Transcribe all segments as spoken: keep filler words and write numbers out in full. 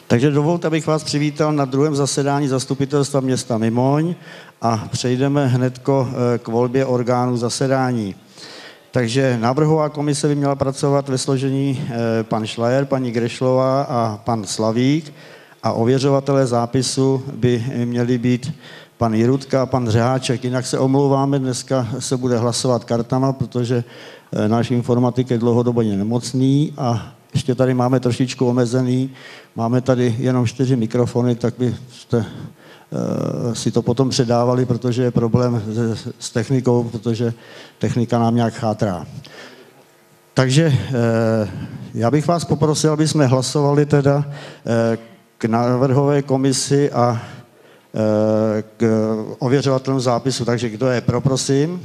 Takže dovolte, abych vás přivítal na druhém zasedání Zastupitelstva města Mimoň a přejdeme hnedko k volbě orgánů zasedání. Takže návrhová komise by měla pracovat ve složení pan Šlajer, paní Grešlová a pan Slavík a ověřovatelé zápisu by měli být pan Jirutka a pan Řeháček. Jinak se omlouváme, dneska se bude hlasovat kartama, protože náš informatik je dlouhodobě nemocný a ještě tady máme trošičku omezený. Máme tady jenom čtyři mikrofony, tak byste uh, si to potom předávali, protože je problém s, s technikou, protože technika nám nějak chátrá. Takže uh, já bych vás poprosil, aby jsme hlasovali teda uh, k návrhové komisi a uh, k ověřovatelům zápisu. Takže kdo je pro, prosím?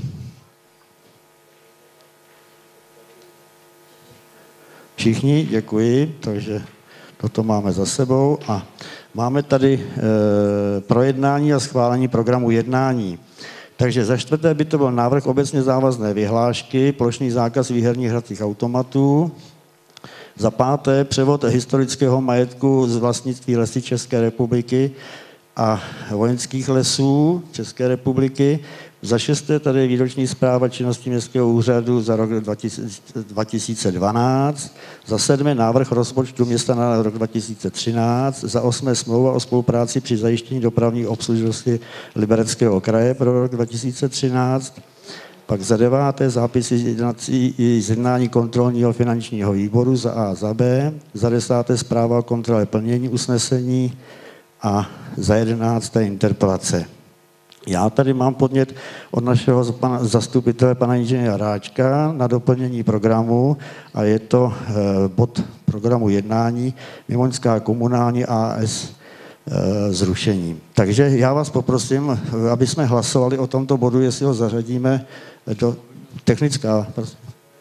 Všichni, děkuji, takže toto máme za sebou a máme tady e, projednání a schválení programu jednání. Takže za čtvrté by to byl návrh obecně závazné vyhlášky, plošný zákaz výherních hracích automatů. Za páté převod historického majetku z vlastnictví Lesy České republiky a vojenských lesů České republiky. Za šesté tady je výroční zpráva činnosti městského úřadu za rok dva tisíce dvanáct. Za sedmé návrh rozpočtu města na rok dva tisíce třináct. Za osmé smlouva o spolupráci při zajištění dopravní obslužnosti Libereckého kraje pro rok dva tisíce třináct. Pak za deváté zápisy z jednání kontrolního finančního výboru za A a za B. Za desáté zpráva o kontrole plnění usnesení a za jedenácté interpelace. Já tady mám podnět od našeho pana, zastupitele, pana inženýra Ráčka, na doplnění programu a je to e, bod programu jednání Mimoňská komunální A S e, zrušení. Takže já vás poprosím, aby jsme hlasovali o tomto bodu, jestli ho zařadíme do technická. Prosím.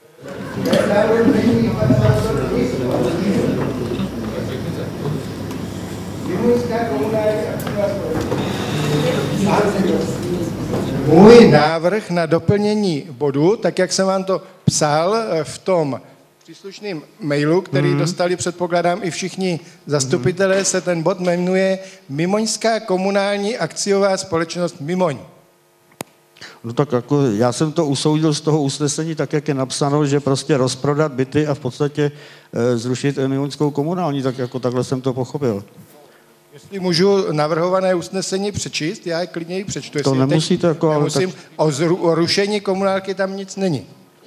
Můj návrh na doplnění bodu, tak jak jsem vám to psal v tom příslušném mailu, který mm. dostali, předpokládám, i všichni zastupitelé, mm. se ten bod jmenuje Mimoňská komunální akciová společnost Mimoň. No tak jako já jsem to usoudil z toho usnesení, tak jak je napsáno, že prostě rozprodat byty a v podstatě e, zrušit Mimoňskou komunální, tak jako takhle jsem to pochopil. Jestli můžu navrhované usnesení přečíst, já je klidně ji přečtu. To nemusíte jako... Nemusím, tak... o, zru, o rušení komunálky tam nic není.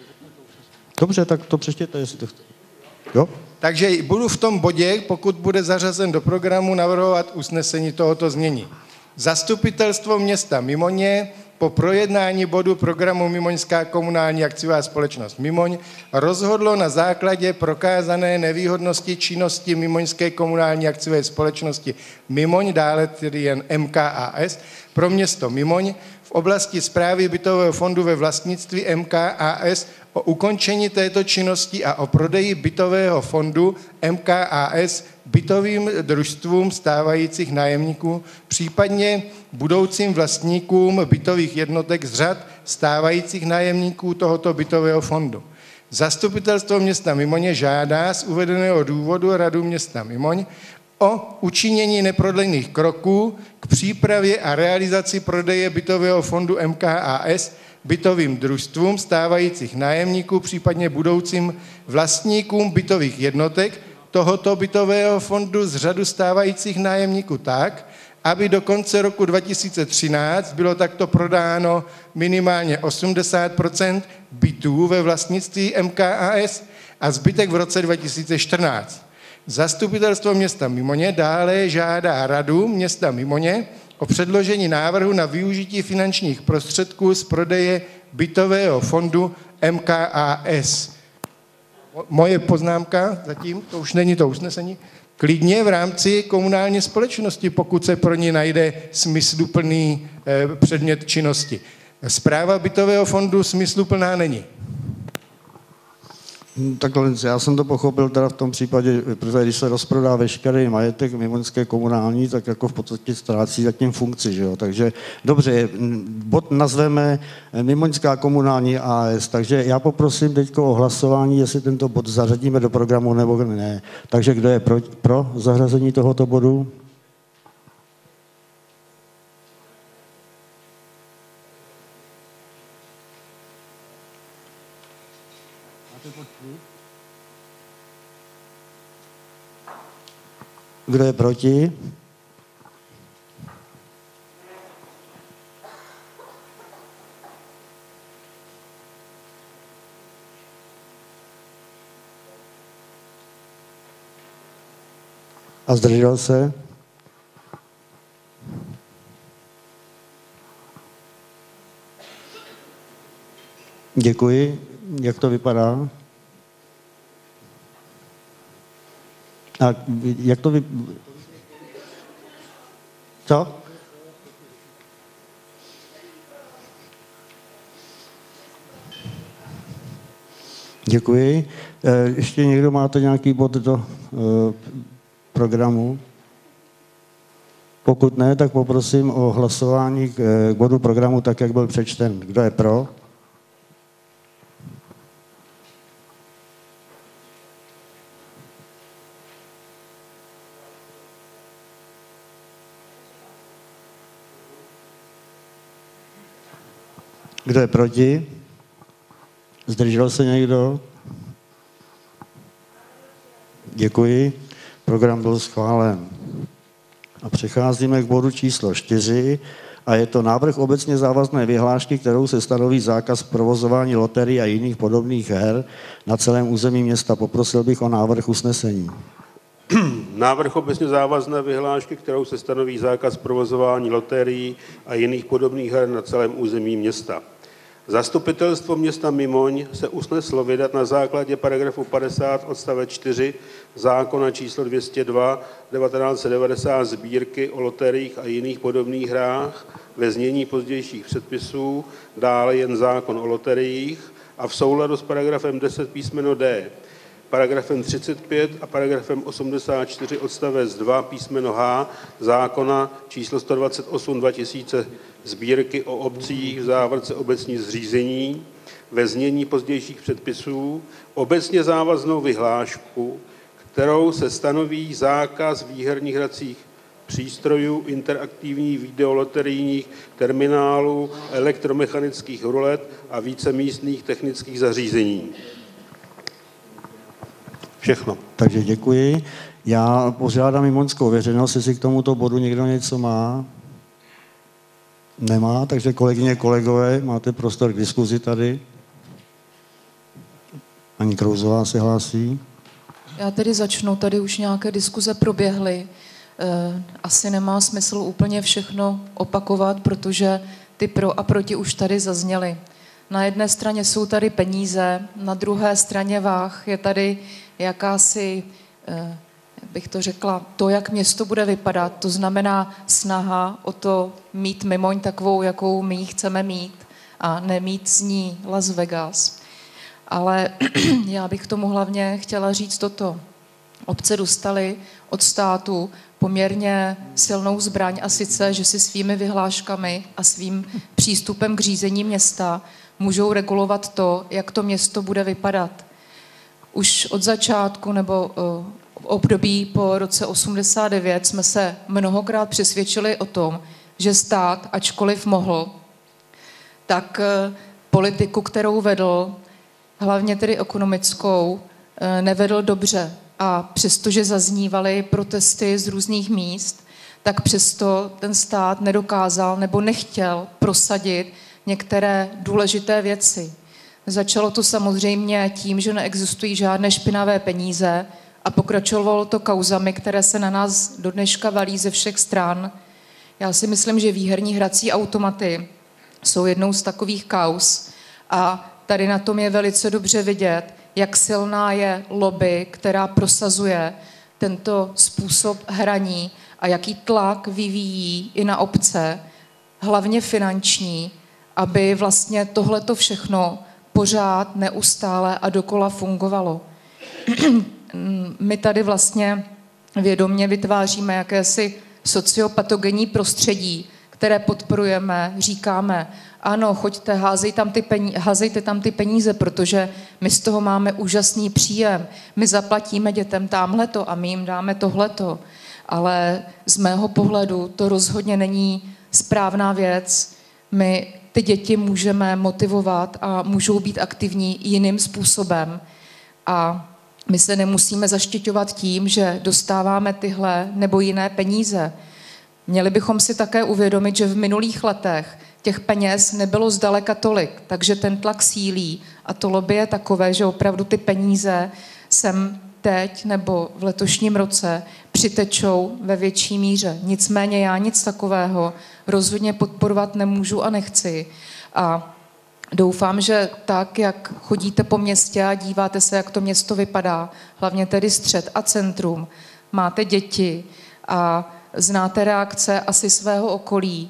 Dobře, tak to přečtěte, jestli to chcete. Jo? Takže budu v tom bodě, pokud bude zařazen do programu, navrhovat usnesení tohoto znění. Zastupitelstvo města Mimoně po projednání bodu programu Mimoňská komunální akciová společnost Mimoň rozhodlo na základě prokázané nevýhodnosti činnosti Mimoňské komunální akciové společnosti Mimoň, dále tedy jen M K A S, pro město Mimoň v oblasti správy bytového fondu ve vlastnictví M K A S o ukončení této činnosti a o prodeji bytového fondu M K A S bytovým družstvům stávajících nájemníků, případně budoucím vlastníkům bytových jednotek z řad stávajících nájemníků tohoto bytového fondu. Zastupitelstvo města Mimoně žádá z uvedeného důvodu Radu města Mimoň o učinění neprodlených kroků k přípravě a realizaci prodeje bytového fondu M K A S bytovým družstvům stávajících nájemníků, případně budoucím vlastníkům bytových jednotek tohoto bytového fondu z řadu stávajících nájemníků tak, aby do konce roku dva tisíce třináct bylo takto prodáno minimálně osmdesát procent bytů ve vlastnictví M K A S a zbytek v roce dva tisíce čtrnáct. Zastupitelstvo města Mimoně dále žádá Radu města Mimoně o předložení návrhu na využití finančních prostředků z prodeje bytového fondu M K A S. Moje poznámka zatím, to už není to usnesení, klidně v rámci komunální společnosti, pokud se pro ní najde smysluplný eh, předmět činnosti. Správa bytového fondu smysluplná není. Takhle, já jsem to pochopil teda v tom případě, protože když se rozprodá veškerý majetek mimoňské komunální, tak jako v podstatě ztrácí zatím funkci, že jo. Takže dobře, bod nazveme Mimoňská komunální A S, takže já poprosím teď o hlasování, jestli tento bod zařadíme do programu nebo ne. Takže kdo je pro, pro zařazení tohoto bodu? Kdo je proti? A zdržel se? Děkuji. Jak to vypadá? A jak to vy... Co? Děkuji. Ještě někdo máte nějaký bod do programu? Pokud ne, tak poprosím o hlasování k bodu programu tak, jak byl přečten. Kdo je pro? Kdo je proti? Zdržel se někdo? Děkuji. Program byl schválen. A přecházíme k bodu číslo čtyři a je to návrh obecně závazné vyhlášky, kterou se stanoví zákaz provozování loterií a jiných podobných her na celém území města. Poprosil bych o návrh usnesení. Návrh obecně závazné vyhlášky, kterou se stanoví zákaz provozování loterií a jiných podobných her na celém území města. Zastupitelstvo města Mimoň se usneslo vydat na základě paragrafu padesát odstavec čtyři zákona číslo dvě stě dva devatenáct set devadesát sbírky o loteriích a jiných podobných hrách ve znění pozdějších předpisů, dále jen zákon o loteriích a v souladu s paragrafem deset písmeno D, paragrafem třicet pět a paragrafem osmdesát čtyři odstavec dva písmeno H zákona číslo sto dvacet osm dva tisíce sbírky o obcích v závorce obecní zřízení ve znění pozdějších předpisů, obecně závaznou vyhlášku, kterou se stanoví zákaz výherních hracích přístrojů, interaktivních videoloterijních terminálů, elektromechanických rulet a vícemístných technických zařízení. Všechno. Takže děkuji. Já požádám mimoňskou veřejnost, jestli k tomuto bodu někdo něco má. Nemá, takže kolegyně, kolegové, máte prostor k diskuzi tady. Paní Krouzová se hlásí. Já tedy začnu, tady už nějaké diskuze proběhly. Asi nemá smysl úplně všechno opakovat, protože ty pro a proti už tady zazněly. Na jedné straně jsou tady peníze, na druhé straně váh je tady jakási, jak bych to řekla, to, jak město bude vypadat. To znamená snaha o to mít Mimoň takovou, jakou my ji chceme mít a nemít z ní Las Vegas. Ale já bych k tomu hlavně chtěla říct toto. Obce dostaly od státu poměrně silnou zbraň a sice, že si svými vyhláškami a svým přístupem k řízení města můžou regulovat to, jak to město bude vypadat. Už od začátku nebo v období po roce osmdesát devět jsme se mnohokrát přesvědčili o tom, že stát, ačkoliv mohl, tak politiku, kterou vedl, hlavně tedy ekonomickou, nevedl dobře. A přestože zaznívaly protesty z různých míst, tak přesto ten stát nedokázal nebo nechtěl prosadit některé důležité věci. Začalo to samozřejmě tím, že neexistují žádné špinavé peníze a pokračovalo to kauzami, které se na nás do dneška valí ze všech stran. Já si myslím, že výherní hrací automaty jsou jednou z takových kauz a tady na tom je velice dobře vidět, jak silná je lobby, která prosazuje tento způsob hraní a jaký tlak vyvíjí i na obce, hlavně finanční, aby vlastně tohleto všechno pořád, neustále a dokola fungovalo. My tady vlastně vědomě vytváříme jakési sociopatogenní prostředí, které podporujeme, říkáme, ano, choďte, házej tam ty peníze, házejte tam ty peníze, protože my z toho máme úžasný příjem, my zaplatíme dětem támhleto a my jim dáme tohleto. Ale z mého pohledu to rozhodně není správná věc. My ty děti můžeme motivovat a můžou být aktivní jiným způsobem. A my se nemusíme zaštiťovat tím, že dostáváme tyhle nebo jiné peníze. Měli bychom si také uvědomit, že v minulých letech těch peněz nebylo zdaleka tolik, takže ten tlak sílí a to lobby je takové, že opravdu ty peníze sem teď nebo v letošním roce přitečou ve větší míře. Nicméně já nic takového rozhodně podporovat nemůžu a nechci. A doufám, že tak, jak chodíte po městě a díváte se, jak to město vypadá, hlavně tedy střed a centrum, máte děti a znáte reakce asi svého okolí,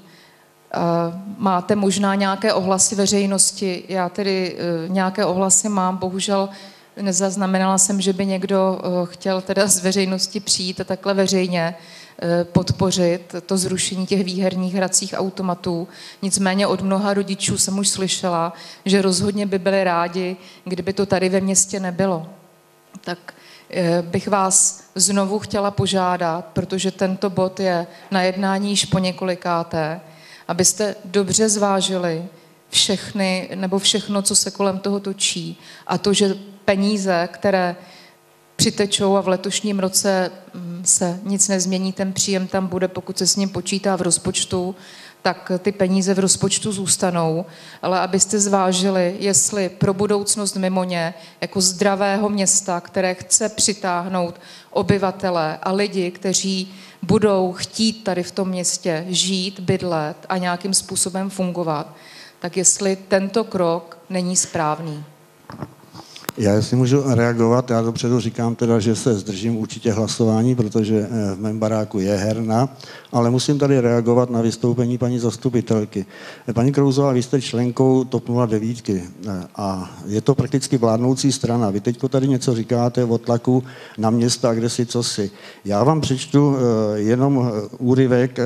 máte možná nějaké ohlasy veřejnosti, já tedy nějaké ohlasy mám, bohužel nezaznamenala jsem, že by někdo chtěl teda z veřejnosti přijít a takhle veřejně podpořit to zrušení těch výherních hracích automatů. Nicméně od mnoha rodičů jsem už slyšela, že rozhodně by byli rádi, kdyby to tady ve městě nebylo. Tak bych vás znovu chtěla požádat, protože tento bod je na jednání již po několikáté, abyste dobře zvážili všechny, nebo všechno, co se kolem toho točí. A to, že peníze, které přitečou a v letošním roce se nic nezmění, ten příjem tam bude, pokud se s ním počítá v rozpočtu, tak ty peníze v rozpočtu zůstanou, ale abyste zvážili, jestli pro budoucnost Mimoně jako zdravého města, které chce přitáhnout obyvatele a lidi, kteří budou chtít tady v tom městě žít, bydlet a nějakým způsobem fungovat, tak jestli tento krok není správný. Já jestli můžu reagovat, já dopředu říkám teda, že se zdržím určitě hlasování, protože v mém baráku je herna, ale musím tady reagovat na vystoupení paní zastupitelky. Paní Krouzová, vy jste členkou TOP nula devět a je to prakticky vládnoucí strana. Vy teďko tady něco říkáte o tlaku na města, kde si cosi. Já vám přečtu jenom úryvek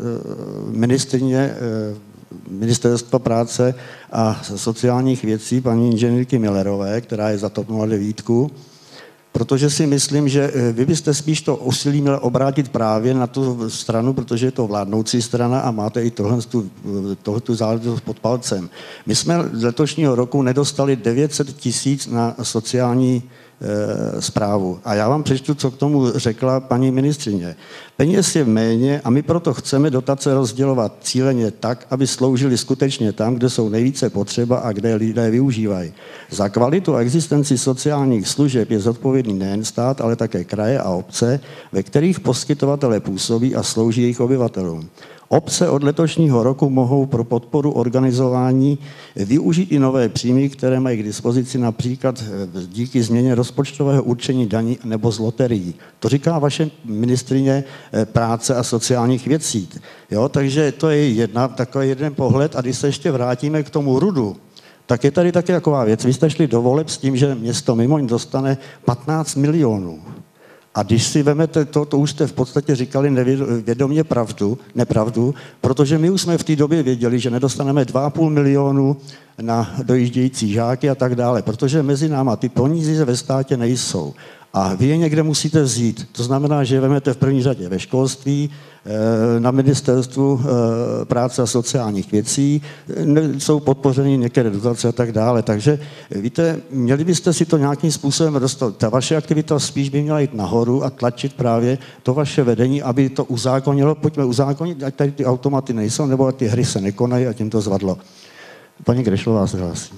ministryně Ministerstva práce a sociálních věcí, paní inženýrky Millerové, která je za TOP nula devět, protože si myslím, že vy byste spíš to úsilí měli obrátit právě na tu stranu, protože je to vládnoucí strana a máte i tohle, tohle tu záležitost pod palcem. My jsme z letošního roku nedostali devět set tisíc na sociální e, správu. A já vám přečtu, co k tomu řekla paní ministryně. Peněz je méně a my proto chceme dotace rozdělovat cíleně tak, aby sloužily skutečně tam, kde jsou nejvíce potřeba a kde lidé využívají. Za kvalitu a existenci sociálních služeb je zodpovědný nejen stát, ale také kraje a obce, ve kterých poskytovatelé působí a slouží jejich obyvatelům. Obce od letošního roku mohou pro podporu organizování využít i nové příjmy, které mají k dispozici například díky změně rozpočtového určení daní nebo z loterií. To říká vaše ministryně práce a sociálních věcí. Jo, takže to je jedna, takový jeden pohled. A když se ještě vrátíme k tomu rudu, tak je tady taky taková věc. Vy jste šli do voleb s tím, že město Mimoň dostane patnáct milionů. A když si vemete to, to už jste v podstatě říkali nevědomě pravdu, nepravdu, protože my už jsme v té době věděli, že nedostaneme dva a půl milionu na dojíždějící žáky a tak dále, protože mezi náma ty peníze ve státě nejsou. A vy je někde musíte vzít. To znamená, že je vemete v první řadě ve školství, na ministerstvu práce a sociálních věcí, jsou podpořeny některé dotace a tak dále. Takže víte, měli byste si to nějakým způsobem dostat. Ta vaše aktivita spíš by měla jít nahoru a tlačit právě to vaše vedení, aby to uzákonilo. Pojďme uzákonit, ať tady ty automaty nejsou, nebo ať ty hry se nekonají a tím to zvadlo. Paní Grešlová se hlásí.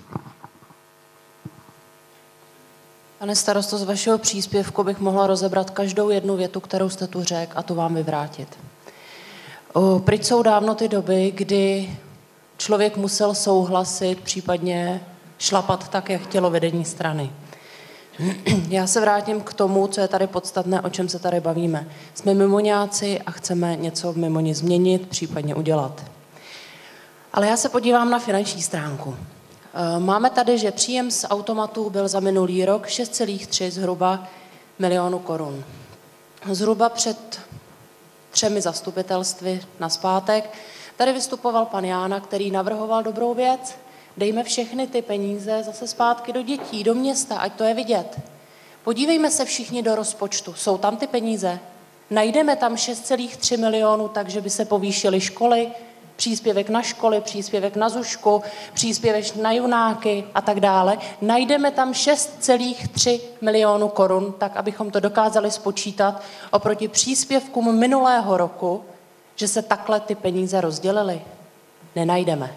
Pane starosto, z vašeho příspěvku bych mohla rozebrat každou jednu větu, kterou jste tu řekl, a to vám vyvrátit. O, pryč jsou dávno ty doby, kdy člověk musel souhlasit, případně šlapat tak, jak chtělo vedení strany. Já se vrátím k tomu, co je tady podstatné, o čem se tady bavíme. Jsme mimoňáci a chceme něco v Mimoni změnit, případně udělat. Ale já se podívám na finanční stránku. Máme tady, že příjem z automatů byl za minulý rok šest celá tři zhruba milionu korun. Zhruba před třemi zastupitelstvy nazpátek tady vystupoval pan Jána, který navrhoval dobrou věc. Dejme všechny ty peníze zase zpátky do dětí, do města, ať to je vidět. Podívejme se všichni do rozpočtu. Jsou tam ty peníze? Najdeme tam šest celá tři milionu, takže by se povýšily školy, příspěvek na školy, příspěvek na zušku, příspěvek na junáky a tak dále. Najdeme tam šest celá tři milionu korun, tak abychom to dokázali spočítat oproti příspěvkům minulého roku, že se takhle ty peníze rozdělily. Nenajdeme.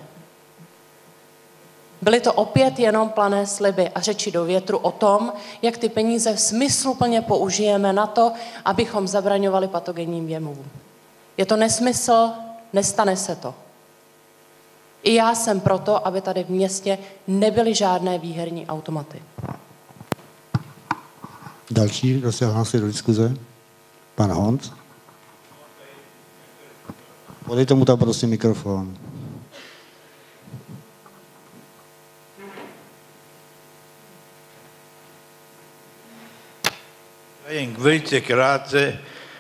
Byly to opět jenom plané sliby a řeči do větru o tom, jak ty peníze smysluplně použijeme na to, abychom zabraňovali patogenním jevům. Je to nesmysl, nestane se to. I já jsem proto, aby tady v městě nebyly žádné výherní automaty. Další, kdo se hlásí do diskuze? Pan Hont. Podejte mu tam prosím mikrofon. Jen velice krátce.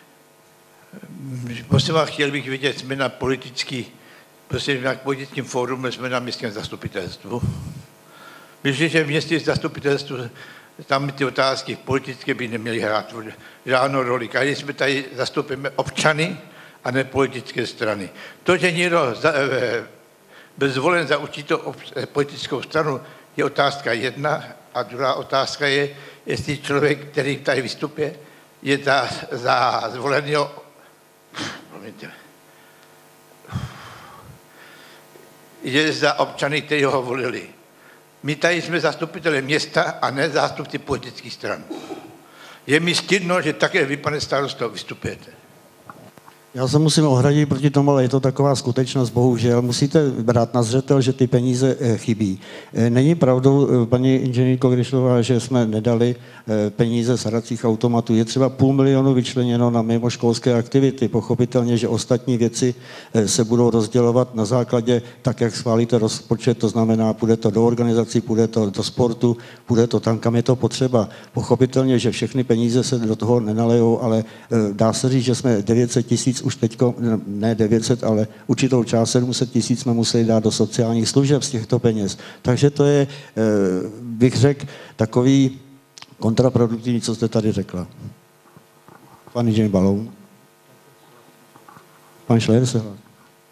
Prosím vás, chtěl bych vidět, jsme na politický, prostě na politickém fórumu, jsme na městském zastupitelstvu. Myslím, že v městském zastupitelstvu tam ty otázky politické by neměly hrát žádnou roli. Když jsme tady zastupujeme občany a ne politické strany. To, že někdo byl zvolen za určitou politickou stranu, je otázka jedna a druhá otázka je, jestli člověk, který tady vystupuje, je za, za zvoleného, promiňte, je za občany, kteří ho volili. My tady jsme zastupitelé města a ne zástupci politických stran. Je mi stydno, že také vy, pane starosto, vystupujete. Já se musím ohradit proti tomu, ale je to taková skutečnost, bohužel. Musíte brát na zřetel, že ty peníze chybí. Není pravdou, paní inženýrko Kryšlová, že jsme nedali peníze z hracích automatů. Je třeba půl milionu vyčleněno na mimoškolské aktivity. Pochopitelně, že ostatní věci se budou rozdělovat na základě tak, jak schválíte rozpočet, to znamená, půjde to do organizací, půjde to do sportu, půjde to tam, kam je to potřeba. Pochopitelně, že všechny peníze se do toho nenalejou, ale dá se říct, že jsme devět set tisíc už teďko, ne devět set, ale určitou část sedm set tisíc jsme museli dát do sociálních služeb z těchto peněz. Takže to je, bych řekl, takový kontraproduktivní, co jste tady řekla. Pan inženýr Baloun. Pan Šlejer se hlásí.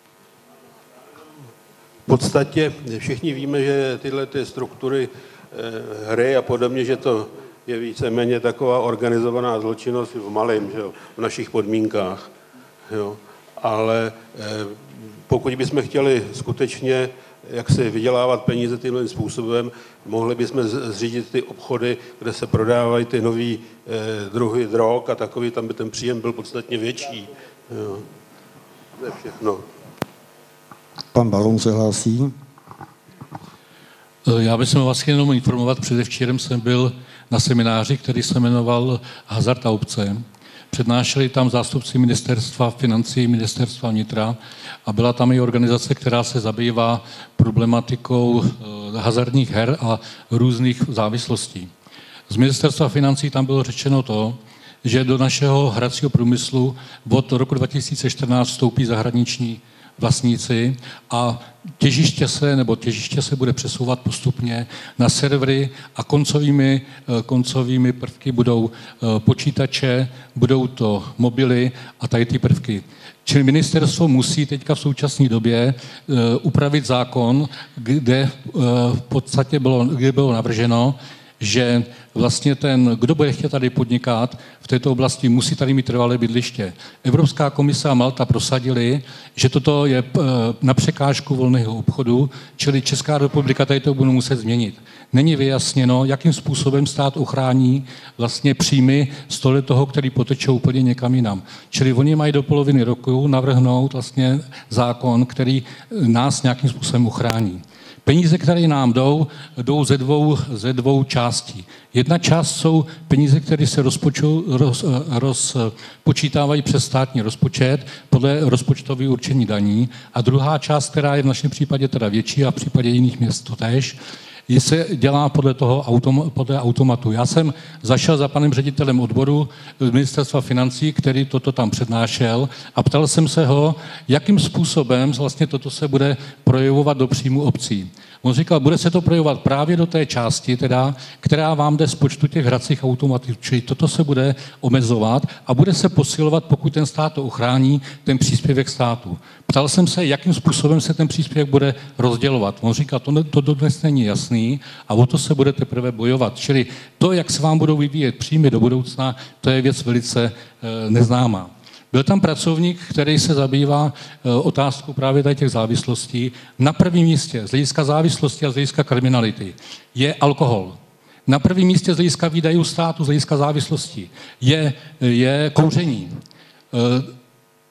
V podstatě všichni víme, že tyhle ty struktury hry a podobně, že to je víceméně taková organizovaná zločinnost v malém, že jo, v našich podmínkách. Jo. Ale pokud bychom chtěli skutečně jak si vydělávat peníze tímhle způsobem, mohli bychom zřídit ty obchody, kde se prodávají ty nový eh, druhy drog a takový, tam by ten příjem byl podstatně větší. Jo. To je všechno. Pan Balon se hlásí. Já bych vás chtěl jenom informovat, předevčírem jsem byl na semináři, který se jmenoval Hazard a obce. Přednášeli tam zástupci ministerstva financí, ministerstva vnitra a byla tam i organizace, která se zabývá problematikou hazardních her a různých závislostí. Z ministerstva financí tam bylo řečeno to, že do našeho hracího průmyslu od roku dva tisíce čtrnáct vstoupí zahraniční vlastníci a těžiště se, nebo těžiště se bude přesouvat postupně na servery a koncovými, koncovými prvky budou počítače, budou to mobily a tady ty prvky. Čili ministerstvo musí teďka v současné době upravit zákon, kde v podstatě bylo, kde bylo navrženo, že vlastně ten, kdo bude chtět tady podnikat v této oblasti, musí tady mít trvalé bydliště. Evropská komise a Malta prosadili, že toto je na překážku volného obchodu, čili Česká republika tady to bude muset změnit. Není vyjasněno, jakým způsobem stát ochrání vlastně příjmy z toho, který potečou úplně někam jinam. Čili oni mají do poloviny roku navrhnout vlastně zákon, který nás nějakým způsobem ochrání. Peníze, které nám jdou, jdou ze dvou, ze dvou částí. Jedna část jsou peníze, které se rozpoču, roz, rozpočítávají přes státní rozpočet podle rozpočtového určení daní a druhá část, která je v našem případě teda větší a v případě jiných měst to též, se dělá podle toho autom, podle automatu. Já jsem zašel za panem ředitelem odboru ministerstva financí, který toto tam přednášel a ptal jsem se ho, jakým způsobem vlastně toto se bude projevovat do příjmu obcí. On říkal, bude se to projevovat právě do té části, teda, která vám jde z počtu těch hracích automatů, čili toto se bude omezovat a bude se posilovat, pokud ten stát to ochrání, ten příspěvek státu. Ptal jsem se, jakým způsobem se ten příspěvek bude rozdělovat. On říkal, to, to dnes není jasný a o to se bude teprve bojovat. Čili to, jak se vám budou vyvíjet příjmy do budoucna, to je věc velice e, neznámá. Byl tam pracovník, který se zabývá e, otázkou právě tady těch závislostí. Na prvním místě z hlediska závislosti a z hlediska kriminality je alkohol. Na prvním místě z hlediska výdajů státu, z hlediska závislosti je, je kouření. E,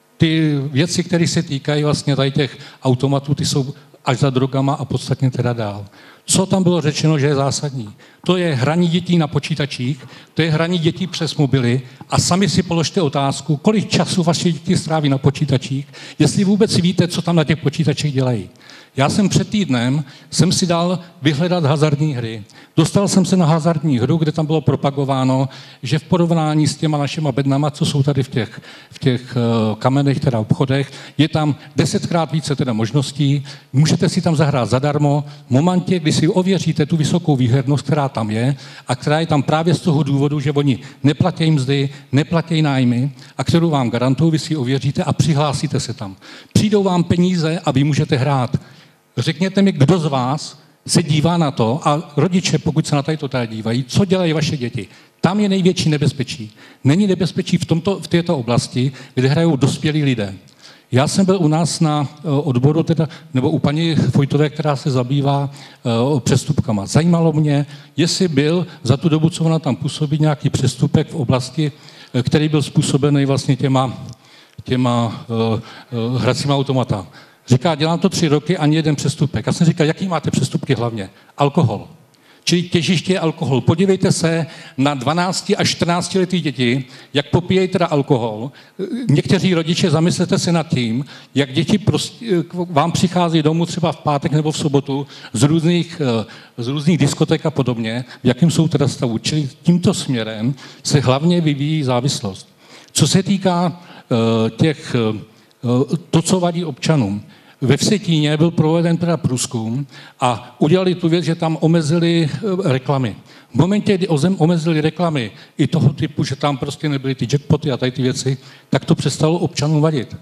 ty věci, které se týkají vlastně tady těch automatů, ty jsou až za drogama a podstatně teda dál. Co tam bylo řečeno, že je zásadní? To je hraní dětí na počítačích, to je hraní dětí přes mobily a sami si položte otázku, kolik času vaše děti stráví na počítačích, jestli vůbec víte, co tam na těch počítačích dělají. Já jsem před týdnem jsem si dal vyhledat hazardní hry. Dostal jsem se na hazardní hru, kde tam bylo propagováno, že v porovnání s těma našima bednama, co jsou tady v těch, v těch uh, kamenech, teda obchodech, je tam desetkrát více teda možností. Můžete si tam zahrát zadarmo v momentě, kdy si ověříte tu vysokou výhernost, která tam je a která je tam právě z toho důvodu, že oni neplatí mzdy, neplatí nájmy a kterou vám garantují, vy si ověříte a přihlásíte se tam. Přijdou vám peníze a vy můžete hrát. Řekněte mi, kdo z vás se dívá na to a rodiče, pokud se na tady to tady dívají, co dělají vaše děti. Tam je největší nebezpečí. Není nebezpečí v, tomto, v této oblasti, kde hrajou dospělí lidé. Já jsem byl u nás na odboru, teda, nebo u paní Fojtové, která se zabývá uh, přestupkama. Zajímalo mě, jestli byl za tu dobu, co ona tam působí, nějaký přestupek v oblasti, který byl způsobený vlastně těma, těma uh, uh, hracíma automatama. Říká, dělám to tři roky, ani jeden přestupek. Já jsem říkal, jaký máte přestupky hlavně? Alkohol. Čili těžiště je alkohol. Podívejte se na dvanácti až čtrnácti letý děti, jak popíjejí teda alkohol. Někteří rodiče, zamyslete se nad tím, jak děti prostě, vám přichází domů třeba v pátek nebo v sobotu z různých, z různých diskotek a podobně, v jakém jsou teda stavu. Čili tímto směrem se hlavně vyvíjí závislost. Co se týká uh, těch, uh, to, co vadí občanům, ve Vsetíně byl proveden teda průzkum a udělali tu věc, že tam omezili reklamy. V momentě, kdy omezili reklamy i toho typu, že tam prostě nebyly ty jackpoty a tady ty věci, tak to přestalo občanům vadit.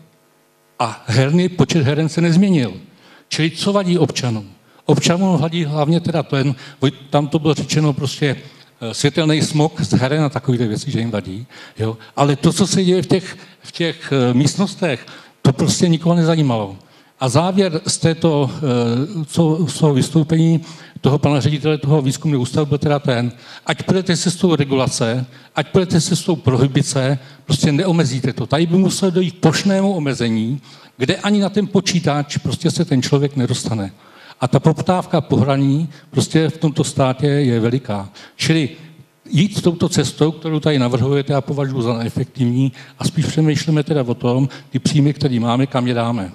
A herny, počet heren se nezměnil. Čili co vadí občanům? Občanům vadí hlavně teda ten, tam to bylo řečeno prostě světelný smog z heren a takové věci, že jim vadí. Jo? Ale to, co se děje v těch, v těch místnostech, to prostě nikoho nezajímalo. A závěr z této co, z toho vystoupení toho pana ředitele toho výzkumného ústavu byl teda ten, ať půjdete cestou regulace, ať půjdete cestou prohibice, prostě neomezíte to. Tady by muselo dojít k plošnému omezení, kde ani na ten počítač prostě se ten člověk nedostane. A ta poptávka po hraní prostě v tomto státě je veliká. Čili jít touto cestou, kterou tady navrhujete, já považuji za neefektivní a spíš přemýšlíme teda o tom, ty příjmy, které máme, kam je dáme.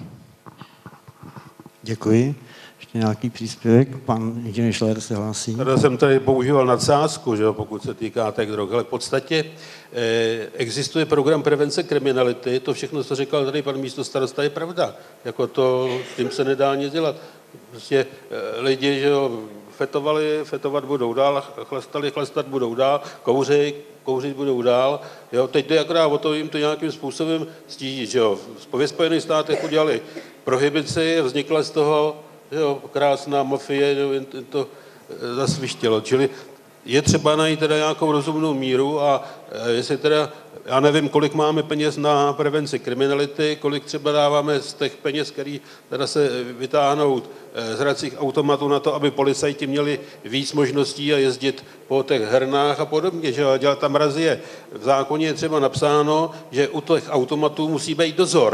Děkuji. Ještě nějaký příspěvek? Pan inženýr Schiller se hlásí. Tady jsem tady používal nadsázku, že jo, pokud se týká těch drog, ale v podstatě eh, existuje program prevence kriminality, to všechno, co říkal tady pan místostarosta, je pravda. Jako to, tím se nedá nic dělat. Prostě eh, lidi, že jo, fetovali, fetovat budou dál, chlastali, chlastat budou dál, kouři, kouřit budou dál. Jo, teď jde akorát o to jim to nějakým způsobem stížit, že jo. Ve Spojených státech udělali prohibici, vznikla z toho, jo, krásná mafie, jo, to zasvištělo. Čili je třeba najít teda nějakou rozumnou míru a jestli teda, já nevím, kolik máme peněz na prevenci kriminality, kolik třeba dáváme z těch peněz, který teda se vytáhnou z hracích automatů na to, aby policajti měli víc možností a jezdit po těch hernách a podobně, že jo, dělat tam razie. V zákoně je třeba napsáno, že u těch automatů musí být dozor.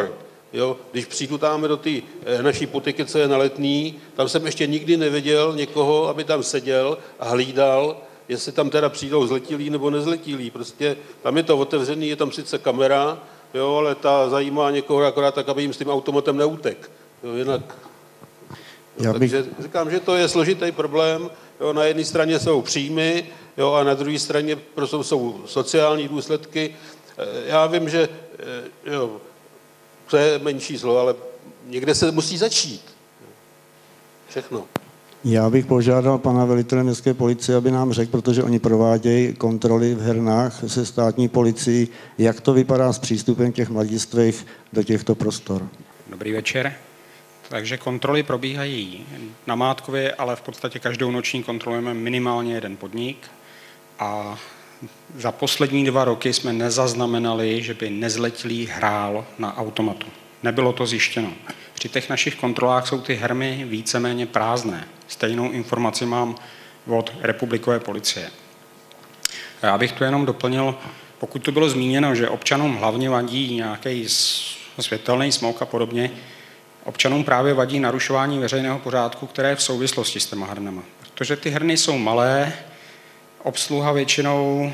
Jo? Když přijdu tam do té naší potyky, co je na Letný, tam jsem ještě nikdy neviděl někoho, aby tam seděl a hlídal, jestli tam teda přijdou zletilí nebo nezletilí. Prostě tam je to otevřený, je tam sice kamera, jo, ale ta zajímá někoho akorát tak, aby jim s tím automatem neutek. Jo, jinak... Jo, bych... Takže říkám, že to je složitý problém. Jo, na jedné straně jsou příjmy, jo, a na druhé straně prostě jsou sociální důsledky. Já vím, že jo, to je menší zlo, ale někde se musí začít. Všechno. Já bych požádal pana velitele městské policie, aby nám řekl, protože oni provádějí kontroly v hernách se státní policií, jak to vypadá s přístupem těch mladistvých do těchto prostor. Dobrý večer. Takže kontroly probíhají na Mátkově, ale v podstatě každou noční kontrolujeme minimálně jeden podnik a za poslední dva roky jsme nezaznamenali, že by nezletilý hrál na automatu. Nebylo to zjištěno. Při těch našich kontrolách jsou ty herny víceméně prázdné. Stejnou informaci mám od republikové policie. A já bych tu jenom doplnil, pokud to bylo zmíněno, že občanům hlavně vadí nějaký světelný smog a podobně, občanům právě vadí narušování veřejného pořádku, které je v souvislosti s těma hernama. Protože ty herny jsou malé, obsluha většinou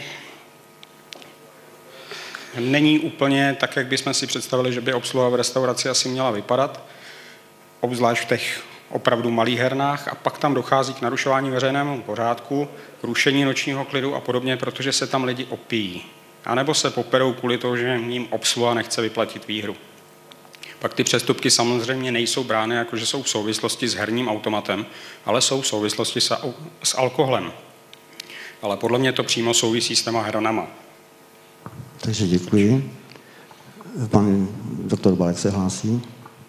není úplně tak, jak bychom si představili, že by obsluha v restauraci asi měla vypadat, obzvlášť v těch opravdu malých hernách, a pak tam dochází k narušování veřejného pořádku, k rušení nočního klidu a podobně, protože se tam lidi opíjí. A nebo se poperou kvůli tomu, že jim obsluha nechce vyplatit výhru. Pak ty přestupky samozřejmě nejsou brány, jako že jsou v souvislosti s herním automatem, ale jsou v souvislosti s, s alkoholem. Ale podle mě to přímo souvisí s těma hernama. Takže děkuji. Pan doktor Balek se hlásí.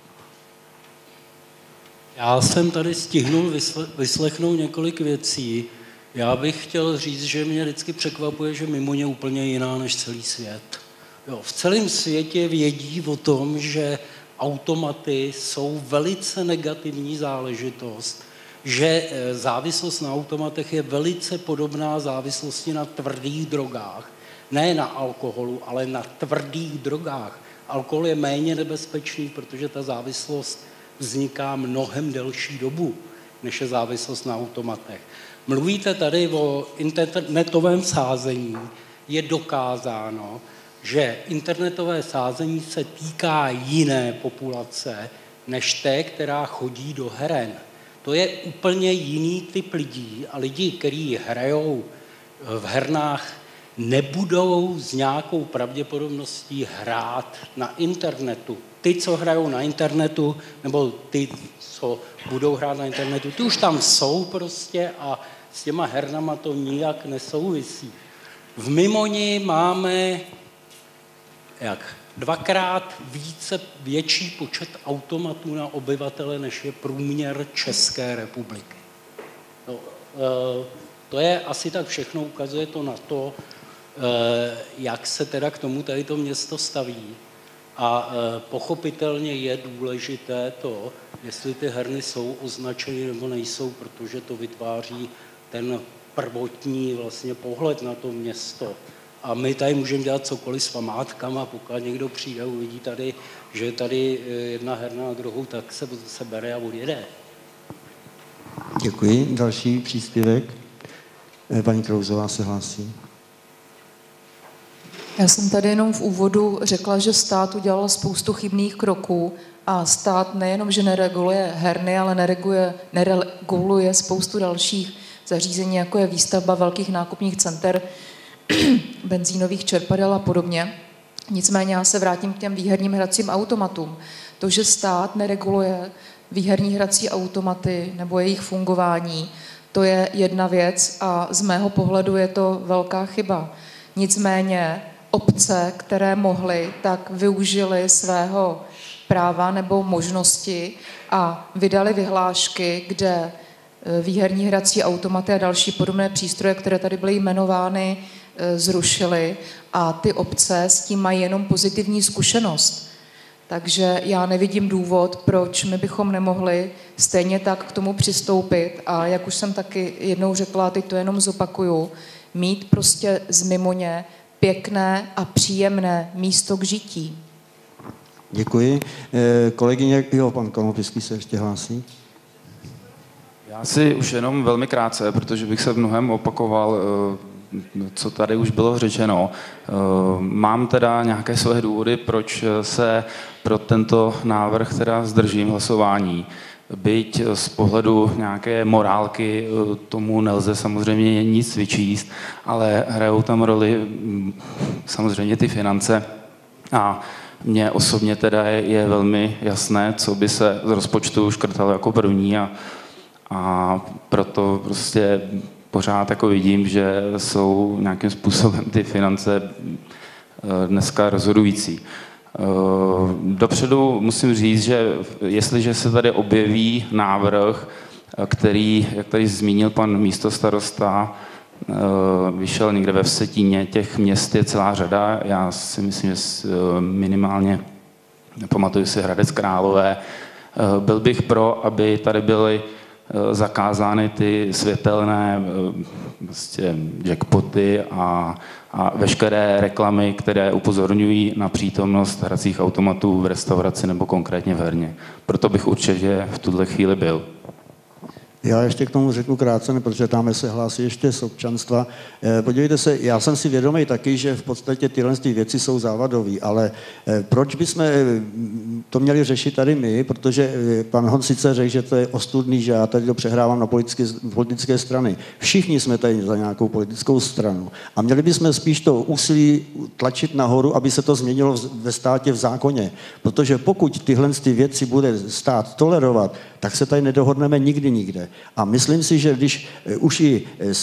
Já jsem tady stihnul vyslechnout několik věcí. Já bych chtěl říct, že mě vždycky překvapuje, že Mimoň je úplně jiná než celý svět. Jo, v celém světě vědí o tom, že automaty jsou velice negativní záležitost, že závislost na automatech je velice podobná závislosti na tvrdých drogách. Ne na alkoholu, ale na tvrdých drogách. Alkohol je méně nebezpečný, protože ta závislost vzniká mnohem delší dobu, než je závislost na automatech. Mluvíte tady o internetovém sázení. Je dokázáno, že internetové sázení se týká jiné populace, než té, která chodí do heren. To je úplně jiný typ lidí a lidi, kteří hrajou v hernách, nebudou s nějakou pravděpodobností hrát na internetu. Ty, co hrajou na internetu, nebo ty, co budou hrát na internetu, ty už tam jsou prostě a s těma hernama to nijak nesouvisí. V Mimoni máme jak dvakrát více větší počet automatů na obyvatele, než je průměr České republiky. No, to je asi tak všechno, ukazuje to na to, jak se teda k tomu tady to město staví. A pochopitelně je důležité to, jestli ty herny jsou označeny nebo nejsou, protože to vytváří ten prvotní vlastně pohled na to město. A my tady můžeme dělat cokoliv s památkama, pokud někdo přijde a uvidí tady, že je tady jedna herna a druhou, tak se, se bere a odjede. Děkuji. Další příspěvek. Paní Krauzová se hlásí. Já jsem tady jenom v úvodu řekla, že stát udělal spoustu chybných kroků a stát nejenom, že nereguluje herny, ale nereguluje, nereguluje spoustu dalších zařízení, jako je výstavba velkých nákupních center, benzínových čerpadel a podobně. Nicméně já se vrátím k těm výherním hracím automatům. To, že stát nereguluje výherní hrací automaty nebo jejich fungování, to je jedna věc a z mého pohledu je to velká chyba. Nicméně obce, které mohly, tak využily svého práva nebo možnosti a vydali vyhlášky, kde výherní hrací automaty a další podobné přístroje, které tady byly jmenovány, zrušily a ty obce s tím mají jenom pozitivní zkušenost. Takže já nevidím důvod, proč my bychom nemohli stejně tak k tomu přistoupit a jak už jsem taky jednou řekla, teď to jenom zopakuju, mít prostě z Mimoně pěkné a příjemné místo k žití. Děkuji. Kolegyně, jo, pan Konopiský se ještě hlásí. Já si už jenom velmi krátce, protože bych se v mnohem opakoval, co tady už bylo řečeno. Mám teda nějaké své důvody, proč se pro tento návrh teda zdržím hlasování. Byť z pohledu nějaké morálky tomu nelze samozřejmě nic vyčíst, ale hrajou tam roli samozřejmě ty finance a mně osobně teda je, je velmi jasné, co by se z rozpočtu škrtalo jako první a, a proto prostě pořád jako vidím, že jsou nějakým způsobem ty finance dneska rozhodující. Dopředu musím říct, že jestliže se tady objeví návrh, který, jak tady zmínil pan místostarosta, vyšel někde ve Vsetíně, těch měst je celá řada, já si myslím, že minimálně, nepamatuju si Hradec Králové, byl bych pro, aby tady byly zakázány ty světelné vlastně jackpoty a, a veškeré reklamy, které upozorňují na přítomnost hracích automatů v restauraci nebo konkrétně v herně. Proto bych určitě v tuhle chvíli byl. Já ještě k tomu řeknu krátce, protože tam se hlásí ještě z občanstva. Podívejte se, já jsem si vědomý taky, že v podstatě tyhle věci jsou závadové, ale proč bychom to měli řešit tady my, protože pan Hon sice řekl, že to je ostudný, že já tady to přehrávám na politické, politické strany. Všichni jsme tady za nějakou politickou stranu a měli bychom spíš to úsilí tlačit nahoru, aby se to změnilo ve státě v zákoně, protože pokud tyhle věci bude stát tolerovat, tak se tady nedohodneme nikdy nikde. A myslím si, že když už i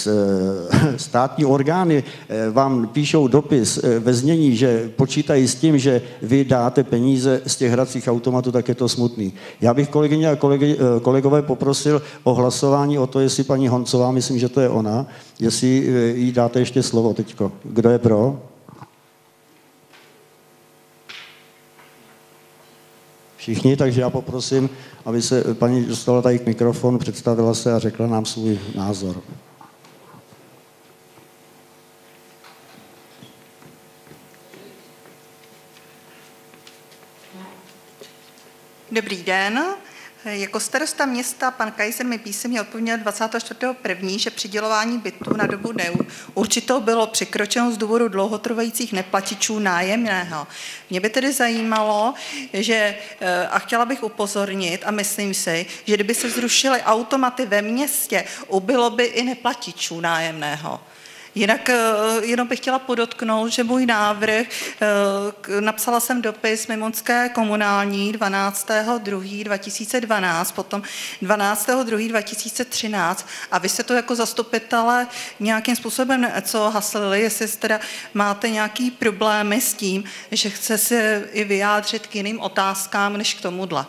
státní orgány vám píšou dopis ve znění, že počítají s tím, že vy dáte peníze z těch hracích automatů, tak je to smutný. Já bych kolegyně a kolegy, kolegové poprosil o hlasování o to, jestli paní Honcová, myslím, že to je ona, jestli jí dáte ještě slovo teďko. Kdo je pro? Všichni, takže já poprosím, aby se paní dostala tady k mikrofonu, představila se a řekla nám svůj názor. Dobrý den. Jako starosta města pan Kaiser mi písemně odpověděl dvacátého čtvrtého prvního že přidělování bytů na dobu neurčitou bylo překročeno z důvodu dlouhotrvajících neplatičů nájemného. Mě by tedy zajímalo, že, a chtěla bych upozornit, a myslím si, že kdyby se zrušily automaty ve městě, ubylo by i neplatičů nájemného. Jinak jenom bych chtěla podotknout, že můj návrh, napsala jsem dopis Mimoňské komunální dvanáctého druhého dva tisíce dvanáct, potom dvanáctého druhého dva tisíce třináct a vy se to jako zastupitelé nějakým způsobem co haslili, jestli teda máte nějaký problémy s tím, že chce se i vyjádřit k jiným otázkám, než k tomuhle.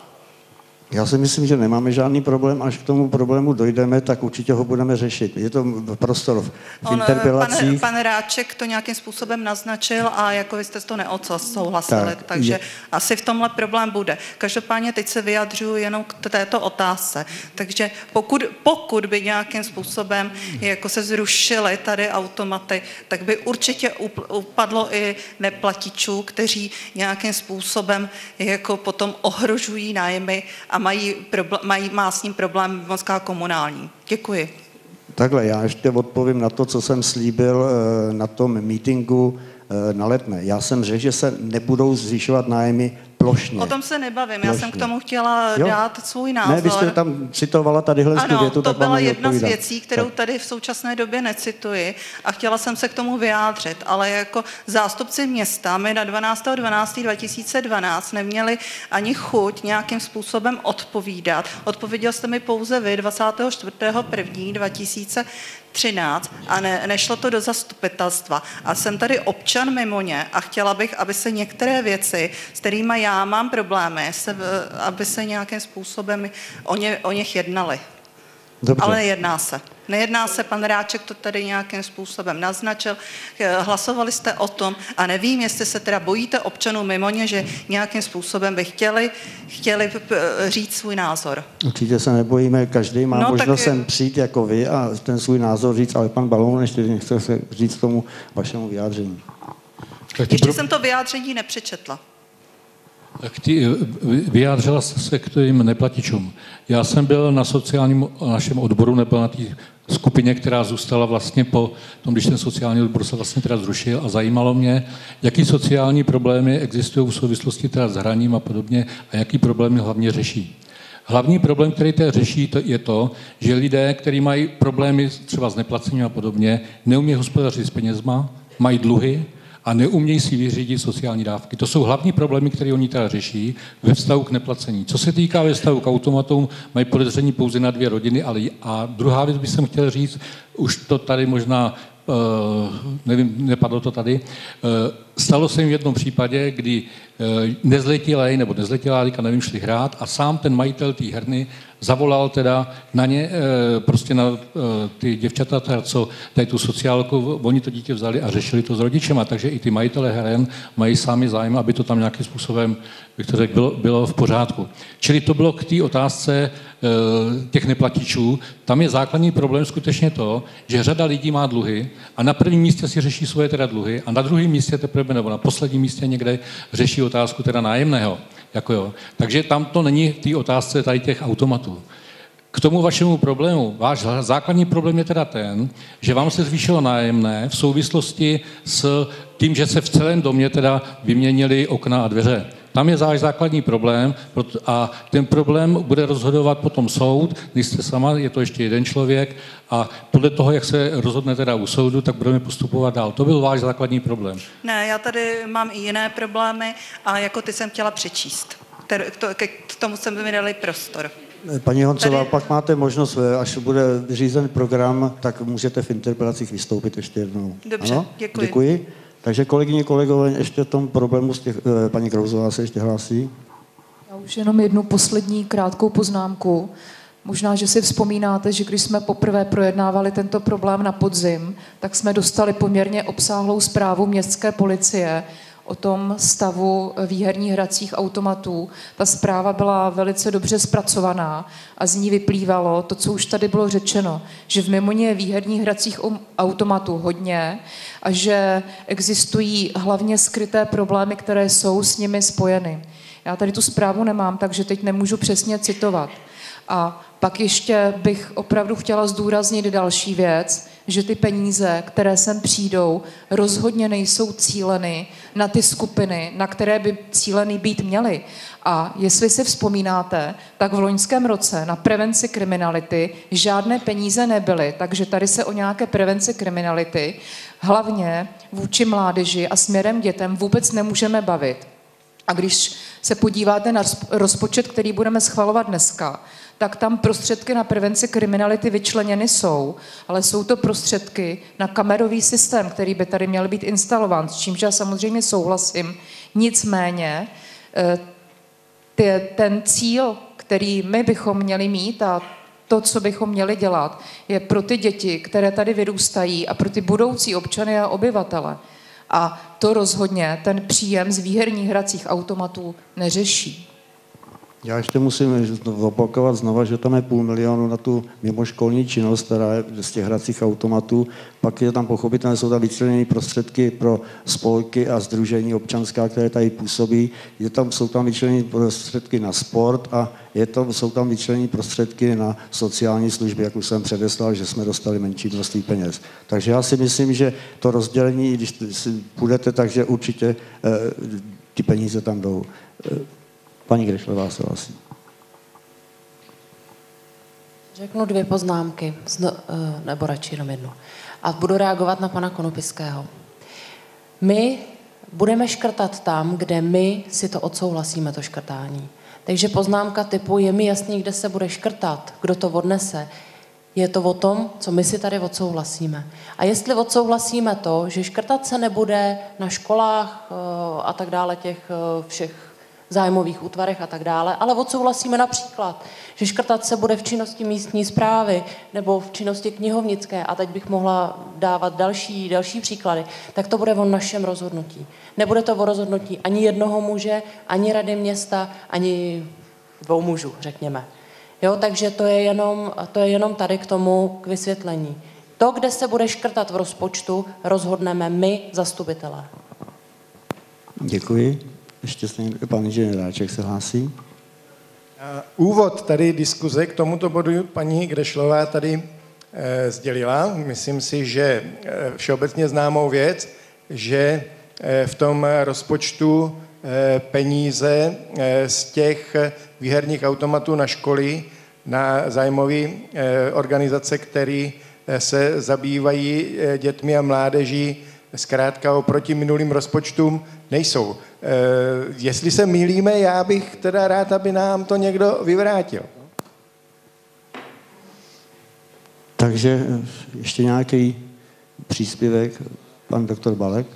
Já si myslím, že nemáme žádný problém, až k tomu problému dojdeme, tak určitě ho budeme řešit. Je to prostor v On, interpelacích. Pan, pan Ráček to nějakým způsobem naznačil a jako vy jste to neodsouhlasili, tak, takže je. Asi v tomhle problém bude. Každopádně teď se vyjadřuju jenom k této otázce. Takže pokud, pokud by nějakým způsobem jako se zrušily tady automaty, tak by určitě upadlo i neplatičů, kteří nějakým způsobem jako potom ohrožují nájmy a mají, mají, má s ním problém Mimoňská komunální. Děkuji. Takhle, já ještě odpovím na to, co jsem slíbil na tom meetingu na Letné. Já jsem řekl, že se nebudou zvyšovat nájmy plošně. O tom se nebavím, plošně. Já jsem k tomu chtěla jo. dát svůj názor. Ne, vy jste tam citovala tadyhle ano, větu, to tak vám byla jedna odpovídat. z věcí, kterou tak. tady v současné době necituji a chtěla jsem se k tomu vyjádřit, ale jako zástupci města my na dvanáctého dvanáctého dva tisíce dvanáct neměli ani chuť nějakým způsobem odpovídat. Odpověděl jste mi pouze vy dvacátého čtvrtého prvního dva tisíce třináct a ne, nešlo to do zastupitelstva. A jsem tady občan Mimoně a chtěla bych, aby se některé věci, s kterými já mám problémy, se, aby se nějakým způsobem o, ně, o něch jednali. Dobře. Ale nejedná se. Nejedná se, pan Ráček to tady nějakým způsobem naznačil, hlasovali jste o tom a nevím, jestli se teda bojíte občanů Mimoně, že nějakým způsobem by chtěli, chtěli říct svůj názor. Určitě se nebojíme, každý má no, možnost tak... sem přijít jako vy a ten svůj názor říct, ale pan Balón ještě nechce se říct tomu vašemu vyjádření. Ještě jsem to vyjádření nepřečetla. K tý, vyjádřila jste se k těm neplatičům. Já jsem byl na sociálním našem odboru, nebo na té skupině, která zůstala vlastně po tom, když ten sociální odbor se vlastně teda zrušil, a zajímalo mě, jaký sociální problémy existují v souvislosti teda s hraním a podobně a jaký problémy hlavně řeší. Hlavní problém, který to řeší, to je to, že lidé, kteří mají problémy třeba s neplacením a podobně, neumějí hospodařit s penězma, mají dluhy a neumějí si vyřídit sociální dávky. To jsou hlavní problémy, které oni teda řeší ve vztahu k neplacení. Co se týká ve vztahu k automatům, mají podezření pouze na dvě rodiny, ale a druhá věc bych jsem chtěl říct, už to tady možná, uh, nevím, nepadlo to tady, uh, stalo se jim v jednom případě, kdy uh, nezletilej, nebo nezletilá dika, nevím, šli hrát a sám ten majitel té herny zavolal teda na ně, prostě na ty děvčata, co tady tu sociálku, oni to dítě vzali a řešili to s rodičema, takže i ty majitele heren mají sami zájem, aby to tam nějakým způsobem, bych to řekl, bylo, bylo v pořádku. Čili to bylo k té otázce těch neplatičů. Tam je základní problém skutečně to, že řada lidí má dluhy a na prvním místě si řeší svoje teda dluhy a na druhém místě teprve, nebo na posledním místě někde řeší otázku teda nájemného. Jako jo. Takže tam to není v té otázce tady těch automatů. K tomu vašemu problému, váš základní problém je teda ten, že vám se zvýšilo nájemné v souvislosti s tím, že se v celém domě teda vyměnili okna a dveře. Tam je váš základní problém a ten problém bude rozhodovat potom soud, když jste sama, je to ještě jeden člověk a podle toho, jak se rozhodne teda u soudu, tak budeme postupovat dál. To byl váš základní problém. Ne, já tady mám i jiné problémy a jako ty jsem chtěla přečíst. K tomu jsme mi dali prostor. Paní Honcová, tady... pak máte možnost, až bude vyřízen program, tak můžete v interpelacích vystoupit ještě jednou. Dobře, ano? děkuji. Děkuji. Takže kolegyně, kolegové, ještě v tom problému z těch, paní Krausová se ještě hlásí. Já už jenom jednu poslední krátkou poznámku. Možná, že si vzpomínáte, že když jsme poprvé projednávali tento problém na podzim, tak jsme dostali poměrně obsáhlou zprávu městské policie o tom stavu výherních hracích automatů. Ta zpráva byla velice dobře zpracovaná a z ní vyplývalo to, co už tady bylo řečeno, že v Mimoně je výherních hracích automatů hodně a že existují hlavně skryté problémy, které jsou s nimi spojeny. Já tady tu zprávu nemám, takže teď nemůžu přesně citovat. A pak ještě bych opravdu chtěla zdůraznit další věc, že ty peníze, které sem přijdou, rozhodně nejsou cíleny na ty skupiny, na které by cíleny být měly. A jestli si vzpomínáte, tak v loňském roce na prevenci kriminality žádné peníze nebyly, takže tady se o nějaké prevenci kriminality, hlavně vůči mládeži a směrem dětem vůbec nemůžeme bavit. A když se podíváte na rozpočet, který budeme schvalovat dneska, tak tam prostředky na prevenci kriminality vyčleněny jsou, ale jsou to prostředky na kamerový systém, který by tady měl být instalován, s čímž já samozřejmě souhlasím. Nicméně ten cíl, který my bychom měli mít a to, co bychom měli dělat, je pro ty děti, které tady vyrůstají a pro ty budoucí občany a obyvatele. A to rozhodně ten příjem z výherních hracích automatů neřeší. Já ještě musím opakovat znova, že tam je půl milionu na tu mimoškolní činnost, která je z těch hracích automatů. Pak je tam pochopitelně, jsou tam vyčleněné prostředky pro spolky a sdružení občanská, které tady působí. Je tam, jsou tam vyčleněné prostředky na sport a je to, jsou tam vyčleněné prostředky na sociální služby, jak už jsem předeslal, že jsme dostali menší množství peněz. Takže já si myslím, že to rozdělení, když si půjdete, takže určitě eh, ty peníze tam jdou. Paní Grešlová se hlásí. Řeknu dvě poznámky, nebo radši jenom jednu. A budu reagovat na pana Konopiského. My budeme škrtat tam, kde my si to odsouhlasíme, to škrtání. Takže poznámka typu je mi jasný, kde se bude škrtat, kdo to odnese. Je to o tom, co my si tady odsouhlasíme. A jestli odsouhlasíme to, že škrtat se nebude na školách a tak dále, těch všech zájmových útvarech a tak dále, ale odsouhlasíme například, že škrtat se bude v činnosti místní správy nebo v činnosti knihovnické a teď bych mohla dávat další, další příklady, tak to bude o našem rozhodnutí. Nebude to o rozhodnutí ani jednoho muže, ani rady města, ani dvou mužů, řekněme. Jo, takže to je, jenom, to je jenom tady k tomu k vysvětlení. To, kde se bude škrtat v rozpočtu, rozhodneme my, zastupitelé. Děkuji. ještě pan inženýr Ráček se hlásí. Úvod tady diskuze k tomuto bodu paní Grešlová tady e, sdělila. Myslím si, že e, všeobecně známou věc, že e, v tom rozpočtu e, peníze e, z těch výherních automatů na školy, na zájmové e, organizace, které e, se zabývají e, dětmi a mládeží, zkrátka oproti minulým rozpočtům nejsou. E, jestli se mýlíme, já bych teda rád, aby nám to někdo vyvrátil. Takže ještě nějaký příspěvek, pan doktor Balek.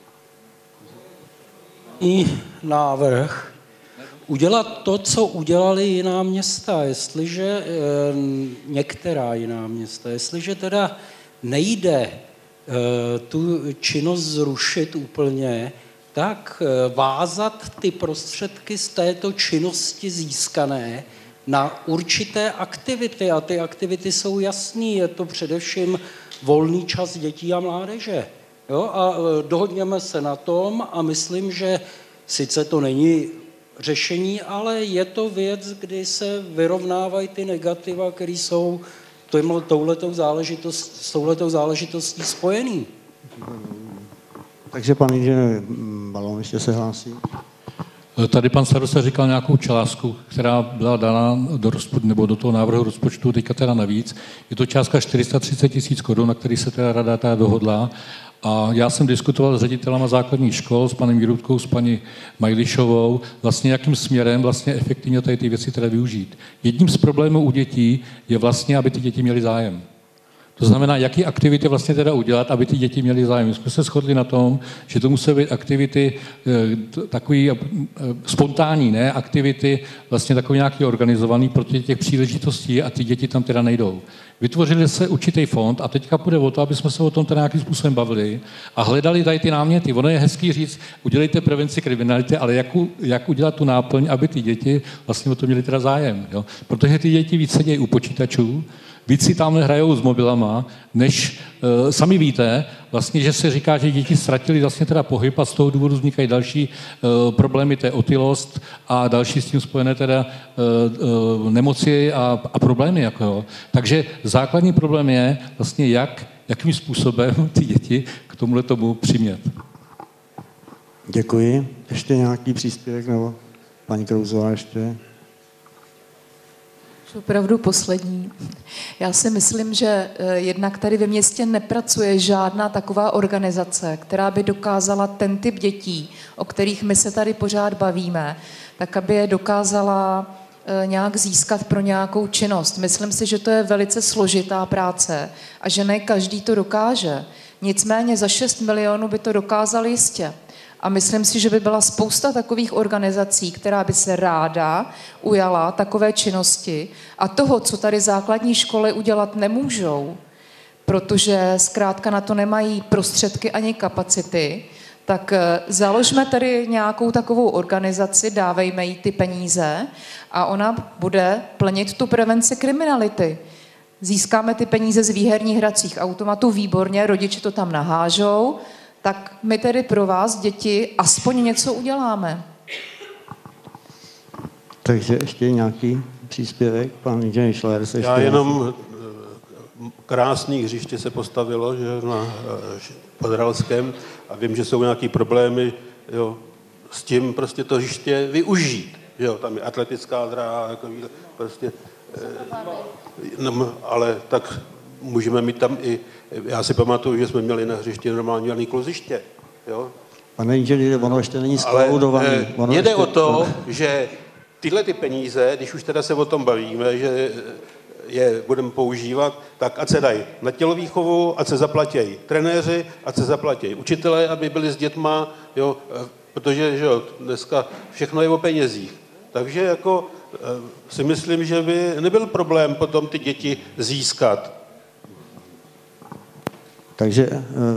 I návrh udělat to, co udělali jiná města, jestliže e, některá jiná města, jestliže teda nejde tu činnost zrušit úplně, tak vázat ty prostředky z této činnosti získané na určité aktivity. A ty aktivity jsou jasný, je to především volný čas dětí a mládeže. Jo? A dohodněme se na tom a myslím, že sice to není řešení, ale je to věc, kdy se vyrovnávají ty negativa, které jsou touhletou záležitost, s touhletou záležitostí spojený. Takže pan inženýr Balon ještě se hlásí. Tady pan starosta říkal nějakou částku, která byla dána do, rozpo, nebo do toho návrhu rozpočtu, teďka teda navíc. Je to částka čtyři sta třicet tisíc korun, na který se teda rada teda dohodla. A já jsem diskutoval s ředitelama základních škol, s panem Jirutkou, s paní Majlišovou, vlastně jakým směrem vlastně efektivně tady ty věci teda využít. Jedním z problémů u dětí je vlastně, aby ty děti měly zájem. To znamená, jaký aktivity vlastně teda udělat, aby ty děti měly zájem. My jsme se shodli na tom, že to musí být aktivity takový spontánní, ne? Aktivity vlastně takový nějaký organizovaný, protože těch příležitostí a ty děti tam teda nejdou. Vytvořili se určitý fond a teďka půjde o to, aby jsme se o tom teda nějakým způsobem bavili a hledali tady ty náměty. Ono je hezký říct, udělejte prevenci kriminality, ale jak, jak udělat tu náplň, aby ty děti vlastně o to měly teda zájem. Jo? Protože ty děti víc sedějí u počítačů, víc si tamhle hrajou s mobilama, než uh, sami víte, vlastně, že se říká, že děti ztratili vlastně teda pohyb a z toho důvodu vznikají další uh, problémy, to je otylost a další s tím spojené teda uh, uh, nemoci a, a problémy. Jako jo. Takže základní problém je vlastně, jak, jakým způsobem ty děti k tomuhle tomu přimět. Děkuji. Ještě nějaký příspěvek, nebo paní Krouzová ještě? Opravdu poslední. Já si myslím, že jednak tady ve městě nepracuje žádná taková organizace, která by dokázala ten typ dětí, o kterých my se tady pořád bavíme, tak aby je dokázala nějak získat pro nějakou činnost. Myslím si, že to je velice složitá práce a že ne každý to dokáže. Nicméně za šest milionů by to dokázal jistě. A myslím si, že by byla spousta takových organizací, která by se ráda ujala takové činnosti a toho, co tady základní školy udělat nemůžou, protože zkrátka na to nemají prostředky ani kapacity, tak založme tady nějakou takovou organizaci, dávejme jí ty peníze a ona bude plnit tu prevenci kriminality. Získáme ty peníze z výherních hracích automatů, výborně, rodiče to tam nahážou, tak my tedy pro vás, děti, aspoň něco uděláme. Takže ještě nějaký příspěvek? Pan inženýr Schleier se ještě... Já jenom krásný hřiště se postavilo, že na Podralském a vím, že jsou nějaký problémy, jo, s tím prostě to hřiště využít. Jo, tam je atletická dráha, prostě, no, ale tak můžeme mít tam i, já si pamatuju, že jsme měli na hřišti normálně mělný kluziště, jo. Pane inženýře, ono ještě není skloudovaný. Ale jde ještě... o to, že tyhle ty peníze, když už teda se o tom bavíme, že je budeme používat, tak ať se dají na tělovýchovu, ať se zaplatějí trenéři, ať se zaplatějí učitelé, aby byli s dětma, jo, protože že jo, dneska všechno je o penězích. Takže jako si myslím, že by nebyl problém potom ty děti získat. Takže...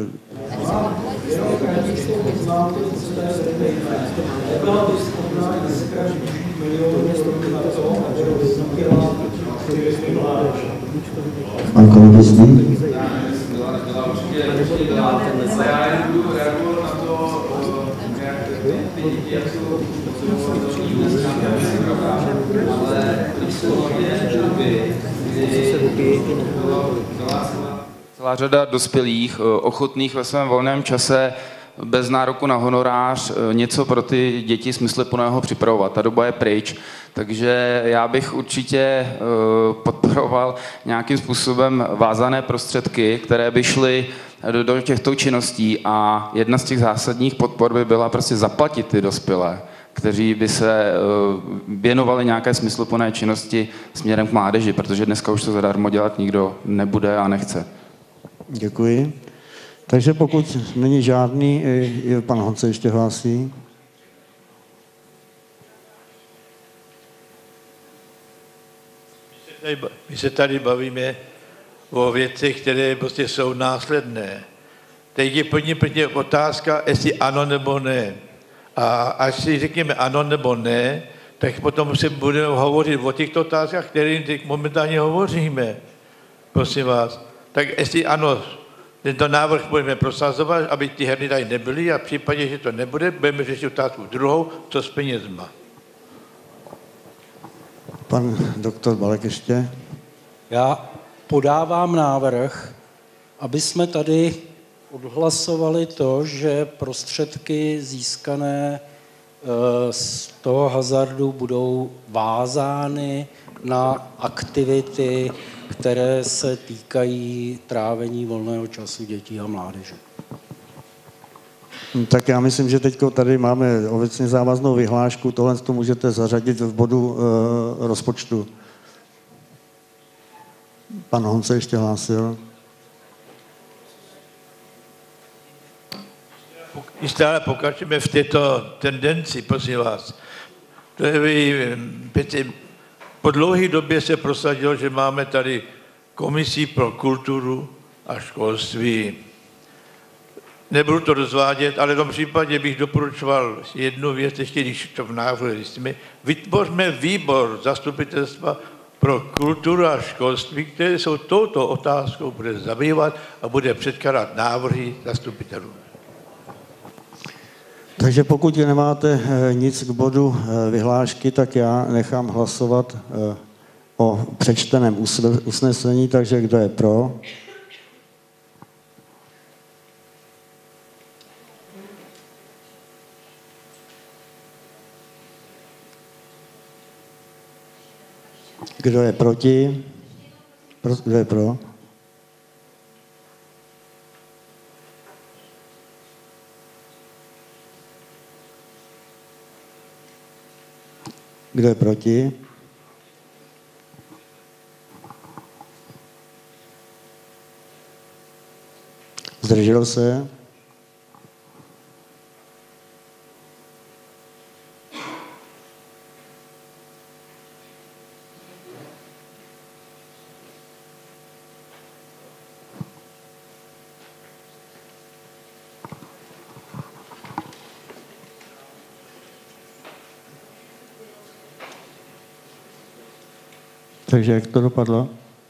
Pan Kolobisný. Já jen budu reagovat na to, jak ty děti Celá řada dospělých, ochotných ve svém volném čase bez nároku na honorář něco pro ty děti smysluplného připravovat. Ta doba je pryč, takže já bych určitě podporoval nějakým způsobem vázané prostředky, které by šly do, do těchto činností, a jedna z těch zásadních podpor by byla prostě zaplatit ty dospělé, kteří by se věnovali nějaké smysluplné činnosti směrem k mládeži, protože dneska už to zadarmo dělat nikdo nebude a nechce. Děkuji. Takže pokud není žádný, pan Honce ještě hlásí. My se tady bavíme o věcech, které prostě jsou následné. Teď je první, první otázka, jestli ano nebo ne. A až si řekněme ano nebo ne, tak potom se budeme hovořit o těchto otázkách, které teď momentálně hovoříme. Prosím vás. Tak jestli ano, tento návrh budeme prosazovat, aby ty herny tady nebyly, a v případě, že to nebude, budeme řešit otázku druhou, co s penězma. Pan doktor Balek ještě. Já podávám návrh, aby jsme tady odhlasovali to, že prostředky získané z toho hazardu budou vázány na aktivity, které se týkají trávení volného času dětí a mládeže. Tak já myslím, že teď tady máme obecně závaznou vyhlášku, tohle to můžete zařadit v bodu e, rozpočtu. Pan Honce ještě hlásil. My stále pokračujeme v této tendenci, prosím vás. To je, po dlouhé době se prosadilo, že máme tady komisi pro kulturu a školství. Nebudu to rozvádět, ale v tom případě bych doporučoval jednu věc, ještě když to v návrhu listíme. Vytvořme výbor zastupitelstva pro kulturu a školství, které jsou touto otázkou bude zabývat a bude předkládat návrhy zastupitelů. Takže pokud nemáte nic k bodu vyhlášky, tak já nechám hlasovat o přečteném usnesení, takže kdo je pro? Kdo je proti? Kdo je pro? Kdo je proti? Zdržel se? Takže jak to dopadlo?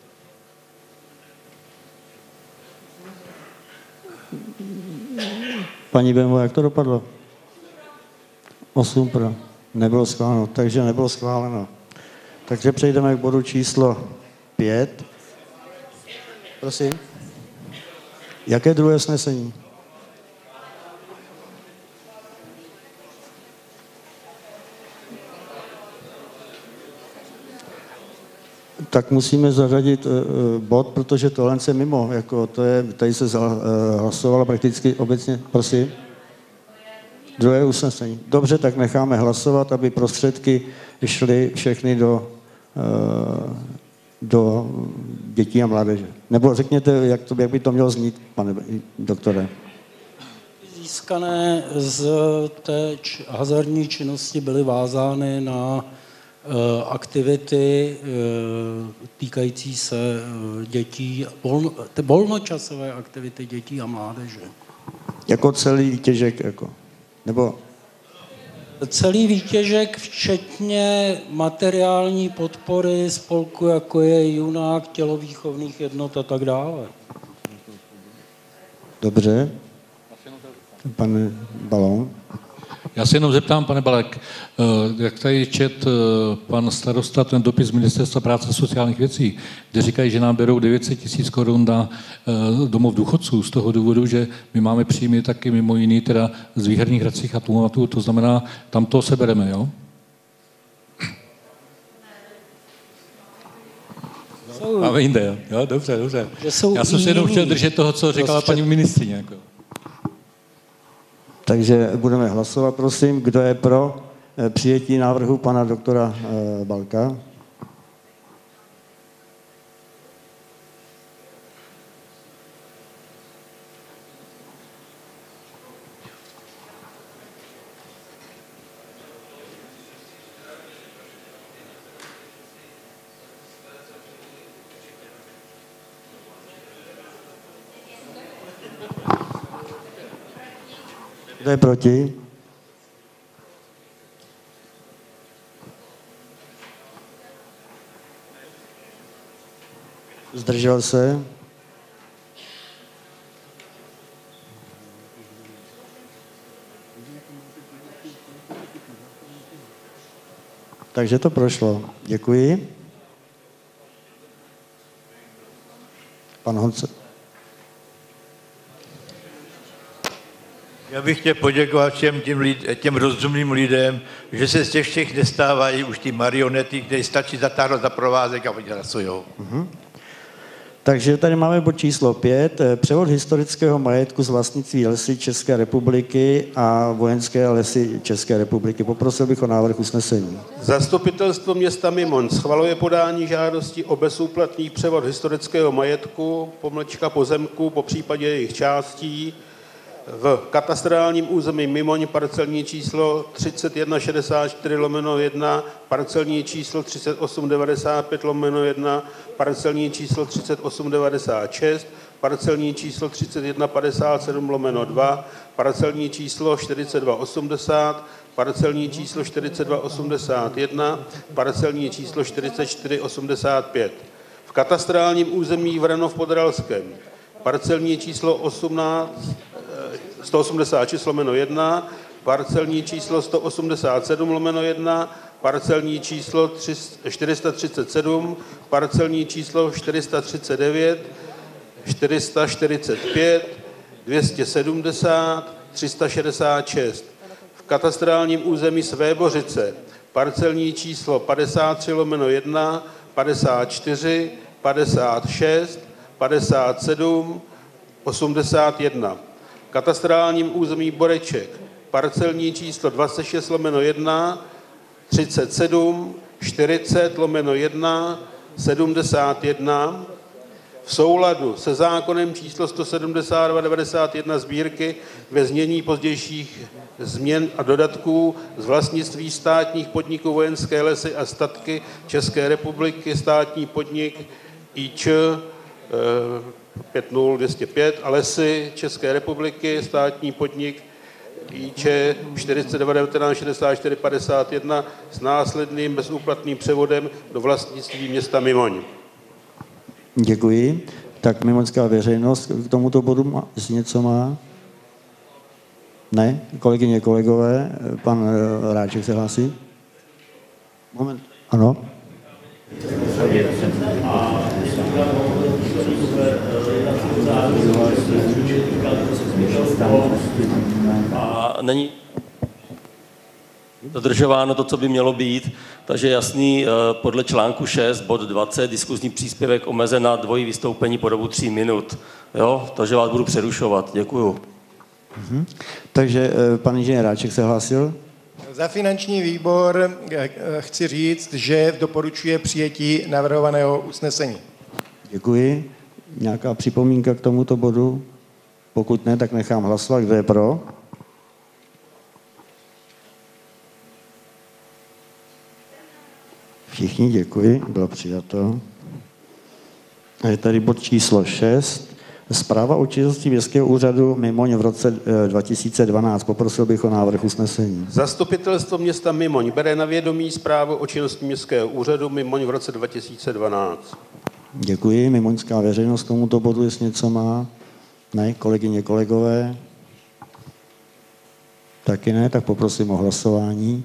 Paní Bemo, jak to dopadlo? osm pro. Nebylo schváleno, takže nebylo schváleno. Takže přejdeme k bodu číslo pět. Prosím. Jaké druhé usnesení? Tak musíme zařadit uh, bod, protože tohle je mimo, jako to je, tady se uh, hlasovalo prakticky obecně, prosím. Druhé usnesení. Dobře, tak necháme hlasovat, aby prostředky šly všechny do, uh, do dětí a mládeže. Nebo řekněte, jak, to, jak by to mělo znít, pane doktore. Získané z té č- hazardní činnosti byly vázány na aktivity týkající se dětí, volno, volnočasové aktivity dětí a mládeže. Jako celý výtěžek, jako, nebo? Celý výtěžek, včetně materiální podpory spolku, jako je Junák, tělovýchovných jednot a tak dále. Dobře. Pane Balon. Já se jenom zeptám, pane Balek, jak tady čet pan starosta ten dopis Ministerstva práce a sociálních věcí, kde říkají, že nám berou devět set tisíc korun na domov důchodců z toho důvodu, že my máme příjmy taky mimo jiný teda z výherních hracích automatů, to znamená, tam to sebereme, jo? Máme jinde, jo? Jo, dobře, dobře. Já jsem se jenom chtěl držet toho, co říkala prostě paní ministryně. Jako. Takže budeme hlasovat, prosím. Kdo je pro přijetí návrhu pana doktora Balka? Kdo je proti? Zdržel se? Takže to prošlo. Děkuji. Pan Honce. Já bych chtěl poděkovat všem těm, lid, těm rozumným lidem, že se z těch všech nestávají už ty marionety, které stačí zatáhnout za provázek a oni hlasují. Mhm. Takže tady máme bod číslo pět, převod historického majetku z vlastnictví Lesy České republiky a Vojenské lesy České republiky. Poprosil bych o návrh usnesení. Zastupitelstvo města Mimoň schvaluje podání žádosti o bezúplatný převod historického majetku, pomlčka pozemku, po případě jejich částí, v katastrálním území Mimoň parcelní číslo třicet jedna šedesát čtyři lomeno jedna, parcelní číslo třicet osm devadesát pět lomeno jedna, parcelní číslo třicet osm devadesát šest, parcelní číslo třicet jedna padesát sedm lomeno dva, parcelní číslo čtyřicet dva osmdesát, parcelní číslo čtyřicet dva osmdesát jedna, parcelní číslo čtyřicet čtyři osmdesát pět. V katastrálním území Vranov pod Ralskem parcelní číslo osmnáct sto osmdesát šest lomeno jedna, parcelní číslo sto osmdesát sedm lomeno jedna, parcelní číslo čtyři sta třicet sedm, parcelní číslo čtyři sta třicet devět, čtyři sta čtyřicet pět, dvě stě sedmdesát, tři sta šedesát šest. V katastrálním území Svébořice parcelní číslo padesát tři lomeno jedna, padesát čtyři, padesát šest, padesát sedm, osmdesát jedna. Katastrálním území Boreček parcelní číslo dvacet šest lomeno jedna, třicet sedm, čtyřicet lomeno jedna, sedmdesát jedna. V souladu se zákonem číslo sto sedmdesát dva devadesát jedna sbírky ve znění pozdějších změn a dodatků z vlastnictví státních podniků Vojenské lesy a statky České republiky, státní podnik I Č pět nula dvě nula pět a lesy České republiky, státní podnik I Č čtyřicet devět devatenáct šedesát čtyři padesát jedna s následným bezúplatným převodem do vlastnictví města Mimoň. Děkuji. Tak mimoňská veřejnost k tomuto bodu, má, jestli něco má? Ne? Kolegyně, kolegové, pan Ráček se hlásí? Moment. Ano? A není dodržováno to, co by mělo být, takže jasný podle článku šest, bod dvacet, diskuzní příspěvek omezen na dvojí vystoupení po dobu tří minut. Jo? Takže vás budu přerušovat. Děkuju. Mhm. Takže pan inženýr Ráček se hlásil? Za finanční výbor chci říct, že doporučuje přijetí navrhovaného usnesení. Děkuji. Nějaká připomínka k tomuto bodu? Pokud ne, tak nechám hlasovat. Kdo je pro? Všichni, děkuji. Bylo přijato. A je tady bod číslo šest. Zpráva o činnosti Městského úřadu Mimoň v roce dva tisíce dvanáct. Poprosil bych o návrh usnesení. Zastupitelstvo města Mimoň bere na vědomí zprávu o činnosti Městského úřadu Mimoň v roce dva tisíce dvanáct. Děkuji. Mimoňská veřejnost k tomuto bodu, jestli něco má. Ne, kolegyně, kolegové. Taky ne, tak poprosím o hlasování.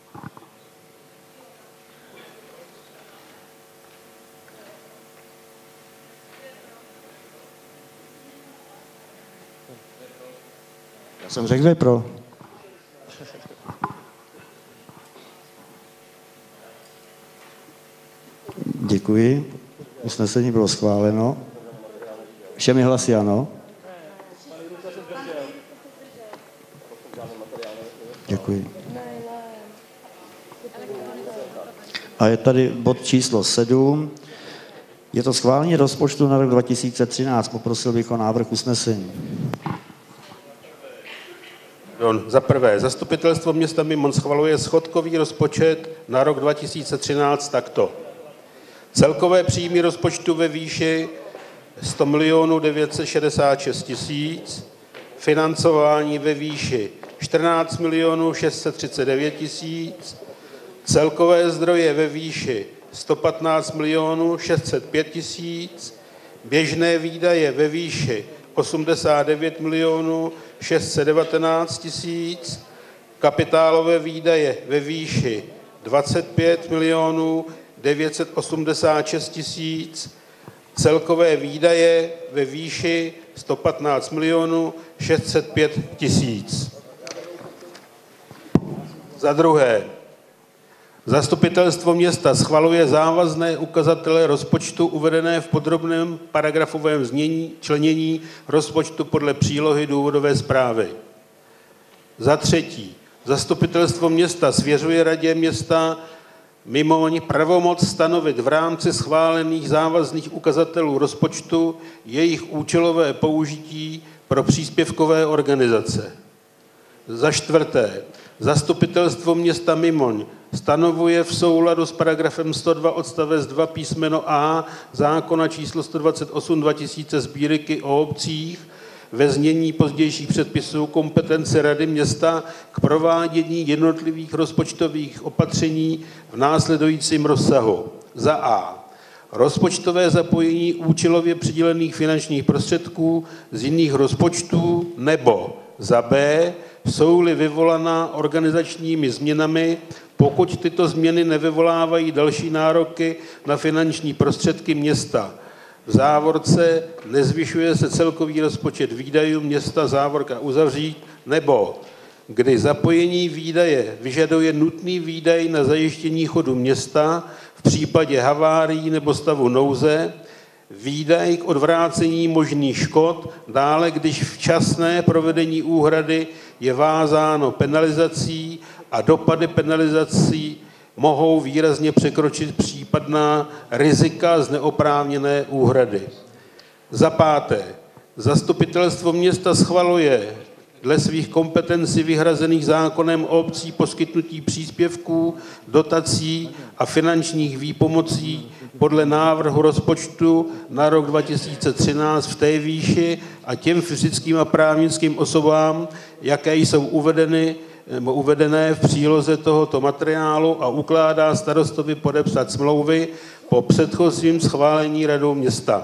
Já jsem řekl, že pro. Děkuji. Usnesení bylo schváleno. Všemi hlasy ano. Děkuji. A je tady bod číslo sedm. Je to schválení rozpočtu na rok dva tisíce třináct. Poprosil bych o návrh usnesení. Za prvé, zastupitelstvo města Mimoň schvaluje schodkový rozpočet na rok dva tisíce třináct takto. Celkové příjmy rozpočtu ve výši sto milionů devět set šedesát šest tisíc, financování ve výši čtrnáct milionů šest set třicet devět tisíc, celkové zdroje ve výši sto patnáct milionů šest set pět tisíc, běžné výdaje ve výši osmdesát devět milionů šest set devatenáct tisíc, kapitálové výdaje ve výši dvacet pět milionů devět set osmdesát šest tisíc, celkové výdaje ve výši sto patnáct milionů šest set pět tisíc. Za druhé, zastupitelstvo města schvaluje závazné ukazatele rozpočtu uvedené v podrobném paragrafovém znění členění rozpočtu podle přílohy důvodové zprávy. Za třetí, zastupitelstvo města svěřuje radě města Mimoň pravomoc stanovit v rámci schválených závazných ukazatelů rozpočtu jejich účelové použití pro příspěvkové organizace. Za čtvrté, zastupitelstvo města Mimoň stanovuje v souladu s paragrafem sto dva odstavec dva písmeno A zákona číslo sto dvacet osm dva tisíce sbírky o obcích ve znění pozdějších předpisů kompetence rady města k provádění jednotlivých rozpočtových opatření v následujícím rozsahu. Za A. Rozpočtové zapojení účelově přidělených finančních prostředků z jiných rozpočtů nebo za B. Jsou-li vyvolaná organizačními změnami, pokud tyto změny nevyvolávají další nároky na finanční prostředky města. V závorce nezvyšuje se celkový rozpočet výdajů města, závorka uzavřít, nebo kdy zapojení výdaje vyžaduje nutný výdaj na zajištění chodu města v případě havárií nebo stavu nouze, výdaj k odvrácení možných škod, dále když včasné provedení úhrady je vázáno penalizací a dopady penalizací mohou výrazně překročit případná rizika z neoprávněné úhrady. Za páté, zastupitelstvo města schvaluje dle svých kompetencí vyhrazených zákonem o obcí poskytnutí příspěvků, dotací a finančních výpomocí podle návrhu rozpočtu na rok dva tisíce třináct v té výši a těm fyzickým a právnickým osobám, jaké jsou uvedeny uvedené v příloze tohoto materiálu a ukládá starostovi podepsat smlouvy po předchozím schválení radou města.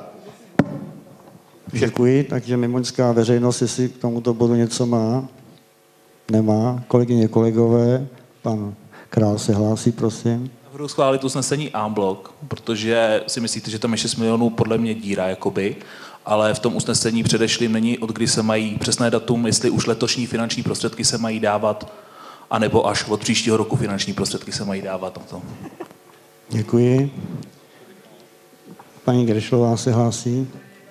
Děkuji, takže mimoňská veřejnost, jestli k tomuto bodu něco má, nemá. Kolegyně, kolegové, pan Král se hlásí, prosím. Budu schválit usnesení en bloc, protože si myslíte, že tam je šest milionů podle mě díra, jakoby, ale v tom usnesení předešlým není, od kdy se mají přesné datum, jestli už letošní finanční prostředky se mají dávat, anebo až od příštího roku finanční prostředky se mají dávat. Na to. Děkuji. Paní Grešlová se hlásí.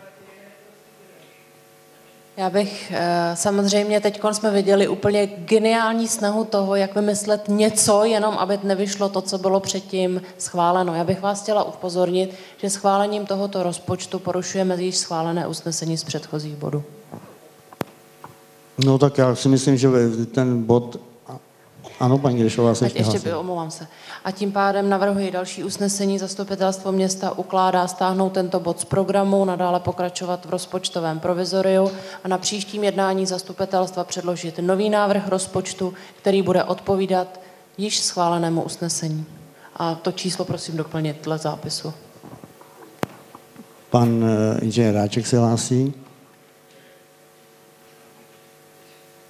Já bych samozřejmě, teď jsme viděli úplně geniální snahu toho, jak vymyslet něco, jenom aby nevyšlo to, co bylo předtím schváleno. Já bych vás chtěla upozornit, že schválením tohoto rozpočtu porušujeme již schválené usnesení z předchozích bodů. No tak já si myslím, že ten bod... Ano, paní Grešová se ještě Ještě hlásí. by, omlouvám se. A tím pádem navrhuji další usnesení. Zastupitelstvo města ukládá stáhnout tento bod z programu, nadále pokračovat v rozpočtovém provizoriu a na příštím jednání zastupitelstva předložit nový návrh rozpočtu, který bude odpovídat již schválenému usnesení. A to číslo prosím doplnit dle zápisu. Pan inženýr Ráček se hlásí.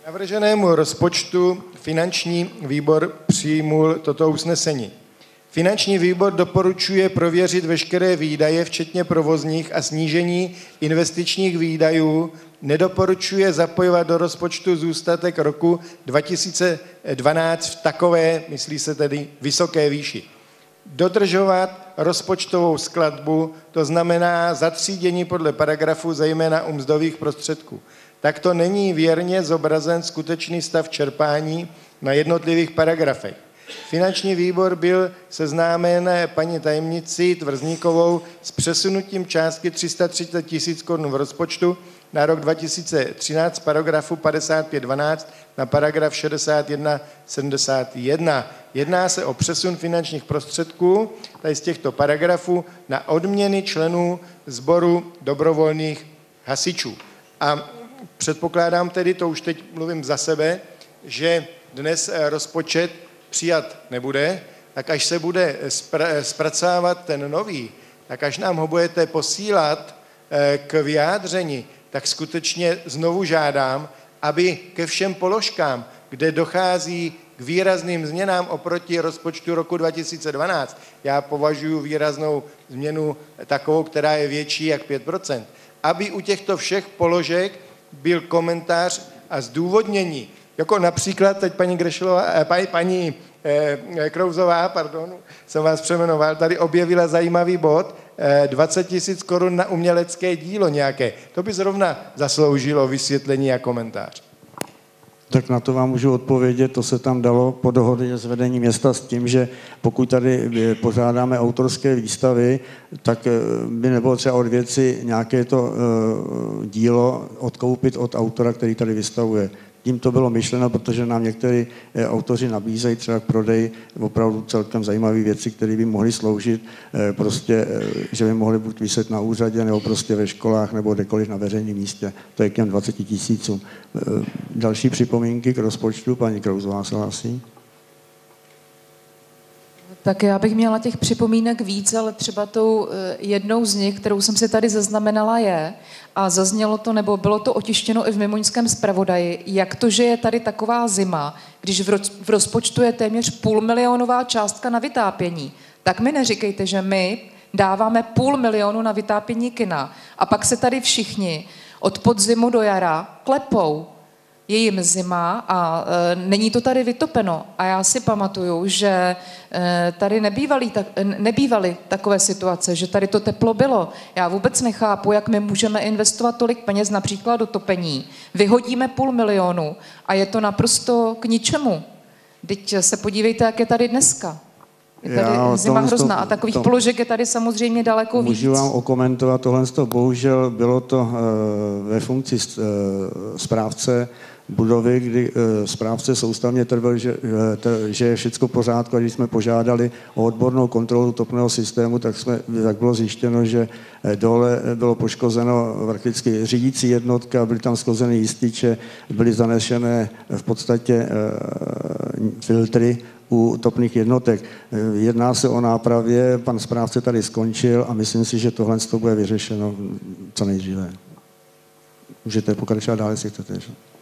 Navrženému rozpočtu finanční výbor přijmul toto usnesení. Finanční výbor doporučuje prověřit veškeré výdaje, včetně provozních, a snížení investičních výdajů. Nedoporučuje zapojovat do rozpočtu zůstatek roku dva tisíce dvanáct v takové, myslí se tedy, vysoké výši. Dodržovat rozpočtovou skladbu, to znamená zatřídění podle paragrafu, zejména u mzdových prostředků. Takto není věrně zobrazen skutečný stav čerpání na jednotlivých paragrafech. Finanční výbor byl seznámen paní tajemnicí Tvrzdníkovou s přesunutím částky tři sta třicet tisíc korun v rozpočtu na rok dva tisíce třináct z paragrafu padesát pět dvanáct na paragraf šedesát jedna sedmdesát jedna. Jedná se o přesun finančních prostředků tady z těchto paragrafů na odměny členů sboru dobrovolných hasičů. A předpokládám tedy, to už teď mluvím za sebe, že dnes rozpočet přijat nebude, tak až se bude zpracovat ten nový, tak až nám ho budete posílat k vyjádření, tak skutečně znovu žádám, aby ke všem položkám, kde dochází k výrazným změnám oproti rozpočtu roku dva tisíce dvanáct, já považuji výraznou změnu takovou, která je větší jak pět procent, aby u těchto všech položek byl komentář a zdůvodnění. Jako například teď paní Grešlová, paní, paní eh, Krouzová, pardon, jsem vás přemenoval, tady objevila zajímavý bod, eh, dvacet tisíc korun na umělecké dílo nějaké. To by zrovna zasloužilo vysvětlení a komentář. Tak na to vám můžu odpovědět, to se tam dalo po dohodě s vedením města s tím, že pokud tady pořádáme autorské výstavy, tak by nebylo třeba od věci nějaké to uh, dílo odkoupit od autora, který tady vystavuje. Tím to bylo myšleno, protože nám někteří autoři nabízejí třeba k prodeji opravdu celkem zajímavé věci, které by mohly sloužit, prostě, že by mohly buď viset na úřadě, nebo prostě ve školách, nebo kdekoliv na veřejném místě. To je k těm dvaceti tisícům. Další připomínky k rozpočtu, paní Krouzová se hlásí. Tak já bych měla těch připomínek víc, ale třeba tou jednou z nich, kterou jsem si tady zaznamenala, je, a zaznělo to, nebo bylo to otištěno i v Mimoňském zpravodaji, jak to, že je tady taková zima, když v rozpočtu je téměř půlmilionová částka na vytápění, tak mi neříkejte, že my dáváme půl milionu na vytápění kina a pak se tady všichni od podzimu do jara klepou. Je jim zima a e, není to tady vytopeno. A já si pamatuju, že e, tady nebývaly, tak, nebývaly takové situace, že tady to teplo bylo. Já vůbec nechápu, jak my můžeme investovat tolik peněz například do topení. Vyhodíme půl milionu a je to naprosto k ničemu. Teď se podívejte, jak je tady dneska. Je tady já, zima hrozná a takových to, položek je tady samozřejmě daleko můžu víc. Můžu vám okomentovat tohle. Bohužel bylo to uh, ve funkci uh, správce budovy, kdy e, správce soustavně trval, že, e, že je všechno v pořádku, a když jsme požádali o odbornou kontrolu topného systému, tak, jsme, tak bylo zjištěno, že dole bylo poškozeno prakticky řídící jednotka, byly tam sklozené jističe, byly zanešené v podstatě e, filtry u topných jednotek. Jedná se o nápravě, pan správce tady skončil a myslím si, že tohle to bude vyřešeno co nejdříve. Můžete pokračovat dále, jestli chcete.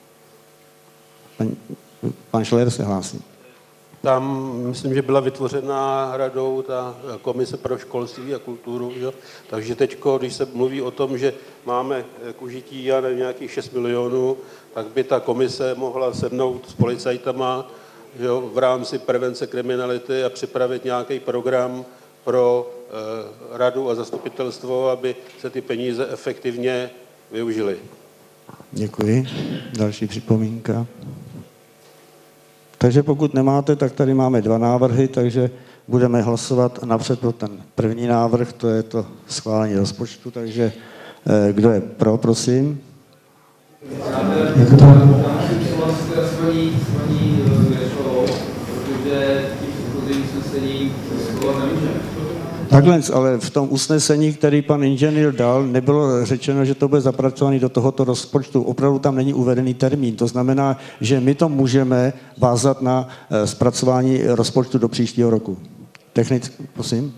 Pan, pan Šler se hlásí. Tam myslím, že byla vytvořena radou ta komise pro školství a kulturu, jo? Takže teď, když se mluví o tom, že máme k užití já nevím, nějakých šest milionů, tak by ta komise mohla sednout s policajtama, jo, v rámci prevence kriminality a připravit nějaký program pro eh, radu a zastupitelstvo, aby se ty peníze efektivně využily. Děkuji. Další připomínka. Takže pokud nemáte, tak tady máme dva návrhy, takže budeme hlasovat napřed pro ten první návrh, to je to schválení rozpočtu, takže eh, kdo je pro, prosím? Jako to souhlasíte s paní Grešlovou, protože tím předchozím usnesením schovat nemůžeme. Takhle, ale v tom usnesení, který pan inženýr dal, nebylo řečeno, že to bude zapracovaný do tohoto rozpočtu. Opravdu tam není uvedený termín. To znamená, že my to můžeme vázat na zpracování rozpočtu do příštího roku. Technicky, prosím.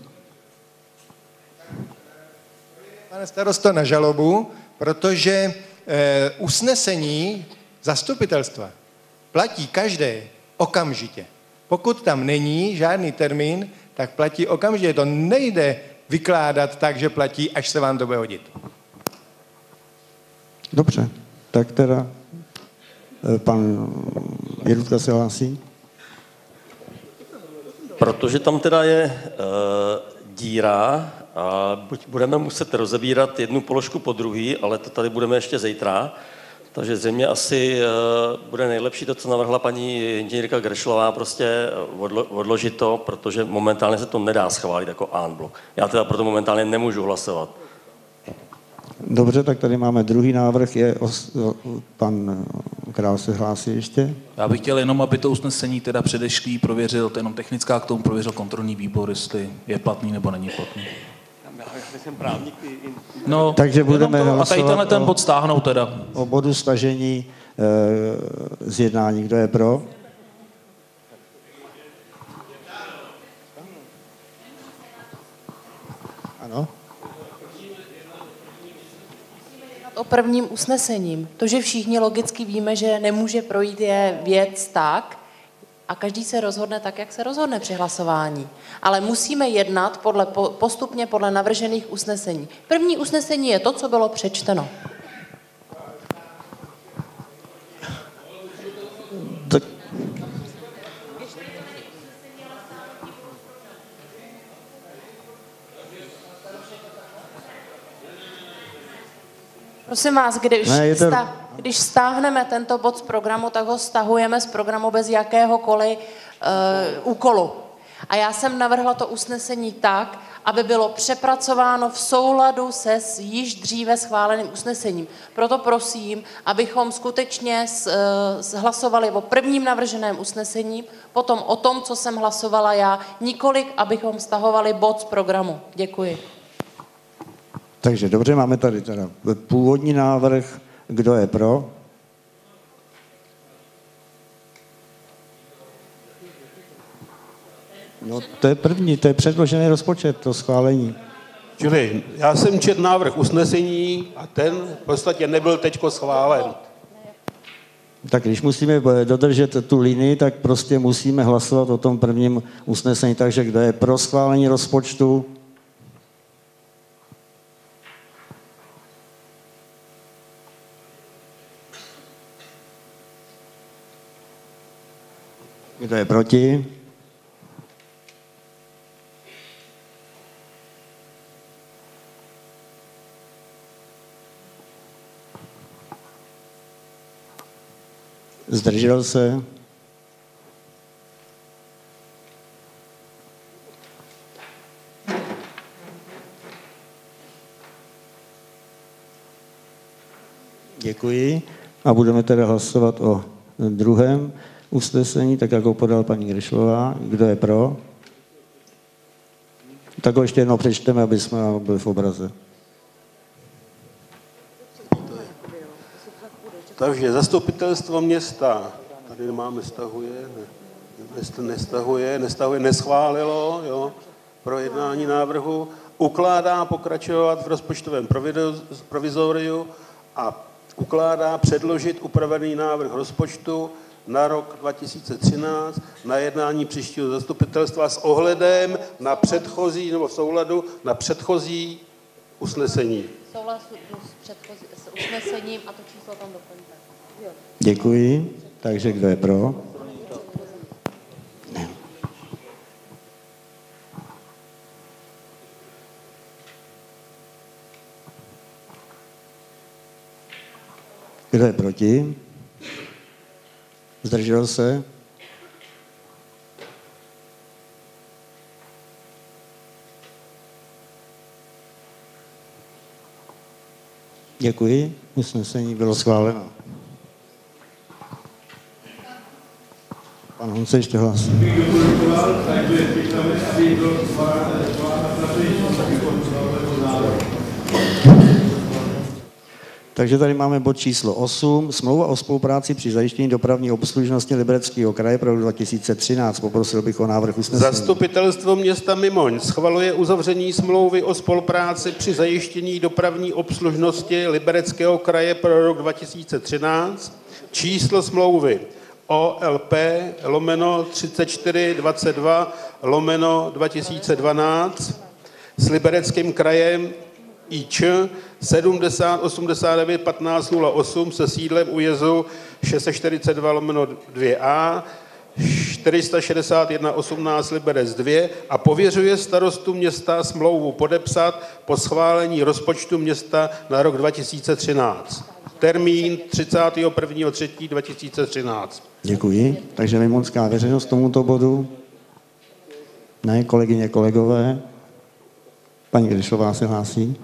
Pane starosto, na žalobu, protože eh, usnesení zastupitelstva platí každé okamžitě. Pokud tam není žádný termín, tak platí okamžitě. To nejde vykládat tak, že platí, až se vám to bude hodit. Dobře, tak teda pan Jirutka se hlásí. Protože tam teda je e, díra a buď budeme muset rozebírat jednu položku po druhý, ale to tady budeme ještě zítra. Takže zřejmě asi e, bude nejlepší to, co navrhla paní inženýrka Grešlová, prostě odlo, odložit to, protože momentálně se to nedá schválit jako en bloc. Já teda proto momentálně nemůžu hlasovat. Dobře, tak tady máme druhý návrh, je os, pan Král se hlásí ještě. Já bych chtěl jenom, aby to usnesení teda předešlý prověřil, to jenom technická k tomu prověřil kontrolní výbor, jestli je platný nebo není platný. Já jsem právník. No, takže budeme to, hlasovat a tady tenhle ten bod stáhnout teda. O bodu stažení e, z jednání. Kdo je pro? Ano. O prvním usnesením. To, že všichni logicky víme, že nemůže projít, je věc tak a každý se rozhodne tak, jak se rozhodne při hlasování. Ale musíme jednat podle, postupně podle navržených usnesení. První usnesení je to, co bylo přečteno. Tak. Prosím vás, když, ne, to... sta, když stáhneme tento bod z programu, tak ho stahujeme z programu bez jakéhokoliv uh, úkolu. A já jsem navrhla to usnesení tak, aby bylo přepracováno v souladu se s již dříve schváleným usnesením. Proto prosím, abychom skutečně s, uh, hlasovali o prvním navrženém usnesení, potom o tom, co jsem hlasovala já, nikolik, abychom stahovali bod z programu. Děkuji. Takže dobře, máme tady teda původní návrh. Kdo je pro? No to je první, to je předložený rozpočet, to schválení. Čili já jsem četl návrh usnesení a ten v podstatě nebyl teďko schválen. Tak když musíme dodržet tu linii, tak prostě musíme hlasovat o tom prvním usnesení. Takže kdo je pro schválení rozpočtu? Kdo je proti? Zdržel se? Děkuji. A budeme teda hlasovat o druhém usnesení, tak jak ho podal paní Grešlová. Kdo je pro? Tak ho ještě jednou přečteme, aby jsme byli v obraze. Takže zastupitelstvo města, tady máme, stahuje, ne, nestahuje, nestahuje, neschválilo, jo, pro jednání návrhu, ukládá pokračovat v rozpočtovém provizoriu a ukládá předložit upravený návrh rozpočtu na rok dva tisíce třináct na jednání příštího zastupitelstva s ohledem na předchozí, nebo v souladu na předchozí usnesení. Souhlasu s, předchozí, s usnesením a to číslo tam doplňte. Děkuji. Takže kdo je pro? Ne. Kdo je proti? Zdržel se? Děkuji. Usnesení bylo schváleno. Pan Hon se ještě hlásí. Takže tady máme bod číslo osm. Smlouva o spolupráci při zajištění dopravní obslužnosti Libereckého kraje pro rok dva tisíce třináct. Poprosil bych o návrh usnesení. Zastupitelstvo města Mimoň schvaluje uzavření smlouvy o spolupráci při zajištění dopravní obslužnosti Libereckého kraje pro rok dva tisíce třináct. číslo smlouvy O L P lomeno třicet čtyři dvacet dva lomeno dva tisíce dvanáct s Libereckým krajem I Č sedmdesát osmdesát devět patnáct nula osm se sídlem u jezu šest set čtyřicet dva lomeno dva A čtyři sta šedesát jedna osmnáct Liberec dva a pověřuje starostu města smlouvu podepsat po schválení rozpočtu města na rok dva tisíce třináct. Termín třicátého prvního třetího dva tisíce třináct. Děkuji. Takže mimonská veřejnost tomuto bodu? Ne, kolegyně, kolegové? Paní Grišová se hlásí.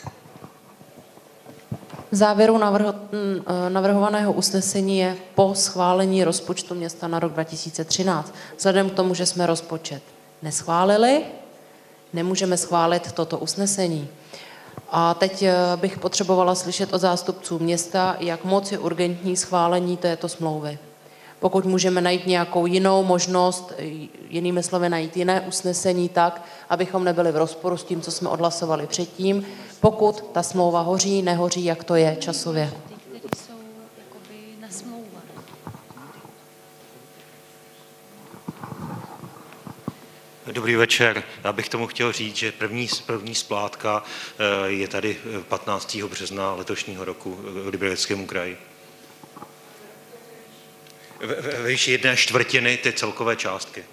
V závěru navrho, navrhovaného usnesení je po schválení rozpočtu města na rok dva tisíce třináct. Vzhledem k tomu, že jsme rozpočet neschválili, nemůžeme schválit toto usnesení. A teď bych potřebovala slyšet od zástupců města, jak moc je urgentní schválení této smlouvy. Pokud můžeme najít nějakou jinou možnost, jinými slovy najít jiné usnesení tak, abychom nebyli v rozporu s tím, co jsme odhlasovali předtím, pokud ta smlouva hoří, nehoří, jak to je časově. Dobrý večer. Já bych tomu chtěl říct, že první, první splátka je tady patnáctého března letošního roku v Libereckému kraji. Ve výši jedné čtvrtiny ty celkové částky.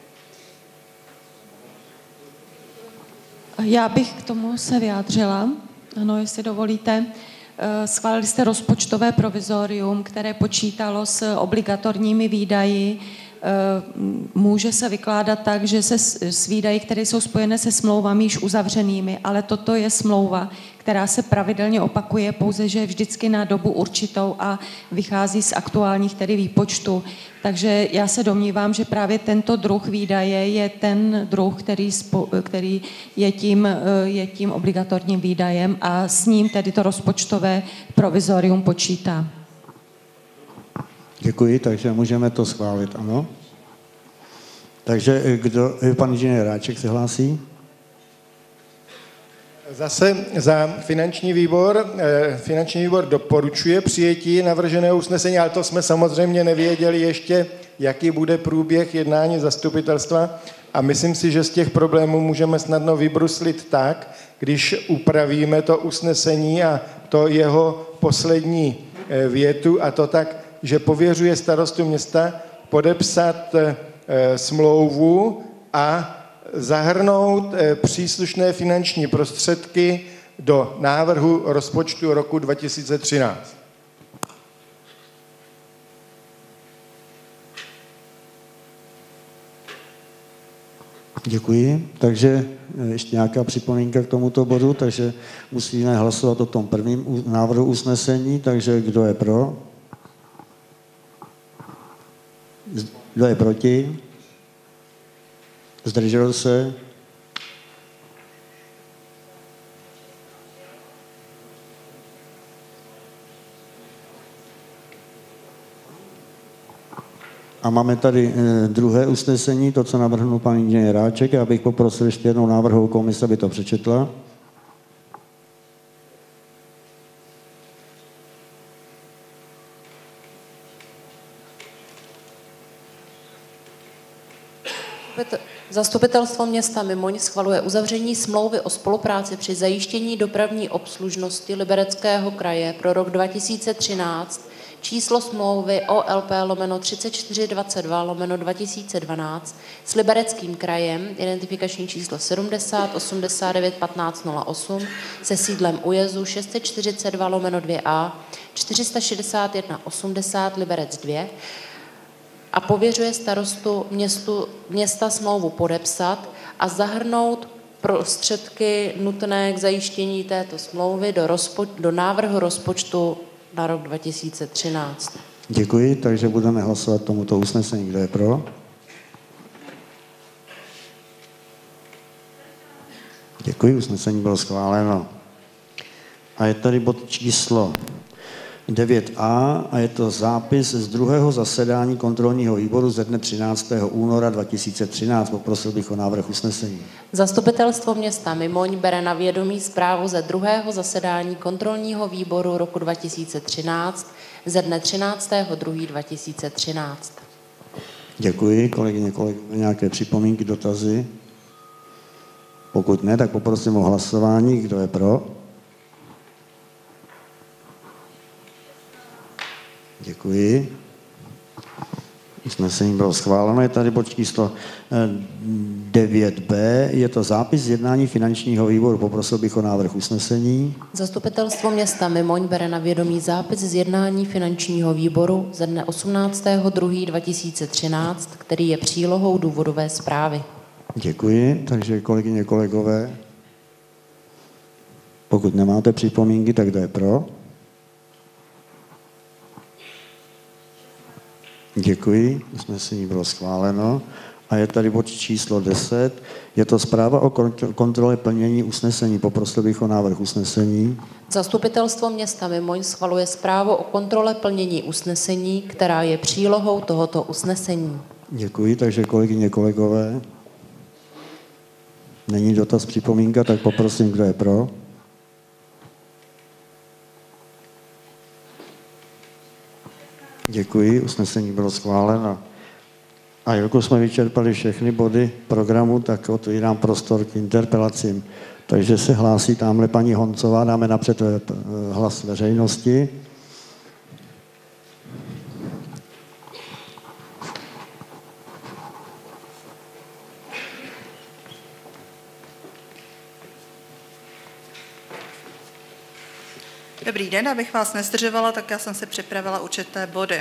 Já bych k tomu se vyjádřila, ano, jestli dovolíte. Schválili jste rozpočtové provizorium, které počítalo s obligatorními výdaji. Může se vykládat tak, že se s výdaji, které jsou spojené se smlouvami již uzavřenými, ale toto je smlouva, která se pravidelně opakuje, pouze že je vždycky na dobu určitou a vychází z aktuálních tedy výpočtů. Takže já se domnívám, že právě tento druh výdaje je ten druh, který, spo, který je, tím, je tím obligatorním výdajem a s ním tedy to rozpočtové provizorium počítá. Děkuji, takže můžeme to schválit, ano. Takže kdo, pan inženýr Ráček se hlásí? Zase za finanční výbor. Finanční výbor doporučuje přijetí navrženého usnesení, ale to jsme samozřejmě nevěděli ještě, jaký bude průběh jednání zastupitelstva a myslím si, že z těch problémů můžeme snadno vybruslit tak, když upravíme to usnesení a to jeho poslední větu a to tak, že pověřuje starostu města podepsat e, smlouvu a zahrnout e, příslušné finanční prostředky do návrhu rozpočtu roku dva tisíce třináct. Děkuji. Takže ještě nějaká připomínka k tomuto bodu, takže musíme hlasovat o tom prvním návrhu usnesení, takže kdo je pro? Kdo je proti? Zdržel se? A máme tady eh, druhé usnesení, to, co navrhnul pan inženýr Ráček. Já bych poprosil ještě jednou návrhovou komisi, aby to přečetla. Zastupitelstvo města Mimoň schvaluje uzavření smlouvy o spolupráci při zajištění dopravní obslužnosti Libereckého kraje pro rok dva tisíce třináct, číslo smlouvy O L P lomeno třicet čtyři dvacet dva lomeno dva tisíce dvanáct s Libereckým krajem, identifikační číslo sedmdesát osmdesát devět patnáct nula osm se sídlem u jezu šest set čtyřicet dva lomeno dva A čtyři sta šedesát jedna osmdesát Liberec dva a pověřuje starostu městu, města smlouvu podepsat a zahrnout prostředky nutné k zajištění této smlouvy do, rozpo, do návrhu rozpočtu na rok dva tisíce třináct. Děkuji, takže budeme hlasovat tomuto usnesení. Kdo je pro? Děkuji, usnesení bylo schváleno. A je tady bod číslo devět A a je to zápis z druhého zasedání kontrolního výboru ze dne třináctého února dva tisíce třináct. Poprosil bych o návrh usnesení. Zastupitelstvo města Mimoň bere na vědomí zprávu ze druhého zasedání kontrolního výboru roku dva tisíce třináct ze dne třináctého druhého dva tisíce třináct. Děkuji. Kolegyně, kolegové, nějaké připomínky, dotazy? Pokud ne, tak poprosím o hlasování. Kdo je pro? Děkuji. Usnesení bylo schváleno. Je tady bod číslo devět bé. Je to zápis z jednání finančního výboru. Poprosil bych o návrh usnesení. Zastupitelstvo města Mimoň bere na vědomí zápis z jednání finančního výboru ze dne osmnáctého druhého dva tisíce třináct, který je přílohou důvodové zprávy. Děkuji. Takže kolegyně, kolegové, pokud nemáte připomínky, tak kdo je pro? Děkuji, usnesení bylo schváleno. A je tady bod číslo deset. Je to zpráva o kontrole plnění usnesení. Poprosil bych o návrh usnesení. Zastupitelstvo města Mimoň schvaluje zprávu o kontrole plnění usnesení, která je přílohou tohoto usnesení. Děkuji, takže kolegyně, kolegové, není dotaz, připomínka, tak poprosím, kdo je pro. Děkuji, usnesení bylo schváleno. A jelikož jsme vyčerpali všechny body programu, tak otvírám prostor k interpelacím. Takže se hlásí tamhle paní Honcová, dáme napřed hlas veřejnosti. Dobrý den, abych vás nezdržovala, tak já jsem si připravila určité body.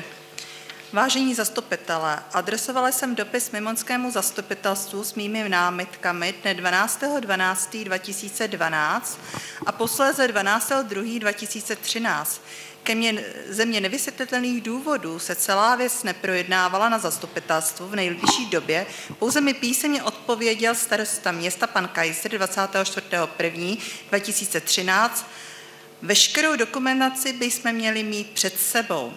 Vážení zastupitelé, adresovala jsem dopis Mimoňskému zastupitelstvu s mými námitkami dne dvanáctého dvanáctého dva tisíce dvanáct a posléze dvanáctého druhého dva tisíce třináct. Ke mně země nevysvětlitelných důvodů se celá věc neprojednávala na zastupitelstvu v nejbližší době, pouze mi písemně odpověděl starosta města pan Kaiser dvacátého čtvrtého prvního dva tisíce třináct. Veškerou dokumentaci bychom měli mít před sebou.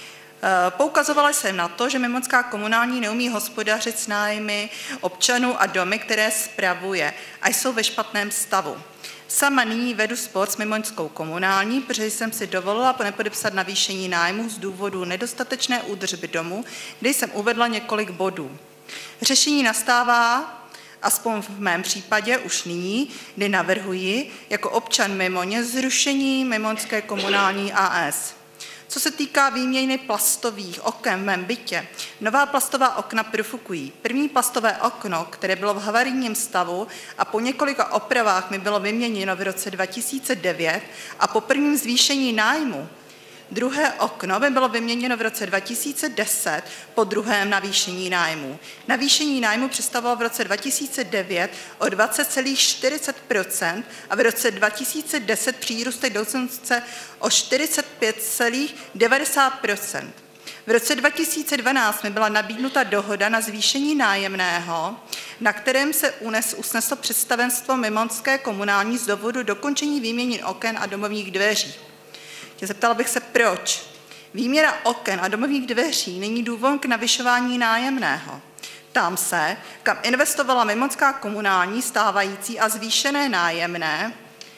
Poukazovala jsem na to, že Mimoňská komunální neumí hospodařit s nájmy občanů a domy, které spravuje a jsou ve špatném stavu. Sama nyní vedu spor s Mimoňskou komunální, protože jsem si dovolila nepodepsat navýšení nájmu z důvodu nedostatečné údržby domu, kde jsem uvedla několik bodů. Řešení nastává aspoň v mém případě už nyní, kdy navrhuji jako občan Mimoně zrušení Mimoňské komunální á es. Co se týká výměny plastových oken v mém bytě, nová plastová okna profukují. První plastové okno, které bylo v havarijním stavu a po několika opravách mi bylo vyměněno v roce dva tisíce devět a po prvním zvýšení nájmu, druhé okno by bylo vyměněno v roce dva tisíce deset po druhém navýšení nájmu. Navýšení nájmu představovalo v roce dva tisíce devět o dvacet celá čtyřicet procent a v roce dva tisíce deset přírůstek dokonce o čtyřicet pět celá devadesát procent. V roce dva tisíce dvanáct mi byla nabídnuta dohoda na zvýšení nájemného, na kterém se unes, usneslo představenstvo Mimoňské komunální z důvodu dokončení výměny oken a domovních dveří. Zeptala bych se, proč. Výměra oken a domovních dveří není důvod k navyšování nájemného. Ptám se, kam investovala Mimoňská komunální stávající a zvýšené nájemné.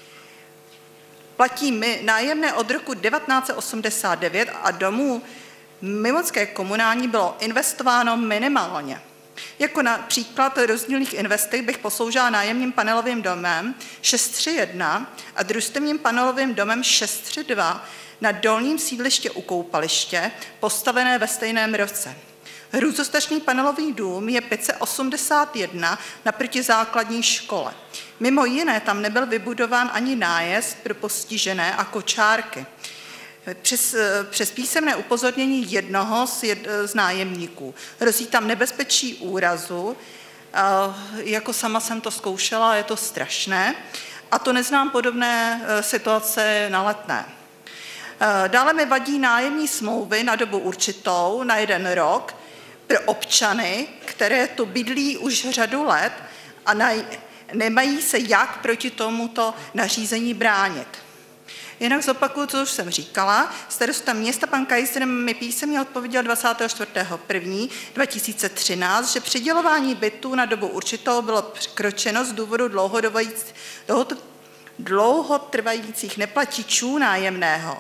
Platí mi nájemné od roku devatenáct set osmdesát devět a domů Mimoňské komunální bylo investováno minimálně. Jako například rozdílných investic bych posloužila nájemním panelovým domem šest set třicet jedna a družstevním panelovým domem šest set třicet dva na dolním sídliště u koupaliště, postavené ve stejném roce. Hrůzostrašný panelový dům je pět set osmdesát jedna naproti základní škole. Mimo jiné tam nebyl vybudován ani nájezd pro postižené a kočárky. Přes, přes písemné upozornění jednoho z, jed, z nájemníků. Hrozí tam nebezpečí úrazu, jako sama jsem to zkoušela, je to strašné, a to neznám podobné situace na Letné. Dále mi vadí nájemní smlouvy na dobu určitou, na jeden rok, pro občany, které tu bydlí už řadu let a naj, nemají se jak proti tomuto nařízení bránit. Jinak zopakuju, co už jsem říkala. Starosta města pan Kaiser mi písemně odpověděl dvacátého čtvrtého prvního dva tisíce třináct, že přidělování bytů na dobu určitou bylo překročeno z důvodu dlouhotrvajících neplatičů nájemného.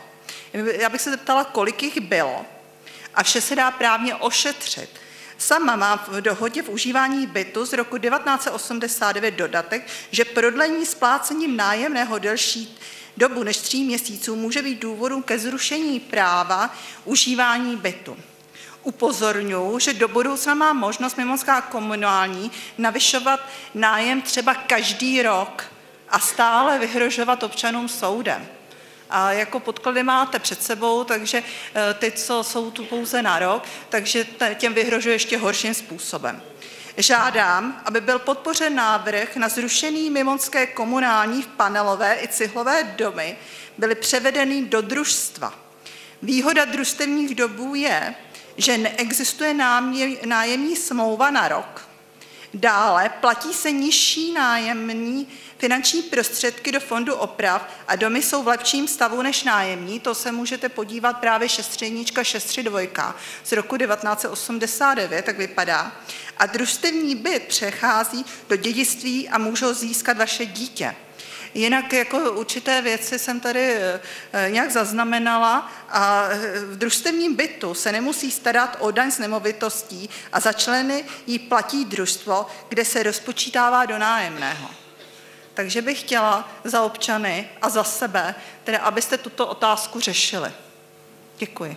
Já bych se zeptala, kolik jich bylo a vše se dá právně ošetřit. Sama má v dohodě v užívání bytu z roku devatenáct set osmdesát devět dodatek, že prodlení splácením nájemného delší dobu než tří měsíců může být důvodem ke zrušení práva užívání bytu. Upozorňuji, že do budoucna má možnost Mimonská komunální navyšovat nájem třeba každý rok a stále vyhrožovat občanům soudem. A jako podklady máte před sebou, takže ty, co jsou tu pouze na rok, takže těm vyhrožuje ještě horším způsobem. Žádám, aby byl podpořen návrh na zrušení Mimonské komunální v panelové i cihlové domy, byly převedeny do družstva. Výhoda družstevních domů je, že neexistuje nájemní smlouva na rok. Dále platí se nižší nájemní finanční prostředky do fondu oprav a domy jsou v lepším stavu než nájemní. To se můžete podívat právě šestřednička šest tři dva z roku devatenáct set osmdesát devět, tak vypadá. A družstevní byt přechází do dědictví a můžou získat vaše dítě. Jinak jako určité věci jsem tady nějak zaznamenala a v družstevním bytu se nemusí starat o daň z nemovitostí a za členy jí platí družstvo, kde se rozpočítává do nájemného. Takže bych chtěla za občany a za sebe, tedy abyste tuto otázku řešili. Děkuji.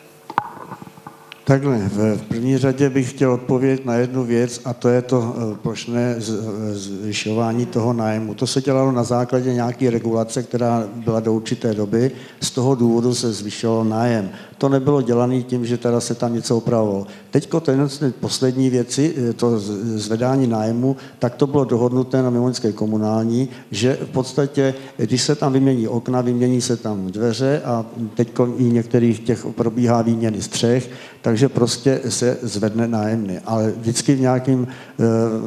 Takhle, v první řadě bych chtěl odpovědět na jednu věc a to je to plošné zvyšování toho nájmu. To se dělalo na základě nějaké regulace, která byla do určité doby, z toho důvodu se zvyšoval nájem. To nebylo dělané tím, že teda se tam něco opravovalo. Teďko ten poslední věci, to zvedání nájmu, tak to bylo dohodnuté na Mimoňské komunální, že v podstatě, když se tam vymění okna, vymění se tam dveře a teďko i některých těch probíhá výměny střech, takže prostě se zvedne nájemný. Ale vždycky v nějakým e,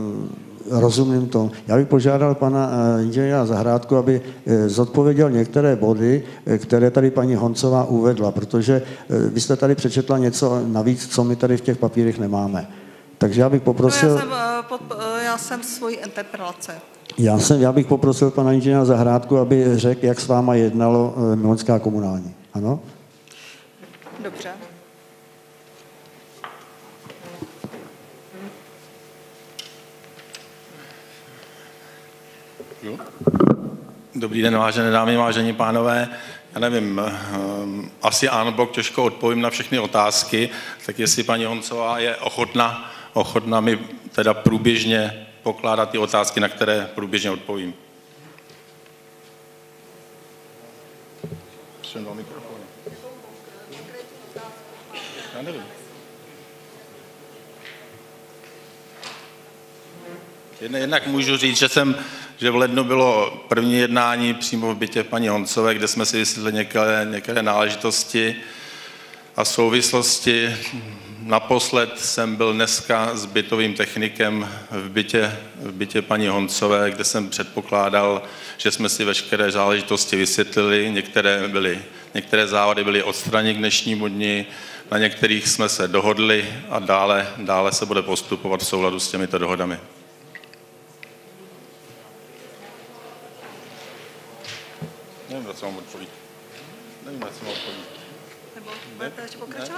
rozumným tom. Já bych požádal pana e, inženýra Zahrádku, aby e, zodpověděl některé body, e, které tady paní Honcová uvedla, protože e, vy jste tady přečetla něco navíc, co my tady v těch papírech nemáme. Takže já bych poprosil... No, já, jsem, pod, já jsem svoji interpelace. Já, jsem, já bych poprosil pana inženýra Zahrádku, aby řekl, jak s váma jednalo e, Mimoňská komunální. Ano? Dobře. Dobrý den, vážené dámy, vážení pánové. Já nevím, asi en bloc těžko odpovím na všechny otázky, tak jestli paní Honcová je ochotna, ochotna mi teda průběžně pokládat ty otázky, na které průběžně odpovím. Jsem dva mikrofony. Já nevím. Jednak můžu říct, že jsem že v lednu bylo první jednání přímo v bytě paní Honcové, kde jsme si vysvětlili některé, některé náležitosti a souvislosti. Naposled jsem byl dneska s bytovým technikem v bytě, v bytě paní Honcové, kde jsem předpokládal, že jsme si veškeré záležitosti vysvětlili. Některé, byly, některé závady byly odstraněny k dnešnímu dni, na některých jsme se dohodli a dále, dále se bude postupovat v souladu s těmito dohodami. Nevím, co mám odpovědět. Nevím, co mám odpovědět. Nebo budete ještě pokračovat?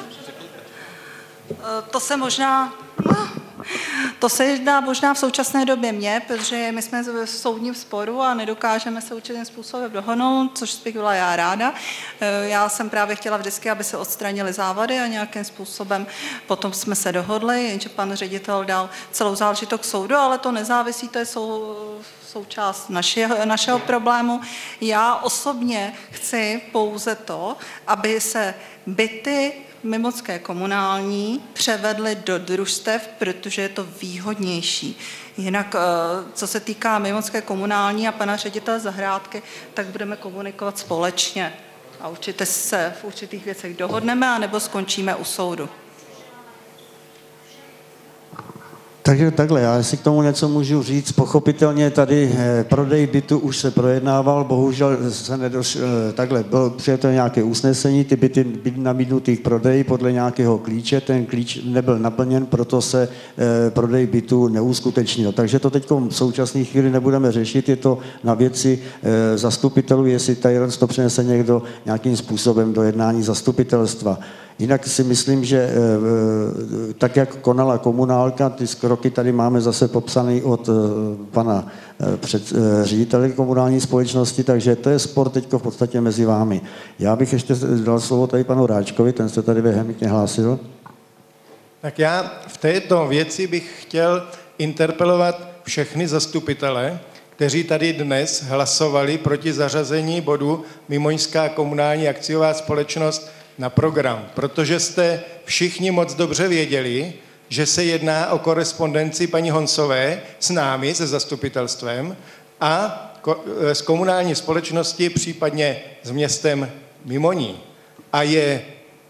To se možná, no, to se jedná možná v současné době mě, protože my jsme v soudním sporu a nedokážeme se určitým způsobem dohodnout, což bych byla já ráda. Já jsem právě chtěla vždycky, aby se odstranily závady a nějakým způsobem potom jsme se dohodli, jenže pan ředitel dal celou záležitost k soudu, ale to nezávisí, to je sou, součást našeho, našeho problému. Já osobně chci pouze to, aby se byty Mimoňské komunální převedly do družstev, protože je to výhodnější. Jinak, co se týká Mimoňské komunální a pana ředitele Zahrádky, tak budeme komunikovat společně a určitě se v určitých věcech dohodneme, anebo skončíme u soudu. Takže takhle, já si k tomu něco můžu říct. Pochopitelně tady eh, prodej bytu už se projednával, bohužel se nedošlo, eh, takhle, bylo přijato nějaké usnesení, ty byty byly nabídnuty k prodeji podle nějakého klíče, ten klíč nebyl naplněn, proto se eh, prodej bytu neuskutečnil. Takže to teď v současné chvíli nebudeme řešit, je to na věci eh, zastupitelů, jestli tady to přinese někdo nějakým způsobem do jednání zastupitelstva. Jinak si myslím, že tak, jak konala komunálka, ty kroky tady máme zase popsaný od pana před, ředitele komunální společnosti, takže to je spor teď v podstatě mezi vámi. Já bych ještě dal slovo tady panu Ráčkovi, ten se tady vehementně hlásil. Tak já v této věci bych chtěl interpelovat všechny zastupitele, kteří tady dnes hlasovali proti zařazení bodu Mimoňská komunální akciová společnost na program, protože jste všichni moc dobře věděli, že se jedná o korespondenci paní Honsové s námi, se zastupitelstvem a s komunální společností, případně s městem Mimoní. A je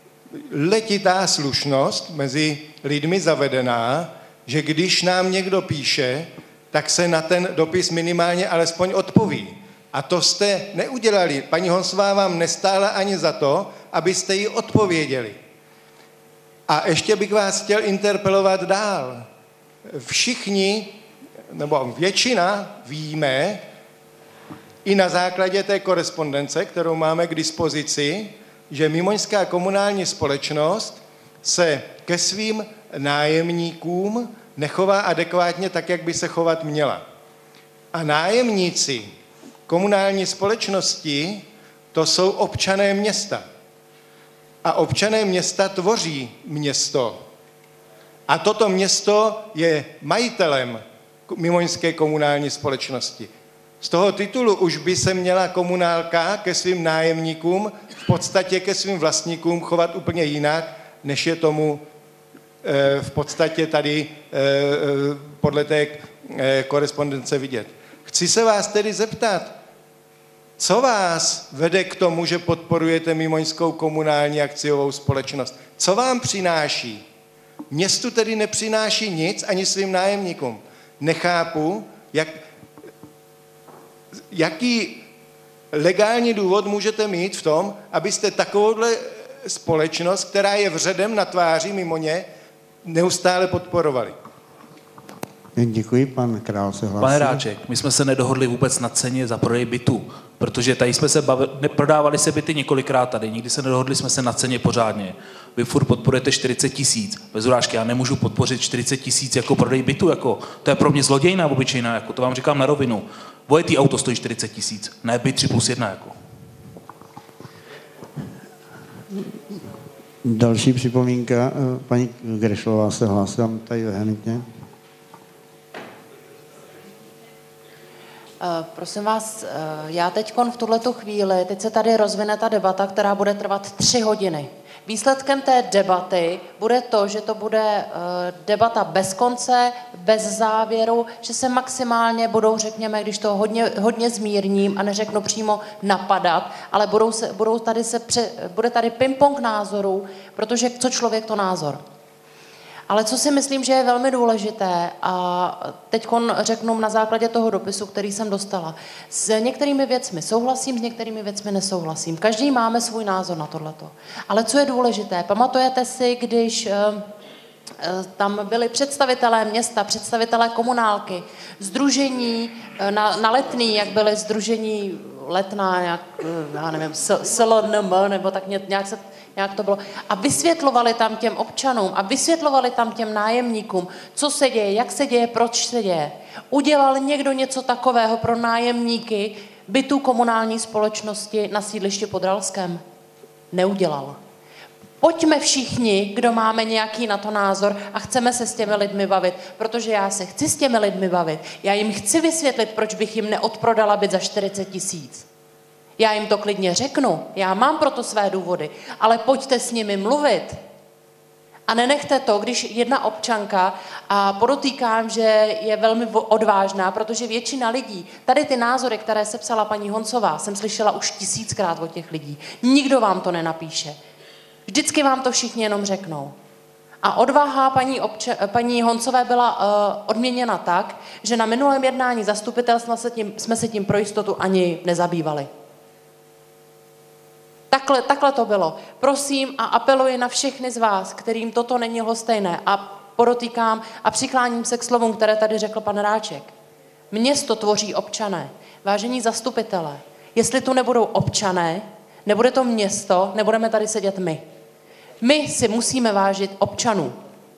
letitá slušnost mezi lidmi zavedená, že když nám někdo píše, tak se na ten dopis minimálně alespoň odpoví. A to jste neudělali. Paní Honsová vám nestála ani za to, abyste jí odpověděli. A ještě bych vás chtěl interpelovat dál. Všichni, nebo většina víme, i na základě té korespondence, kterou máme k dispozici, že Mimoňská komunální společnost se ke svým nájemníkům nechová adekvátně tak, jak by se chovat měla. A nájemníci komunální společnosti, to jsou občané města. A občané města tvoří město. A toto město je majitelem Mimoňské komunální společnosti. Z toho titulu už by se měla komunálka ke svým nájemníkům, v podstatě ke svým vlastníkům chovat úplně jinak, než je tomu e, v podstatě tady e, podle té e, korespondence vidět. Chci se vás tedy zeptat, co vás vede k tomu, že podporujete Mimoňskou komunální akciovou společnost? Co vám přináší? Městu tedy nepřináší nic ani svým nájemníkům. Nechápu, jak, jaký legální důvod můžete mít v tom, abyste takovouhle společnost, která je vředem na tváři Mimoně, neustále podporovali. Děkuji, pan Král se hlásí. Pane Ráček, my jsme se nedohodli vůbec na ceně za prodej bytu, protože tady jsme se bavili, prodávali se byty několikrát tady, nikdy se nedohodli jsme se na ceně pořádně. Vy furt podporujete čtyřicet tisíc. Bez urážky, já nemůžu podpořit čtyřicet tisíc jako prodej bytu, jako, to je pro mě zlodějná obyčejná, jako, to vám říkám na rovinu. Vojetý auto stojí čtyřicet tisíc, ne byt tři plus jedna. Jako. Další připomínka, paní Grešlová se hlásila tady vehementně. Uh, prosím vás, uh, já teď v tuhletu chvíli, teď se tady rozvine ta debata, která bude trvat tři hodiny. Výsledkem té debaty bude to, že to bude uh, debata bez konce, bez závěru, že se maximálně budou, řekněme, když to hodně, hodně zmírním a neřeknu přímo napadat, ale budou se, budou tady se pře, bude tady ping-pong názorů, protože co člověk, to názor. Ale co si myslím, že je velmi důležité, a teď řeknu na základě toho dopisu, který jsem dostala. S některými věcmi souhlasím, s některými věcmi nesouhlasím. Každý máme svůj názor na tohleto. Ale co je důležité, pamatujete si, když tam byli představitelé města, představitelé komunálky, sdružení na, na Letný, jak byly sdružení Letná, nějak, já nevím, S L N M, nebo tak nějak se... Jak to bylo. A vysvětlovali tam těm občanům a vysvětlovali tam těm nájemníkům, co se děje, jak se děje, proč se děje. Udělal někdo něco takového pro nájemníky bytů komunální společnosti na sídlišti pod Ralském? Neudělal. Pojďme všichni, kdo máme nějaký na to názor a chceme se s těmi lidmi bavit, protože já se chci s těmi lidmi bavit. Já jim chci vysvětlit, proč bych jim neodprodala byt za čtyřicet tisíc. Já jim to klidně řeknu, já mám proto své důvody, ale pojďte s nimi mluvit. A nenechte to, když jedna občanka, a podotýkám, že je velmi odvážná, protože většina lidí, tady ty názory, které sepsala paní Honcová, jsem slyšela už tisíckrát od těch lidí. Nikdo vám to nenapíše. Vždycky vám to všichni jenom řeknou. A odvaha paní, obče, paní Honcové byla uh, odměněna tak, že na minulém jednání zastupitelstva se tím, jsme se tím pro jistotu ani nezabývali. Takhle, takhle to bylo. Prosím a apeluji na všechny z vás, kterým toto není lhostejné, a podotýkám a přikláním se k slovům, které tady řekl pan Ráček. Město tvoří občané. Vážení zastupitelé, jestli tu nebudou občané, nebude to město, nebudeme tady sedět my. My si musíme vážit občanů.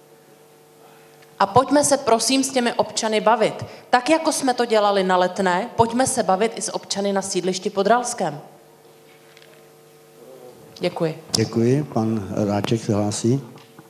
A pojďme se prosím s těmi občany bavit. Tak, jako jsme to dělali na Letné, pojďme se bavit i s občany na sídlišti pod Ralskem. Děkuji. Děkuji. Pan Ráček se hlásí.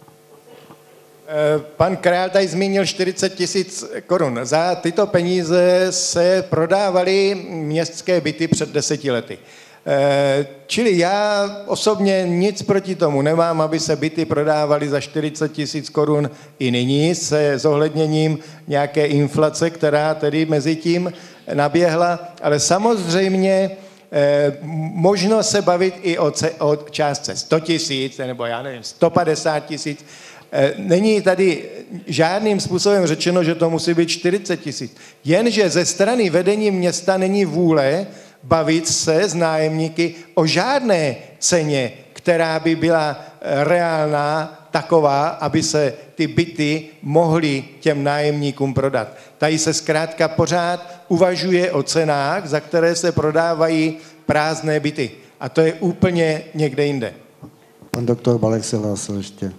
Pan Král tady zmínil čtyřicet tisíc korun. Za tyto peníze se prodávaly městské byty před deseti lety. Čili já osobně nic proti tomu nemám, aby se byty prodávaly za čtyřicet tisíc korun i nyní se zohledněním nějaké inflace, která tedy mezi tím naběhla, ale samozřejmě možno se bavit i o, ce, o částce sto tisíc, nebo já nevím, sto padesát tisíc. Není tady žádným způsobem řečeno, že to musí být čtyřicet tisíc. Jenže ze strany vedení města není vůle bavit se s nájemníky o žádné ceně, která by byla reálná, taková, aby se ty byty mohly těm nájemníkům prodat. Tady se zkrátka pořád uvažuje o cenách, za které se prodávají prázdné byty. A to je úplně někde jinde. Pan doktor Balek se hlásil ještě.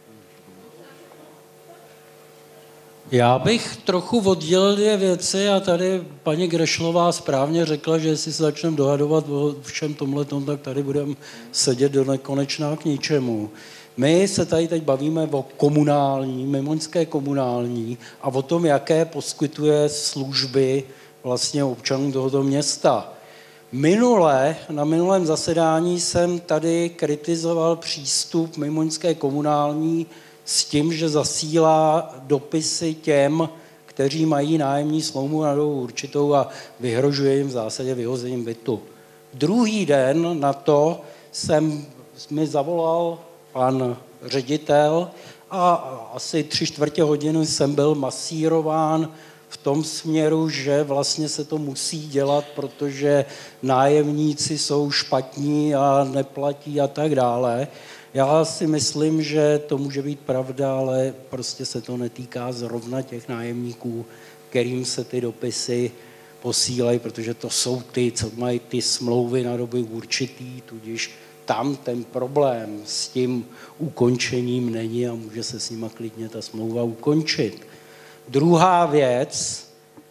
Já bych trochu oddělil dvě věci a tady paní Grešlová správně řekla, že jestli se začneme dohadovat o všem tomhletom, tak tady budeme sedět do nekonečná k ničemu. My se tady teď bavíme o komunální, mimoňské komunální a o tom, jaké poskytuje služby vlastně občanům tohoto města. Minule, na minulém zasedání jsem tady kritizoval přístup mimoňské komunální s tím, že zasílá dopisy těm, kteří mají nájemní smlouvu na dobu určitou a vyhrožuje jim v zásadě vyhozením bytu. Druhý den na to jsem mi zavolal pan ředitel a asi tři čtvrtě hodiny jsem byl masírován v tom směru, že vlastně se to musí dělat, protože nájemníci jsou špatní a neplatí a tak dále. Já si myslím, že to může být pravda, ale prostě se to netýká zrovna těch nájemníků, kterým se ty dopisy posílají, protože to jsou ty, co mají ty smlouvy na doby určitý, tudíž tam ten problém s tím ukončením není a může se s nima klidně ta smlouva ukončit. Druhá věc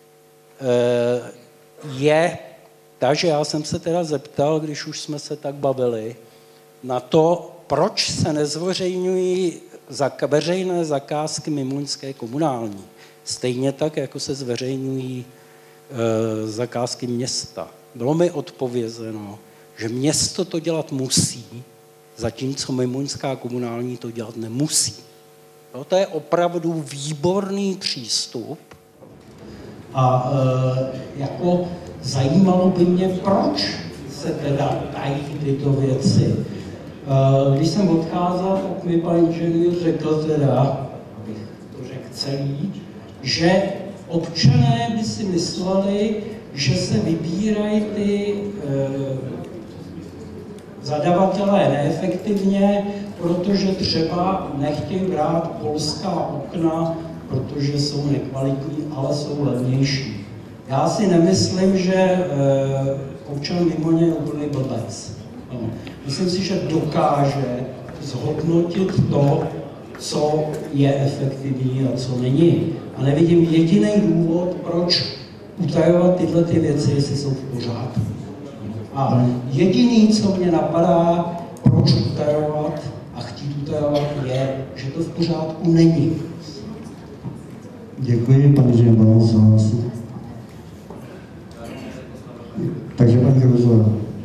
je ta, že já jsem se teda zeptal, když už jsme se tak bavili, na to, proč se nezveřejňují veřejné zakázky mimoňské komunální. Stejně tak, jako se zveřejňují e, zakázky města. Bylo mi odpovězeno, že město to dělat musí, zatímco mimoňská komunální to dělat nemusí. No, to je opravdu výborný přístup. A e, jako zajímalo by mě, proč se teda tají tyto věci. Když jsem odcházel, tak mi pan inženýr řekl teda, abych to řekl celý, že občané by si mysleli, že se vybírají ty e, zadavatelé neefektivně, protože třeba nechtějí brát polská okna, protože jsou nekvalitní, ale jsou levnější. Já si nemyslím, že e, občan Mimoně je úplný blbec. No. Myslím si, že dokáže zhodnotit to, co je efektivní a co není. A nevidím jediný důvod, proč utajovat tyhle ty věci, jestli jsou v pořádku. A jediný, co mě napadá, proč utajovat a chtít utajovat, je, že to v pořádku není. Děkuji, pan Žembal, se hlásí. Takže paní Hrozová.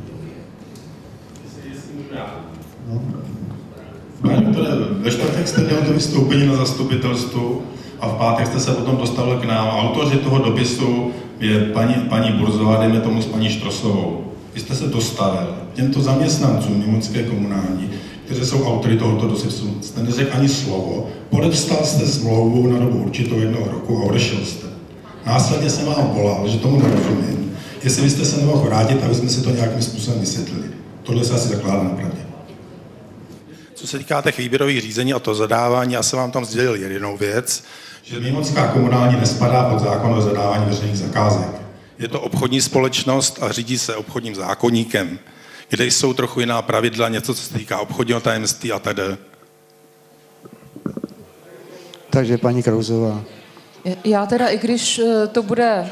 Pane doktore, ve čtvrtek jste měl to vystoupení na zastupitelstvu a v pátek jste se potom dostavil k nám. Autoři toho dopisu je paní, paní Burzová, dejme tomu s paní Štrosovou. Vy jste se dostavil těmto zaměstnancům mimoňské komunální, kteří jsou autory tohoto dopisu, jste neřekl ani slovo, podepsal jste smlouvu na dobu určitou jednoho roku a odešel jste. Následně jsem vám volal, že tomu nerozumím, jestli byste se nemohl vrátit, aby jsme si to nějakým způsobem vysvětlili. Tohle se asi zakládá na pravdě. Co se týká těch výběrových řízení a to zadávání, já jsem vám tam sdělil jedinou věc, že Mimonská komunální nespadá pod zákon o zadávání veřejných zakázek. Je to obchodní společnost a řídí se obchodním zákoníkem, kde jsou trochu jiná pravidla, něco, co se týká obchodního tajemství a tedy. Takže paní Krausová. Já teda, i když to bude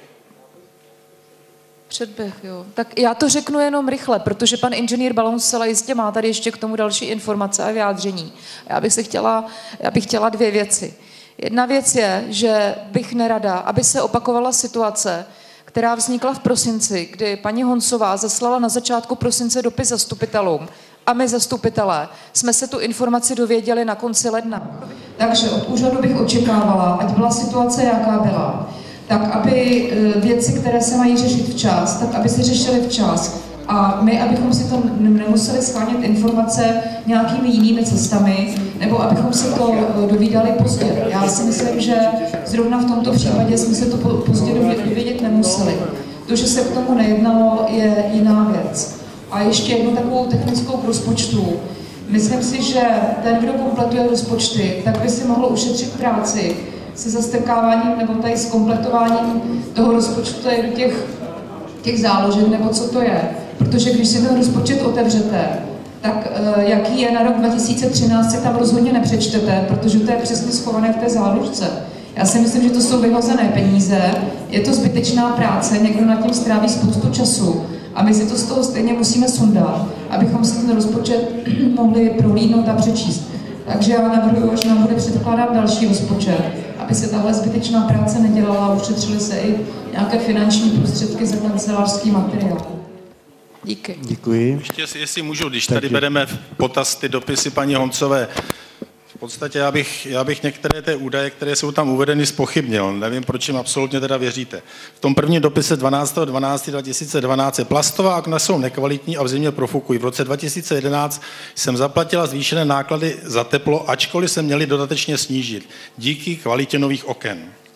předběh, jo, tak já to řeknu jenom rychle, protože pan inženýr Balon zcela jistě má tady ještě k tomu další informace a vyjádření. Já bych se chtěla, já bych chtěla dvě věci. Jedna věc je, že bych nerada, aby se opakovala situace, která vznikla v prosinci, kdy paní Honcová zaslala na začátku prosince dopis zastupitelům a my zastupitelé jsme se tu informaci dověděli na konci ledna. Takže od úřadu bych očekávala, ať byla situace, jaká byla, tak aby věci, které se mají řešit včas, tak aby se řešily včas. A my, abychom si to nemuseli shánět informace nějakými jinými cestami, nebo abychom se to dovídali pozdě. Já si myslím, že zrovna v tomto případě jsme se to pozdě dovědět nemuseli. To, že se k tomu nejednalo, je jiná věc. A ještě jednu takovou technickou k rozpočtu. Myslím si, že ten, kdo kompletuje rozpočty, tak by si mohl ušetřit práci se zastrkáváním nebo tady s kompletováním toho rozpočtu tady do těch, těch záložek, nebo co to je. Protože když si ten rozpočet otevřete, tak jaký je na rok dva tisíce třináct, si tam rozhodně nepřečtete, protože to je přesně schované v té záložce. Já si myslím, že to jsou vyhozené peníze, je to zbytečná práce, někdo nad tím stráví spoustu času a my si to z toho stejně musíme sundat, abychom si ten rozpočet mohli prohlídnout a přečíst. Takže já navrhuji, až nám bude předkládat další rozpočet, aby se tahle zbytečná práce nedělala a ušetřily se i nějaké finanční prostředky za kancelářský materiál. Díky. Děkuji. Ještě, jestli můžu, když tady bereme v potaz ty dopisy paní Honcové, v podstatě já bych, já bych některé ty údaje, které jsou tam uvedeny, zpochybnil. Nevím, proč jim absolutně teda věříte. V tom prvním dopise dvanáctého dvanáctého dva tisíce dvanáct je plastová okna jsou nekvalitní a v zimě profukují. V roce dva tisíce jedenáct jsem zaplatila zvýšené náklady za teplo, ačkoliv se měly dodatečně snížit díky kvalitě nových oken.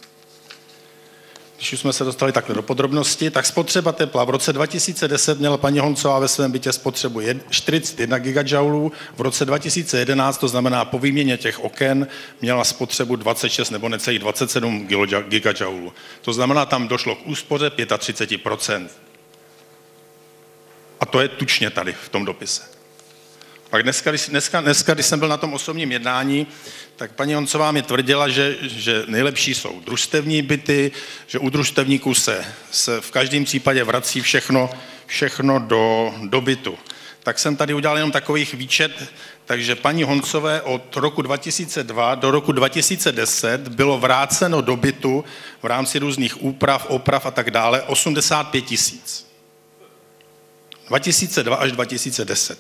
Když už jsme se dostali takhle do podrobnosti, tak spotřeba tepla. V roce dva tisíce deset měla paní Honcová ve svém bytě spotřebu čtyřicet jedna gigajoulů, v roce dva tisíce jedenáct, to znamená po výměně těch oken, měla spotřebu dvacet šest nebo necelých dvacet sedm gigajoulů. To znamená, tam došlo k úspoře třicet pět procent. A to je tučně tady v tom dopise. Pak dneska, dneska, dneska, když jsem byl na tom osobním jednání, tak paní Honcová mi tvrdila, že, že nejlepší jsou družstevní byty, že u družstevníků se, se v každém případě vrací všechno, všechno do, do bytu. Tak jsem tady udělal jenom takových výčet, takže paní Honcové od roku dva tisíce dva do roku dva tisíce deset bylo vráceno do bytu v rámci různých úprav, oprav a tak dále osmdesát pět tisíc. dva tisíce dva až dva tisíce deset.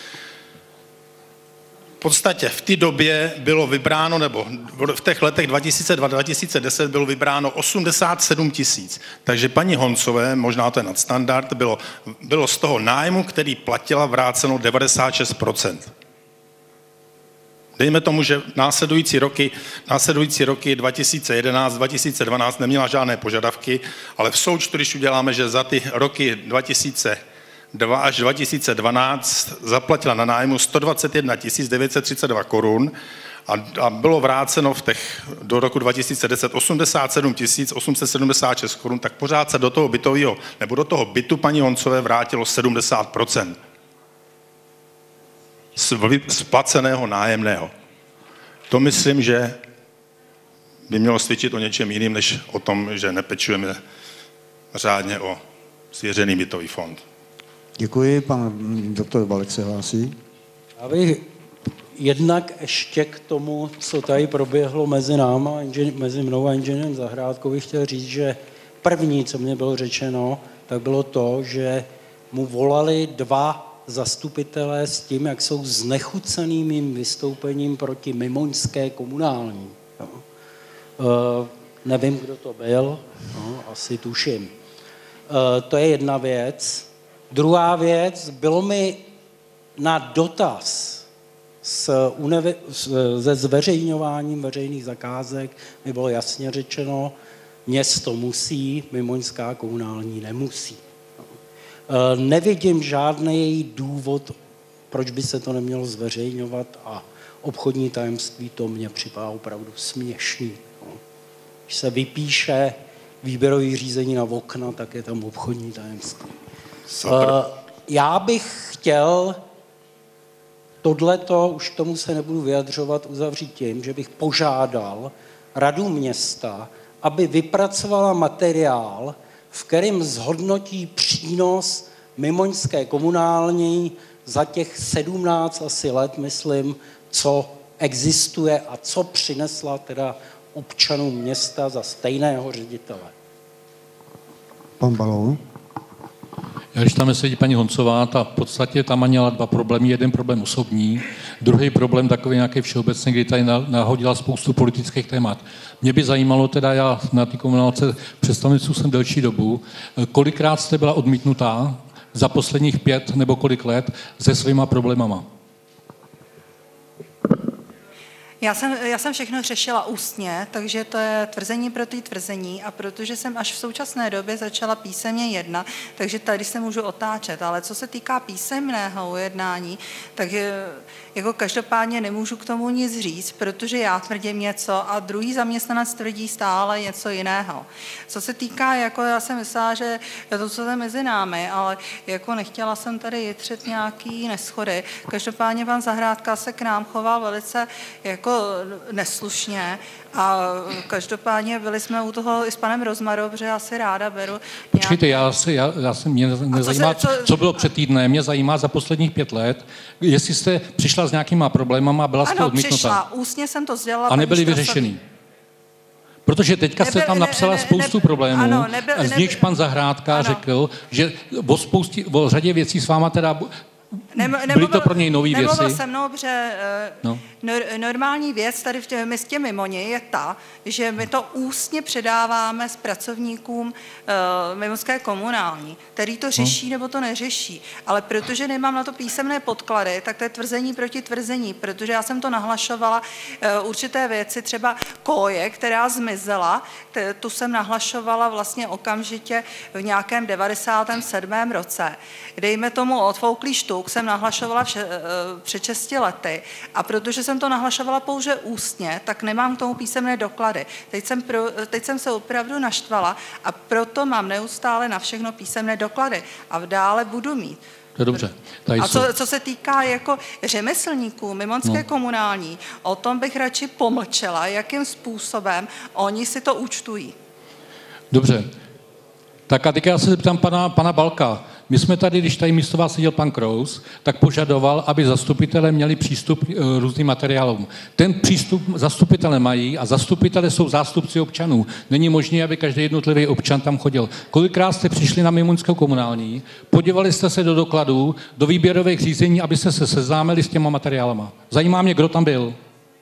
V podstatě v té době bylo vybráno, nebo v těch letech dva tisíce dva až dva tisíce deset bylo vybráno osmdesát sedm tisíc. Takže paní Honcové, možná to je nadstandard, bylo, bylo z toho nájmu, který platila, vráceno devadesát šest procent. Dejme tomu, že následující roky, následující roky dva tisíce jedenáct dva tisíce dvanáct neměla žádné požadavky, ale v součtu, když uděláme, že za ty roky dva tisíce dva až dva tisíce dvanáct zaplatila na nájmu sto dvacet jedna tisíc devět set třicet dva korun a, a bylo vráceno v těch, do roku dva tisíce deset osmdesát sedm tisíc osm set sedmdesát šest korun, tak pořád se do toho bytového, nebo do toho bytu paní Honcové vrátilo sedmdesát procent splaceného nájemného. To myslím, že by mělo svědčit o něčem jiným, než o tom, že nepečujeme řádně o svěřený bytový fond. Děkuji, pan doktor Balek se hlásí. Já bych jednak ještě k tomu, co tady proběhlo mezi náma, mezi mnou a inženýrem Zahrádkou, bych chtěl říct, že první, co mě bylo řečeno, tak bylo to, že mu volali dva zastupitelé s tím, jak jsou znechuceným mým vystoupením proti mimoňské komunální. No. E, nevím, kdo to byl, no, asi tuším. E, to je jedna věc. Druhá věc, bylo mi na dotaz s unevi- se zveřejňováním veřejných zakázek mi bylo jasně řečeno, město musí, mimoňská komunální nemusí. Nevidím žádný důvod, proč by se to nemělo zveřejňovat a obchodní tajemství, to mně připadá opravdu směšný. Když se vypíše výběrový řízení na okna, tak je tam obchodní tajemství. Super. Já bych chtěl tohleto, už k tomu se nebudu vyjadřovat, uzavřít tím, že bych požádal Radu města, aby vypracovala materiál, v kterém zhodnotí přínos mimoňské komunální za těch sedmnáct asi let, myslím, co existuje a co přinesla teda občanům města za stejného ředitele. Pan Balou. Já když tam sedí paní Honcová, ta v podstatě tam měla dva problémy. Jeden problém osobní, druhý problém takový nějaký všeobecný, kdy tady nahodila spoustu politických témat. Mě by zajímalo, teda já na té komunálce představniců jsem delší dobu, kolikrát jste byla odmítnutá za posledních pět nebo kolik let se svýma problémama? Já jsem, já jsem všechno řešila ústně, takže to je tvrzení proti tvrzení a protože jsem až v současné době začala písemně jednat, takže tady se můžu otáčet, ale co se týká písemného jednání, tak jako každopádně nemůžu k tomu nic říct, protože já tvrdím něco a druhý zaměstnanec tvrdí stále něco jiného. Co se týká, jako já jsem myslela, že to, co je mezi námi, ale jako nechtěla jsem tady jitřit nějaký neschody. Každopádně pan Zahrádka se k nám choval velice jako neslušně a každopádně byli jsme u toho i s panem Rozmarou, protože já si ráda beru nějak... Počkejte, já se, já, já se mě nezajímá, co, se, co... co bylo před týdnem, mě zajímá za posledních pět let, jestli jste přišla s nějakýma problémama a byla jste odmítnuta. Ano, přišla, ústně jsem to sdělala. A nebyly vyřešený. Protože teďka jste tam napsala ne, ne, spoustu ne, problémů, ano, nebyl, z nichž pan Zahrádka ano. řekl, že o, spoustě, o řadě věcí s váma teda... Nem, Byly to pro něj nové věci? Nemluvil se mnou, protože no. nor, normální věc tady v tě, městě Mimoně je ta, že my to ústně předáváme s pracovníkům uh, mimoňské komunální, který to řeší no. nebo to neřeší. Ale protože nemám na to písemné podklady, tak to je tvrzení proti tvrzení, protože já jsem to nahlašovala uh, určité věci, třeba koje, která zmizela, t- tu jsem nahlašovala vlastně okamžitě v nějakém devadesátém sedmém roce. Dejme tomu odfouklý štuk, jsem nahlašovala vše, před šesti lety a protože jsem to nahlašovala pouze ústně, tak nemám k tomu písemné doklady. Teď jsem, pro, teď jsem se opravdu naštvala a proto mám neustále na všechno písemné doklady a dále budu mít. To je dobře. Tady a co, co se týká jako řemeslníků, mimoňské no. komunální, o tom bych radši pomlčela, jakým způsobem oni si to účtují. Dobře. Tak a teď já se zeptám pana, pana Balka. My jsme tady, když tady místo vás seděl pan Kraus, tak požadoval, aby zastupitelé měli přístup k různým materiálům. Ten přístup zastupitelé mají a zastupitelé jsou zástupci občanů. Není možné, aby každý jednotlivý občan tam chodil. Kolikrát jste přišli na mimoňskou komunální, podívali jste se do dokladů, do výběrových řízení, abyste se seznámili s těma materiálama. Zajímá mě, kdo tam byl.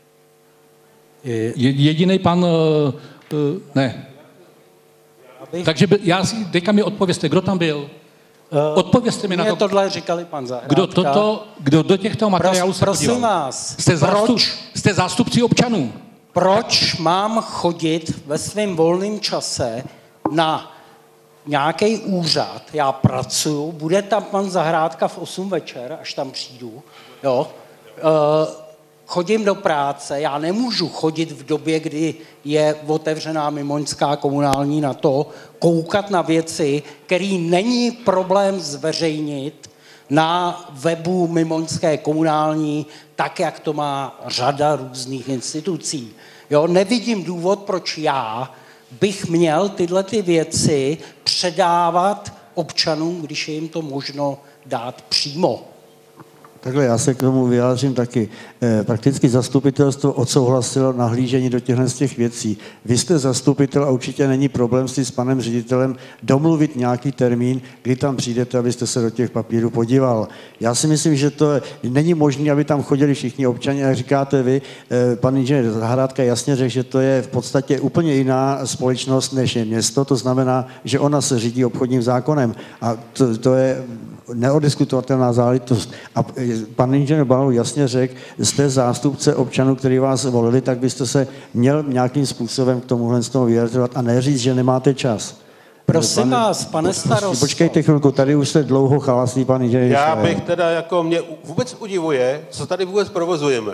Je... Jediný pan... Uh, uh, ne. Abych... Takže by, já si, teďka mi odpovězte, kdo tam byl. Odpovězte mi na to. Tohle říkali pan Zahrádka. Kdo, toto, kdo do těchto materiálů se Prosím podíval? vás, jste, zástup, proč, jste zástupci občanů. Proč mám chodit ve svém volném čase na nějaký úřad? Já pracuju, bude tam pan Zahrádka v osm večer, až tam přijdu. Jo? Uh, chodím do práce, já nemůžu chodit v době, kdy je otevřená mimoňská komunální na to, koukat na věci, který není problém zveřejnit na webu mimoňské komunální, tak, jak to má řada různých institucí. Jo, nevidím důvod, proč já bych měl tyhle ty věci předávat občanům, když je jim to možno dát přímo. Takhle já se k tomu vyjádřím taky. E, prakticky zastupitelstvo odsouhlasilo nahlížení do těchto z těch věcí. Vy jste zastupitel a určitě není problém si s panem ředitelem domluvit nějaký termín, kdy tam přijdete, abyste se do těch papírů podíval. Já si myslím, že to je, není možné, aby tam chodili všichni občané, jak říkáte vy. E, pan inženýr Zahrádka jasně řekl, že to je v podstatě úplně jiná společnost, než je město. To znamená, že ona se řídí obchodním zákonem. A to, to je neodiskutovatelná záležitost. A pan inženýr Balou jasně řekl, jste zástupce občanů, kteří vás volili, tak byste se měl nějakým způsobem k tomuhle z toho vyjadřovat a neříct, že nemáte čas. Prosím pane, vás, pane starosto. Počkejte chvilku, tady už jste dlouho chalasný, pan inženýr. Já bych teda jako, mě vůbec udivuje, co tady vůbec provozujeme.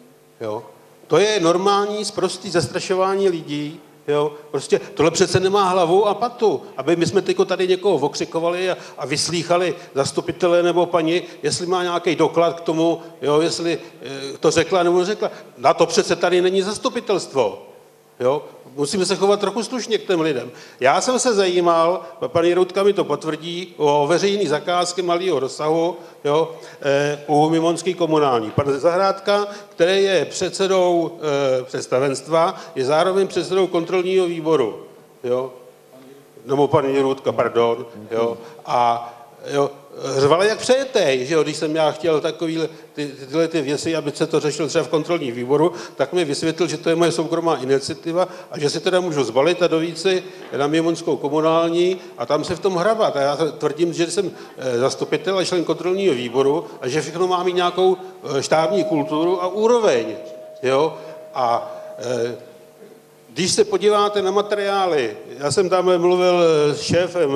Jo? To je normální, sprostý zastrašování lidí. Jo? Prostě tohle přece nemá hlavu a patu, aby my jsme tyko tady někoho okřikovali a, a vyslýchali zastupitele nebo paní, jestli má nějaký doklad k tomu, jo? Jestli e, to řekla nebo neřekla. Na to přece tady není zastupitelstvo. Jo? Musíme se chovat trochu slušně k těm lidem. Já jsem se zajímal, paní Rudka mi to potvrdí, o veřejné zakázky malého rozsahu, jo, e, u Mimonské komunální. Pan Zahrádka, který je předsedou e, představenstva, je zároveň předsedou kontrolního výboru. Jo. Nebo paní Rudka, pardon. Jo. A jo, řval jak přejetej, že jo, když jsem já chtěl takový ty, tyhle ty věci, aby se to řešil třeba v kontrolním výboru, tak mi vysvětlil, že to je moje soukromá iniciativa a že si teda můžu zbalit a dovít si na Mimonskou komunální a tam se v tom hrabat. A já tvrdím, že jsem zastupitel a člen kontrolního výboru a že všechno má mít nějakou štábní kulturu a úroveň. Jo? A e, když se podíváte na materiály, já jsem tam mluvil s šéfem,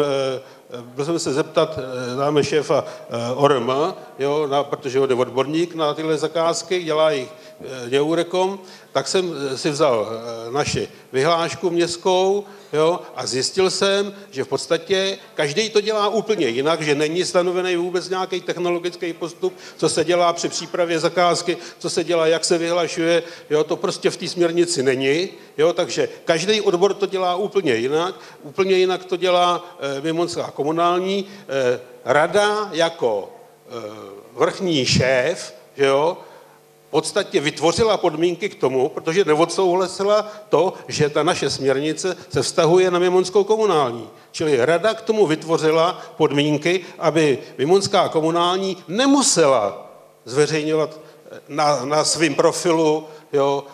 byl jsem se zeptat, dáme šéfa O R M, jo, na, protože on je odborník na tyhle zakázky, dělá jich Eurekom, tak jsem si vzal naši vyhlášku městskou, jo, a zjistil jsem, že v podstatě každý to dělá úplně jinak, že není stanovený vůbec nějaký technologický postup, co se dělá při přípravě zakázky, co se dělá, jak se vyhlašuje, jo, to prostě v té směrnici není, jo, takže každý odbor to dělá úplně jinak, úplně jinak to dělá e, Mimonská komunální, e, rada jako e, vrchní šéf, že jo, v podstatě vytvořila podmínky k tomu, protože neodsouhlasila to, že ta naše směrnice se vztahuje na Mimonskou komunální. Čili rada k tomu vytvořila podmínky, aby Mimonská komunální nemusela zveřejňovat na, na svém profilu, jo,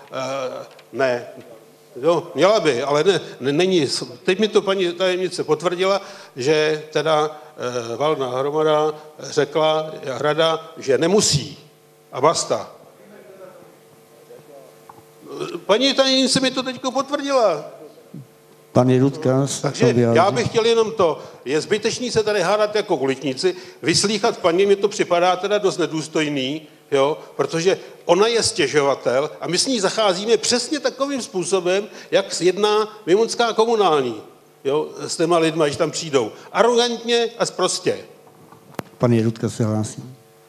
ne, jo, měla by, ale ne, ne, není. Teď mi to paní tajemnice potvrdila, že teda eh, valná hromada řekla rada, že nemusí. A basta. Paní tajemnice mi to teď potvrdila. Pan Rudka, takže já bych chtěl jenom to, je zbytečný se tady hádat jako kulitníci, vyslýchat paní, mi to připadá teda dost nedůstojný, jo, protože ona je stěžovatel a my s ní zacházíme přesně takovým způsobem, jak jedná Mimonská komunální, jo, s těma lidma, když tam přijdou. Arrogantně a sprostě. Pan Rudka se hlásí.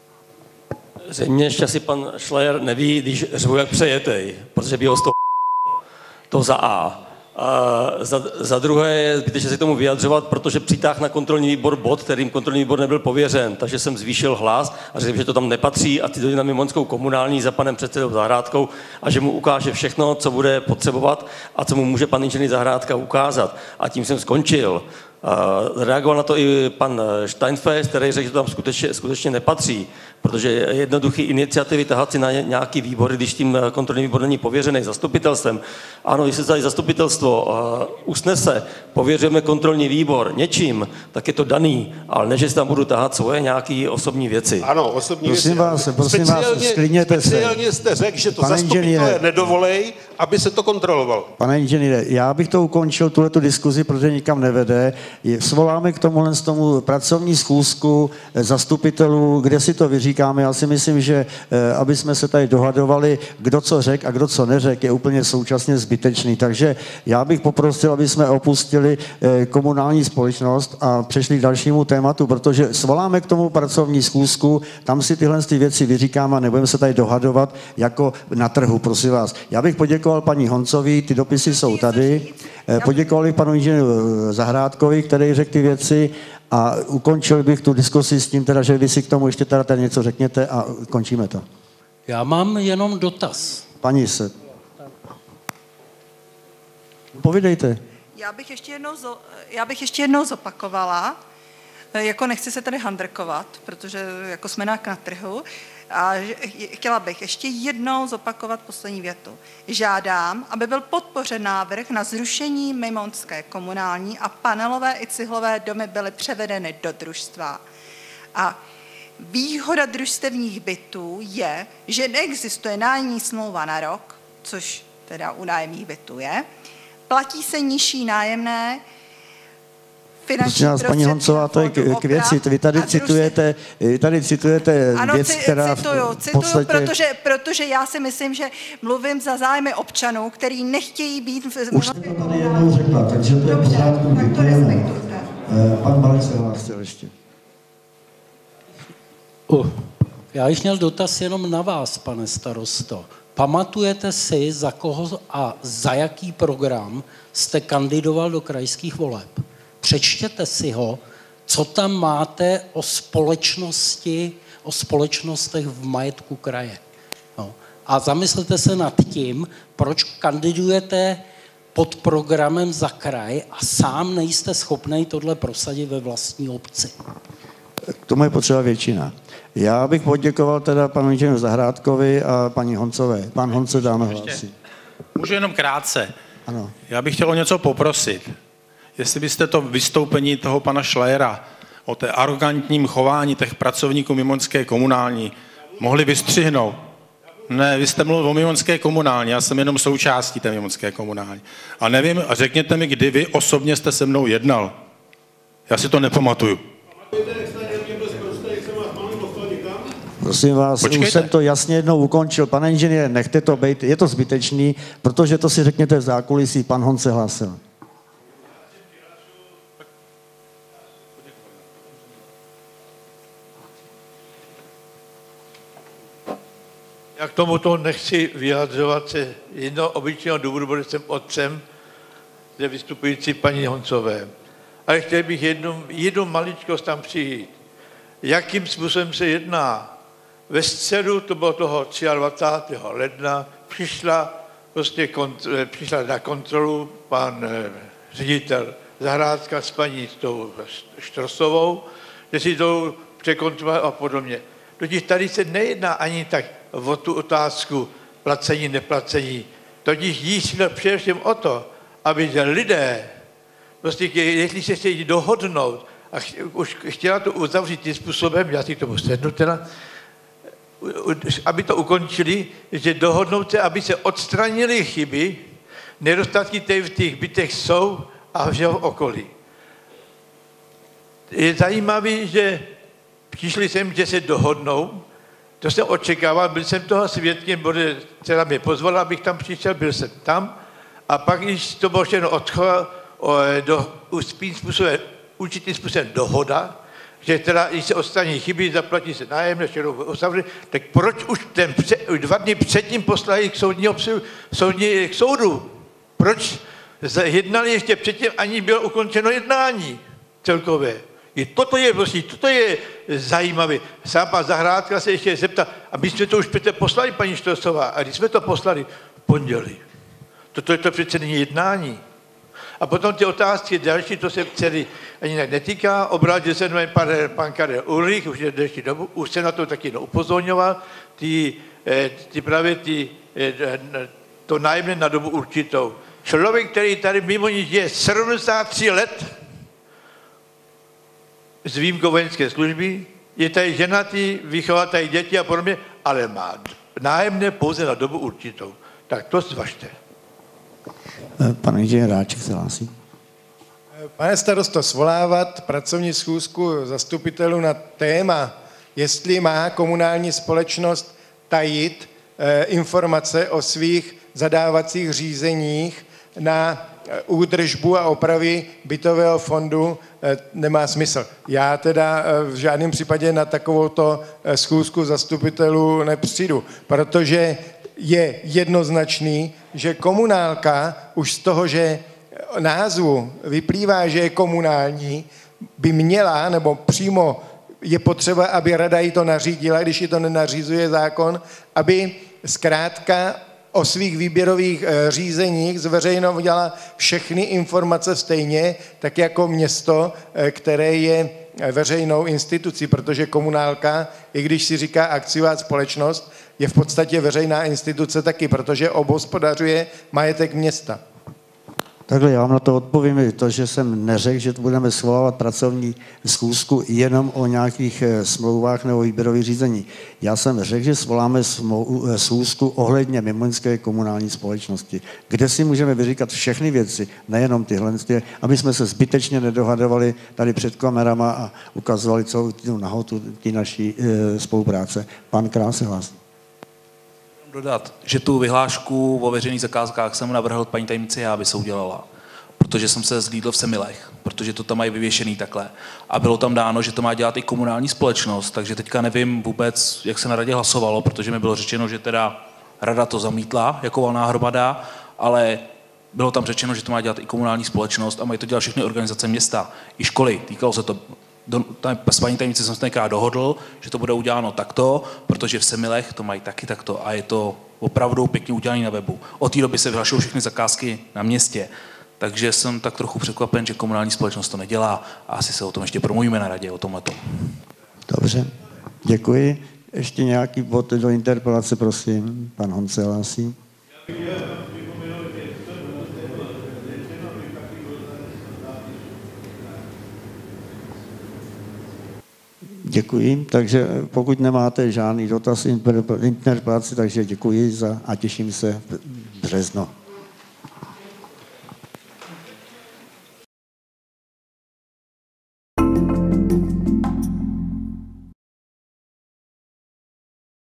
Zřejmě ještě asi pan Schleier neví, když řvu jak přejetej, protože by ho z toho to za A. A za, za druhé je zbytečně se k tomu vyjadřovat, protože přitáhl na kontrolní výbor bod, kterým kontrolní výbor nebyl pověřen, takže jsem zvýšil hlas a řekl, že to tam nepatří a ty dojde na Mimonskou komunální za panem předsedou Zahrádkou a že mu ukáže všechno, co bude potřebovat a co mu může pan inženýr Zahrádka ukázat. A tím jsem skončil. A reagoval na to i pan Steinfeld, který řekl, že to tam skutečně, skutečně nepatří, protože jednoduchý iniciativy tahat si na nějaký výbory, když tím kontrolní výbor není pověřený zastupitelstvem. Ano, když se tady zastupitelstvo usnese, pověřujeme kontrolní výbor něčím, tak je to daný, ale ne, že si tam budu tahat svoje nějaké osobní věci. Ano, osobní prosím věci. Vás, prosím speciálně, vás, sklidněte se. Speciálně jste řekl, že to zastupitelé nedovolej, aby se to kontrolovalo. Pane inženýre, já bych to ukončil, tuhletu diskuzi, protože nikam nevede. Svoláme k tomuhle z tomu pracovní schůzku zastupitelů, kde si to vyříkáme. Já si myslím, že aby jsme se tady dohadovali, kdo co řekl a kdo co neřekl, je úplně současně zbytečný. Takže já bych poprosil, aby jsme opustili komunální společnost a přešli k dalšímu tématu, protože svoláme k tomu pracovní schůzku, tam si tyhle ty věci vyříkáme a nebudeme se tady dohadovat jako na trhu, prosím vás. Já bych poděkoval paní Honcovi, ty dopisy jsou tady. Poděkovali panu inženýru Zahrádkovi, který řekl ty věci a ukončil bych tu diskusi s tím, teda, že vy si k tomu ještě teda tady něco řekněte a končíme to. Já mám jenom dotaz. Paní se. Povídejte. Já bych ještě jednou, já bych ještě jednou zopakovala, jako nechci se tady handrkovat, protože jako jsme na trhu, a chtěla bych ještě jednou zopakovat poslední větu. Žádám, aby byl podpořen návrh na zrušení Mimonské komunální a panelové i cihlové domy byly převedeny do družstva. A Výhoda družstevních bytů je, že neexistuje nájemní smlouva na rok, což teda u nájemních bytů je, platí se nižší nájemné, Prosím vás, paní Honcová, to je k, k věci. Vy tady citujete, vy tady citujete ano, věc, která cituju, v cituju, podstatě... protože, protože já si myslím, že mluvím za zájmy občanů, který nechtějí být... V... Už jste to tady jednou řekla, takže to je v pořádku, děkujeme. Pan Balek se hlásil ještě. Uh, já bych měl dotaz jenom na vás, pane starosto. Pamatujete si, za koho a za jaký program jste kandidoval do krajských voleb? Přečtěte si ho, co tam máte o společnosti, o společnostech v majetku kraje. No. A zamyslete se nad tím, proč kandidujete pod programem za kraj a sám nejste schopný tohle prosadit ve vlastní obci. K tomu je potřeba většina. Já bych poděkoval teda panu inženýru Zahrádkovi a paní Honcové. Pan Honce dáme hlásí. Můžu jenom krátce. Ano. Já bych chtěl o něco poprosit. Jestli byste to vystoupení toho pana Šlejera o té arrogantním chování těch pracovníků mimoňské komunální mohli vystřihnout. Ne, vy jste mluvil o mimoňské komunální, já jsem jenom součástí té mimoňské komunální. A nevím, a řekněte mi, kdy vy osobně jste se mnou jednal. Já si to nepamatuju. Prosím vás, Počkejte. Už jsem to jasně jednou ukončil. Pane inženýre, nechte to být, je to zbytečný, protože to si řekněte v zákulisí, pan Honce hlásil. Já k tomuto nechci vyjadřovat se jednoho obyčejného důvodu, protože jsem otcem zde vystupující paní Honcové. Ale chtěl bych jednu, jednu maličkost tam přijít. Jakým způsobem se jedná? Ve středu, to bylo toho dvacátého třetího ledna, přišla, prostě kont, přišla na kontrolu pan eh, ředitel Zahrádka s paní s tou Štrosovou, že si to překontroloval a podobně. Totiž tady se nejedná ani tak o tu otázku placení, neplacení. Totiž jí šlo především o to, aby lidé, prostě jestli se chtějí dohodnout a ch, už chtěla to uzavřít tím způsobem, já si k tomu sednu teda, aby to ukončili, že dohodnout se, aby se odstranily chyby, nedostatky, které v těch bytech jsou a v jeho okolí. Je zajímavé, že přišli jsem, že se dohodnou, to jsem očekával, byl jsem toho svědkem, protože dcera mě pozvala, abych tam přišel, byl jsem tam a pak, když to bylo všechno odchovat do určitým způsobem, určitým způsobem dohoda, že teda, když se odstraní chyby, zaplatí se nájemné, všechno osavři, tak proč už ten pře, dva dny předtím poslali k, soudního, soudní, k soudu? Proč jednali ještě předtím, ani bylo ukončeno jednání celkové? I toto je, prostě, toto je zajímavé. Sám pan Zahrádka se ještě zeptal, a my jsme to už přece poslali, paní Štrosová, a když jsme to poslali v pondělí, toto je to přece není jednání. A potom ty otázky další, to se celý ani netýká. Obrátil se na pan, pan Karel Ulrich, už je další dobu, už se na to taky upozorňoval, ty, ty právě ty, to nájemné na dobu určitou. Člověk, který tady mimo ní je sedmdesát tři let, z výjimkou vojenské služby, je tady ženatý, vychová tady děti a podobně, ale má nájemné pouze na dobu určitou. Tak to zvažte. Pan inženýr Ráček se hlásí. Pane starosto, svolávat pracovní schůzku zastupitelů na téma, jestli má komunální společnost tajit eh, informace o svých zadávacích řízeních na údržbu a opravy bytového fondu, nemá smysl. Já teda v žádném případě na takovouto schůzku zastupitelů nepřijdu, protože je jednoznačný, že komunálka už z toho, že názvu vyplývá, že je komunální, by měla, nebo přímo je potřeba, aby rada jí to nařídila, když jí to nenařizuje zákon, aby zkrátka o svých výběrových řízeních zveřejňovala všechny informace stejně, tak jako město, které je veřejnou institucí, protože komunálka, i když si říká akciová společnost, je v podstatě veřejná instituce taky, protože obhospodařuje majetek města. Takhle já vám na to odpovím, to, že jsem neřekl, že budeme svolávat pracovní schůzku jenom o nějakých smlouvách nebo výběrových řízení. Já jsem řekl, že svoláme schůzku ohledně mimoňské komunální společnosti, kde si můžeme vyříkat všechny věci, nejenom tyhle, aby jsme se zbytečně nedohadovali tady před kamerama a ukazovali celou tu nahotu ty naší e, spolupráce. Pan Král se hlásí. Dodat, že tu vyhlášku o veřejných zakázkách jsem navrhl paní tajemnici já, aby se udělala, protože jsem se zlídl v Semilech, protože to tam mají vyvěšený takhle. A bylo tam dáno, že to má dělat i komunální společnost, takže teďka nevím vůbec, jak se na radě hlasovalo, protože mi bylo řečeno, že teda rada to zamítla jako valná hromada, ale bylo tam řečeno, že to má dělat i komunální společnost a mají to dělat všechny organizace města, i školy. Týkalo se to, do, tam, s paní tajemnici jsem se tenkrát dohodl, že to bude uděláno takto, protože v Semilech to mají taky takto a je to opravdu pěkně udělané na webu. Od té doby se vyhlašují všechny zakázky na městě. Takže jsem tak trochu překvapen, že komunální společnost to nedělá a asi se o tom ještě promluvíme na radě, o tomhletom. Dobře, děkuji. Ještě nějaký bod do interpelace, prosím. Pan Honce hlásí. Děkuji, takže pokud nemáte žádný dotaz interpelaci, takže děkuji za a těším se v březnu.